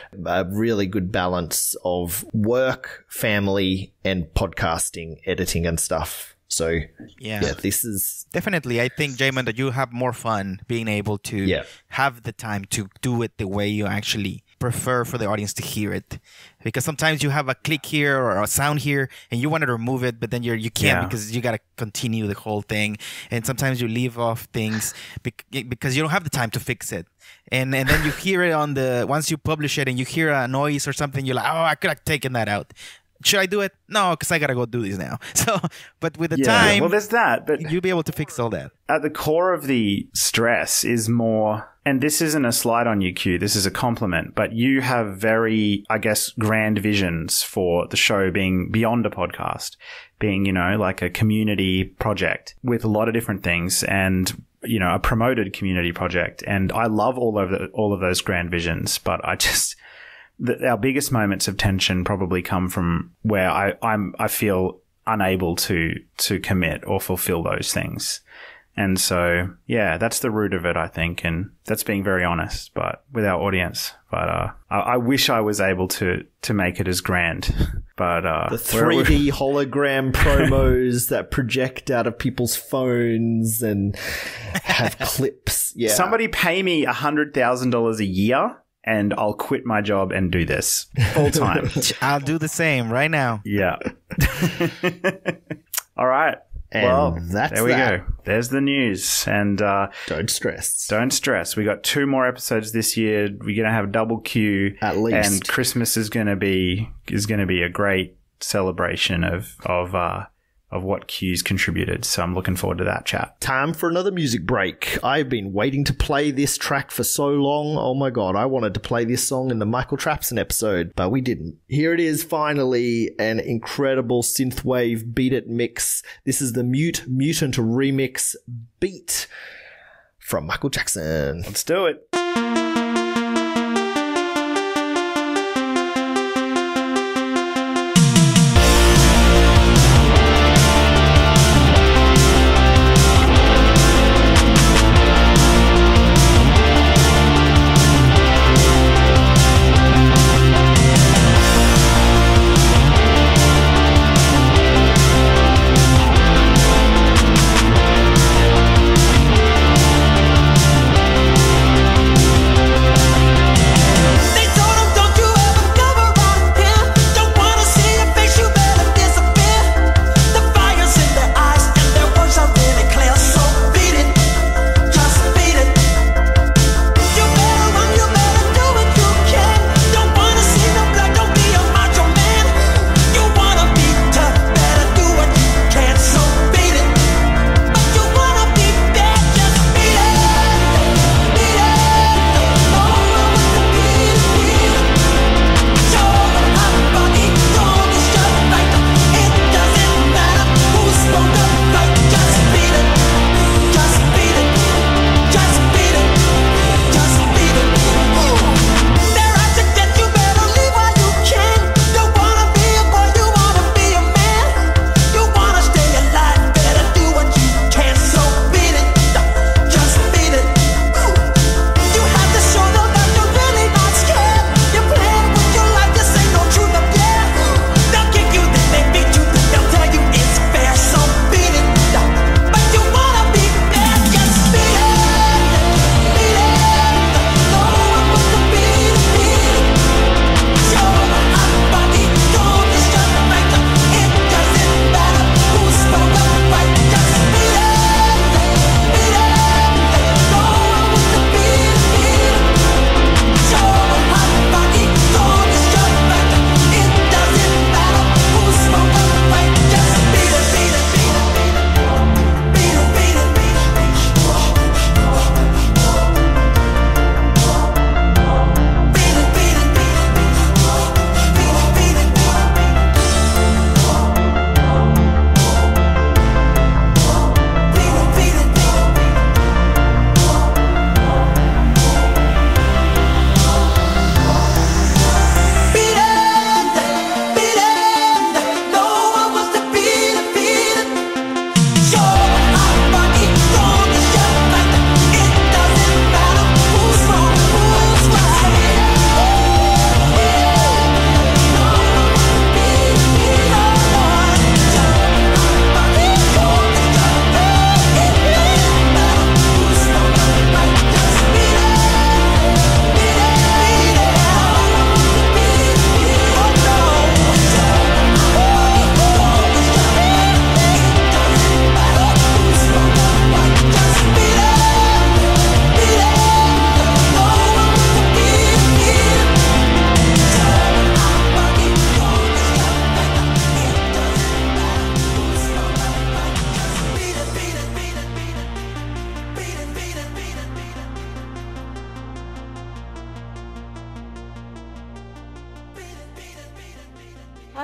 a really good balance of work, family, and podcasting, editing and stuff. So, yeah, yeah this is... Definitely, I think, Jamon, that you have more fun being able to yeah. have the time to do it the way you actually prefer for the audience to hear it. Because sometimes you have a click here or a sound here and you want to remove it, but then you're, you can't yeah. because you got to continue the whole thing. And sometimes you leave off things because you don't have the time to fix it. And and then you hear it on the, once you publish it and you hear a noise or something, you're like, oh, I could have taken that out. Should I do it? No, because I got to go do this now. So, but with the yeah. time, well, there's that, but you'll be able to fix all that. At the core of the stress is more, and this isn't a slight on you, Q, this is a compliment, but you have very, I guess, grand visions for the show being beyond a podcast, being, you know, like a community project with a lot of different things and, you know, a promoted community project. And I love all of the, all of those grand visions, but I just... The, our biggest moments of tension probably come from where I, I'm I feel unable to to commit or fulfill those things, and so yeah, that's the root of it, I think, and that's being very honest, but with our audience. But uh, I, I wish I was able to to make it as grand. But uh, the three D hologram promos that project out of people's phones and have clips. Yeah, somebody pay me a hundred thousand dollars a year. And I'll quit my job and do this full time. I'll do the same right now. Yeah. All right. And well, that's there we that. go. There's the news. And uh, don't stress. Don't stress. We got two more episodes this year. We're gonna have double Q at least, and Christmas is gonna be is gonna be a great celebration of of uh, of what Q's contributed. So I'm looking forward to that chat. Time for another music break. I've been waiting to play this track for so long. Oh my God, I wanted to play this song in the Michael Trapson episode, but we didn't. Here it is, finally, an incredible synthwave beat it mix. This is the Mute Mutant remix beat from Michael Jackson. Let's do it.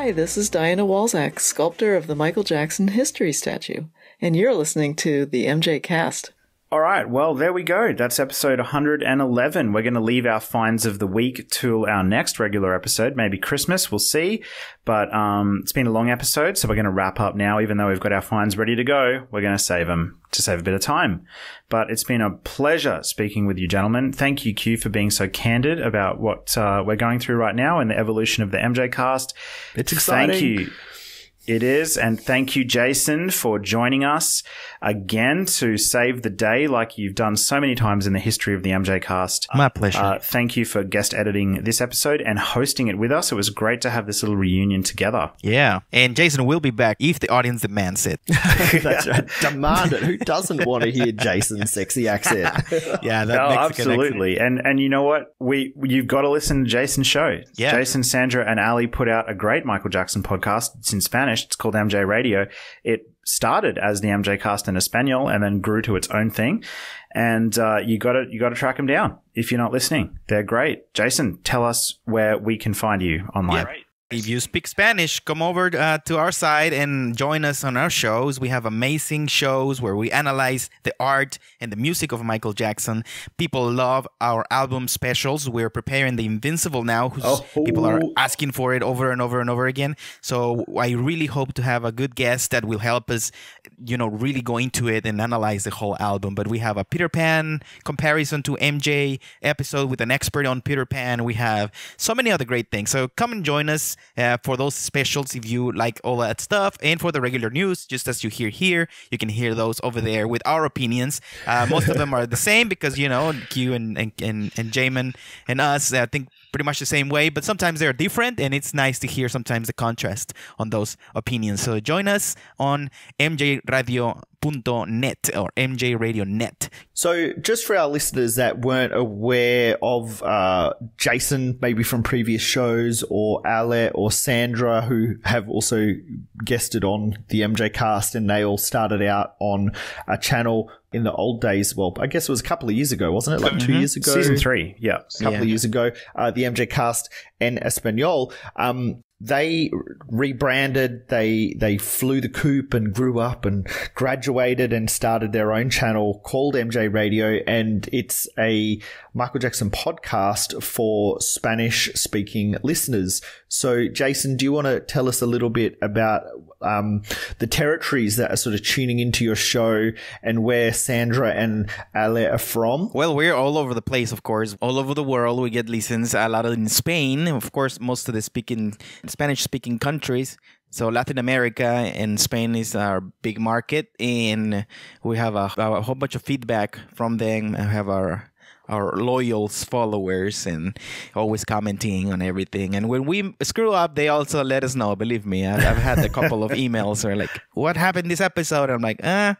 Hi, this is Diana Walzak, sculptor of the Michael Jackson History Statue, and you're listening to the MJCast. All right, well, there we go. That's episode one hundred eleven. We're going to leave our finds of the week till our next regular episode, maybe Christmas, we'll see. But um, it's been a long episode, so we're going to wrap up now. Even though we've got our finds ready to go, we're going to save them to save a bit of time. But it's been a pleasure speaking with you, gentlemen. Thank you, Q, for being so candid about what uh, we're going through right now and the evolution of the MJCast. It's exciting. Thank you. It is. And thank you, Jason, for joining us again to save the day like you've done so many times in the history of the MJCast. My pleasure. Uh, thank you for guest editing this episode and hosting it with us. It was great to have this little reunion together. Yeah. And Jason will be back if the audience demands it. That's right. Demand it. Who doesn't want to hear Jason's sexy accent? Yeah, that oh, Mexican absolutely. accent. And and you know what? We you've got to listen to Jason's show. Yeah. Jason, Sandra, and Ali put out a great Michael Jackson podcast. It's in Spanish. It's called MJRadio. It started as the MJCast in Espanol and then grew to its own thing. And uh, you got to you got to track them down if you're not listening. They're great. Jason, tell us where we can find you online. Yeah. If you speak Spanish, come over uh, to our side and join us on our shows. We have amazing shows where we analyze the art and the music of Michael Jackson. People love our album specials. We're preparing The Invincible now. Oh. People are asking for it over and over and over again. So I really hope to have a good guest that will help us, you know, really go into it and analyze the whole album. But we have a Peter Pan comparison to M J episode with an expert on Peter Pan. We have so many other great things. So come and join us. Uh, for those specials, if you like all that stuff, and for the regular news, just as you hear here, you can hear those over there with our opinions. Uh, most of them are the same because, you know, Q and and and, and Jamon and us, I think pretty much the same way, but sometimes they're different, and it's nice to hear sometimes the contrast on those opinions. So join us on M J radio dot net or M J Radio net. So just for our listeners that weren't aware of uh, Jason, maybe from previous shows, or Ale or Sandra, who have also guested on the MJCast, and they all started out on a channel in the old days. Well, I guess it was a couple of years ago, wasn't it? Like mm-hmm. two years ago? Season three, yeah. A couple yeah. of years ago, uh, the MJCast en Espanol. Um, They rebranded, they they flew the coop and grew up and graduated and started their own channel called M J Radio, and it's a Michael Jackson podcast for Spanish-speaking listeners. So, Jason, do you want to tell us a little bit about um, the territories that are sort of tuning into your show and where Sandra and Ale are from? Well, we're all over the place, of course. All over the world, we get listens. A lot in Spain, of course, most of the speaking Spanish-speaking countries. So Latin America and Spain is our big market, and we have a, a whole bunch of feedback from them. We have our our loyal followers and always commenting on everything. And when we screw up, they also let us know. Believe me, I've, I've had a couple of emails where like, what happened this episode? I'm like, ah,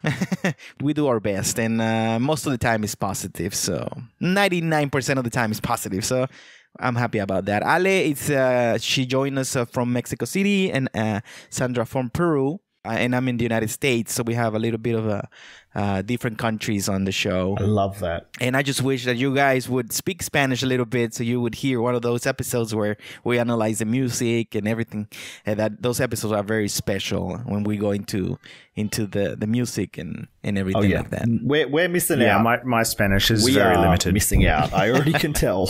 we do our best. And uh, most of the time it's positive. So ninety-nine percent of the time it's positive. So I'm happy about that. Ale, it's uh, she joined us uh, from Mexico City, and uh, Sandra from Peru. Uh, and I'm in the United States, so we have a little bit of a, uh, different countries on the show. I love that. And I just wish that you guys would speak Spanish a little bit, so you would hear one of those episodes where we analyze the music and everything. And that those episodes are very special when we go into into the, the music and, and everything oh, yeah. like that. We're, we're missing yeah, out. my, my Spanish is we very are limited. missing out. I already can tell.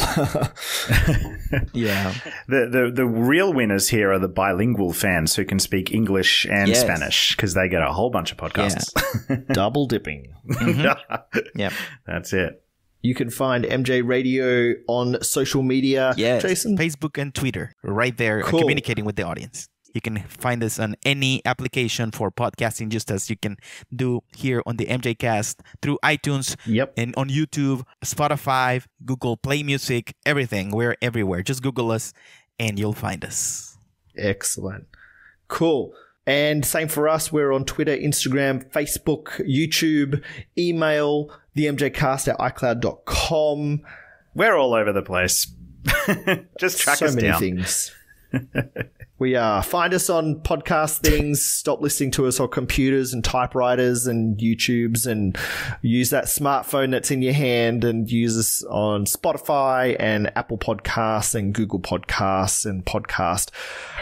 Yeah. The, the the real winners here are the bilingual fans who can speak English and Yes. Spanish, because they get a whole bunch of podcasts. Yeah. Double dipping. Mm-hmm. Yep. That's it. You can find M J Radio on social media. Yes. Jason? Facebook and Twitter, right there, Cool. communicating with the audience. You can find us on any application for podcasting, just as you can do here on the MJCast through iTunes Yep. and on YouTube, Spotify, Google Play Music, everything. We're everywhere. Just Google us and you'll find us. Excellent. Cool. And same for us. We're on Twitter, Instagram, Facebook, YouTube, email, the M J cast at i cloud dot com. We're all over the place. Just track so us many down. things. We uh, find us on podcast things. Stop listening to us on computers and typewriters and YouTubes, and use that smartphone that's in your hand, and use us on Spotify and Apple Podcasts and Google Podcasts and Podcast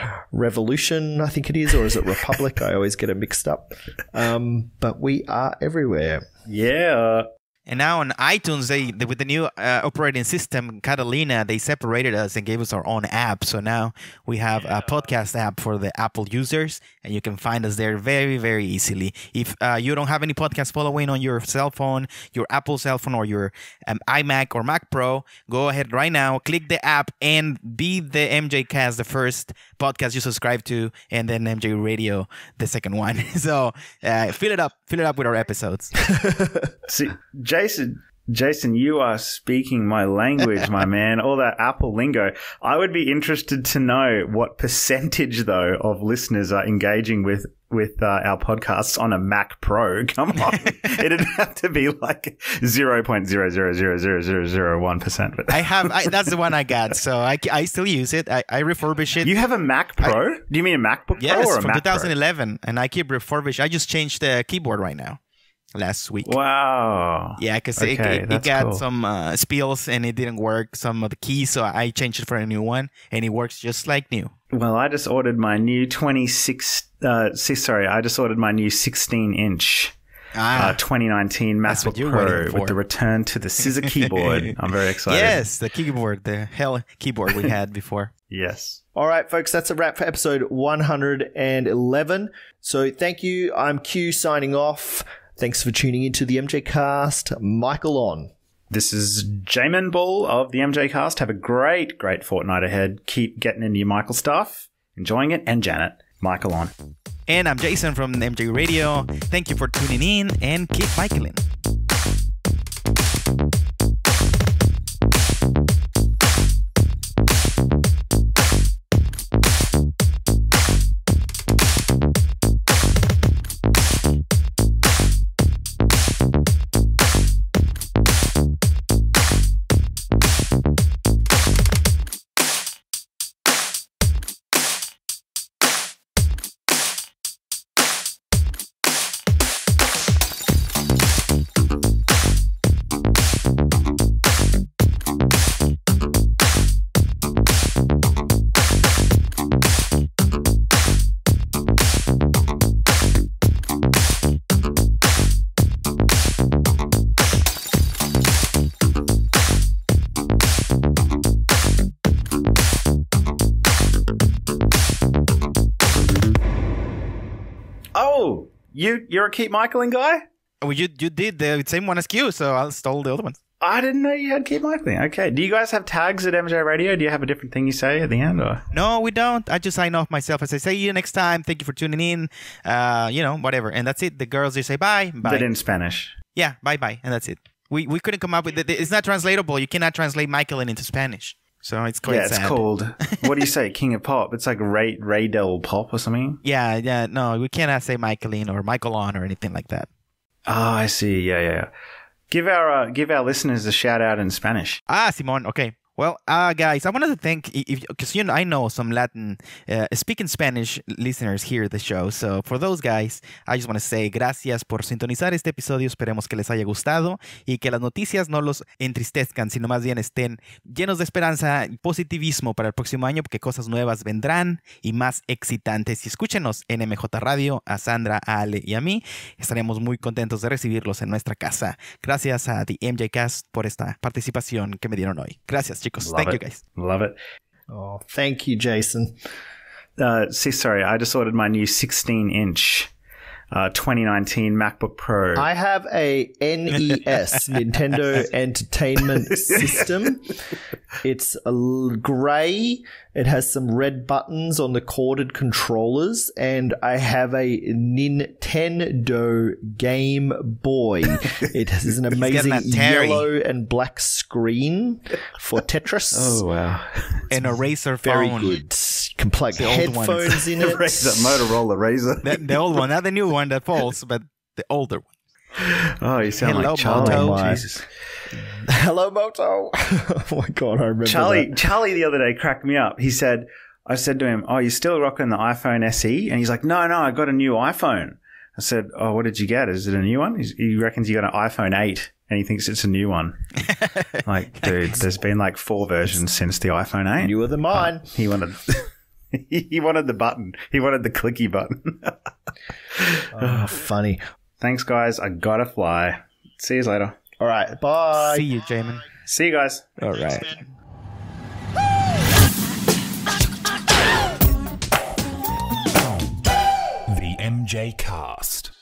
Revolution, I think it is, or is it Republic? I always get it mixed up. Um, but we are everywhere. Yeah. And now on iTunes, they, they with the new uh, operating system, Catalina, they separated us and gave us our own app. So now we have a podcast app for the Apple users, and you can find us there very, very easily. If uh, you don't have any podcast following on your cell phone, your Apple cell phone, or your um, iMac or Mac Pro, go ahead right now, click the app, and be the MJCast, the first podcast you subscribe to, and then MJRadio, the second one. So uh, fill it up, fill it up with our episodes. See, Jason, Jason, you are speaking my language, my man. All that Apple lingo. I would be interested to know what percentage, though, of listeners are engaging with with uh, our podcasts on a Mac Pro. Come on, it'd have to be like zero point zero zero zero zero zero zero one percent. I have. I, that's the one I got, so I, I still use it. I, I refurbish it. You have a Mac Pro? I, Do you mean a MacBook yes, Pro or a from Mac twenty eleven, Pro? And I keep refurbish. I just changed the keyboard right now. Last week. Wow. Yeah, because okay, it, it, it got cool. some uh, spills and it didn't work, some of the keys, so I changed it for a new one, and it works just like new. Well, I just ordered my new twenty-six, uh, sorry, I just ordered my new sixteen inch ah, uh, twenty nineteen MacBook Pro with the return to the scissor keyboard. I'm very excited. Yes, the keyboard, the hell keyboard we had before. Yes. All right, folks, that's a wrap for episode one hundred eleven. So thank you. I'm Q signing off. Thanks for tuning into the MJCast. Michael on. This is Jamon Bull of the MJCast. Have a great, great fortnight ahead. Keep getting into your Michael stuff, enjoying it, and Janet. Michael on. And I'm Jason from MJRadio. Thank you for tuning in, and keep Michaelin. You, you're a Keep Michaeling guy? Well, you you did the same one as Q, so I stole the other ones. I didn't know you had Keep Michaeling. Okay. Do you guys have tags at M J Radio? Do you have a different thing you say at the end? Or? No, we don't. I just sign off myself. I say, see you next time. Thank you for tuning in. Uh, you know, whatever. And that's it. The girls, they say bye. Bye. But in Spanish. Yeah, bye-bye. And that's it. We we couldn't come up with it. It's not translatable. You cannot translate Michaelin into Spanish. So it's quite yeah, sad. It's called, what do you say, King of Pop? It's like Ray Ray Del Pop or something? Yeah, yeah. No, we cannot say Michaelin or Michaelon or anything like that. Oh, I see. Yeah, yeah, yeah. Give our uh, give our listeners a shout out in Spanish. Ah, Simon. Okay. Well, uh, guys, I wanted to thank, because you know, I know some Latin uh, speaking Spanish listeners here at the show. So for those guys, I just want to say gracias por sintonizar este episodio. Esperemos que les haya gustado y que las noticias no los entristezcan, sino más bien estén llenos de esperanza y positivismo para el próximo año, porque cosas nuevas vendrán y más excitantes. Y escúchenos en M J Radio, a Sandra, a Ale y a mí. Estaremos muy contentos de recibirlos en nuestra casa. Gracias a The MJCast por esta participación que me dieron hoy. Gracias, chicos. Love thank it. you, guys. Love it. Oh, thank you, Jason. Uh, see, sorry, I just ordered my new sixteen inch uh, twenty nineteen MacBook Pro. I have a N E S, Nintendo Entertainment System. It's a l- grey. It has some red buttons on the corded controllers, and I have a Nintendo Game Boy. It has an amazing yellow and black screen for Tetris. Oh, wow. And a Razer Very phone. good. You can plug The old headphones in it. Razer, Motorola Razer. The, the old one, not the new one that falls, but the older one. Oh, you sound Hello, like Charlie. Moto. Jesus. Hello, Moto. Oh, my God, I remember Charlie, that. Charlie the other day cracked me up. He said, I said to him, "Oh, you're still rocking the iPhone S E?" And he's like, "No, no, I got a new iPhone." I said, "Oh, what did you get? Is it a new one?" He's, he reckons you got an iPhone eight, and he thinks it's a new one. Like, dude, there's been like four versions since the iPhone eight. Newer than mine. Uh, he wanted, he wanted the button. He wanted the clicky button. Oh, funny. Thanks, guys. I gotta fly. See you later. All right, bye. See you, Jamon. See you guys. All right. The MJCast.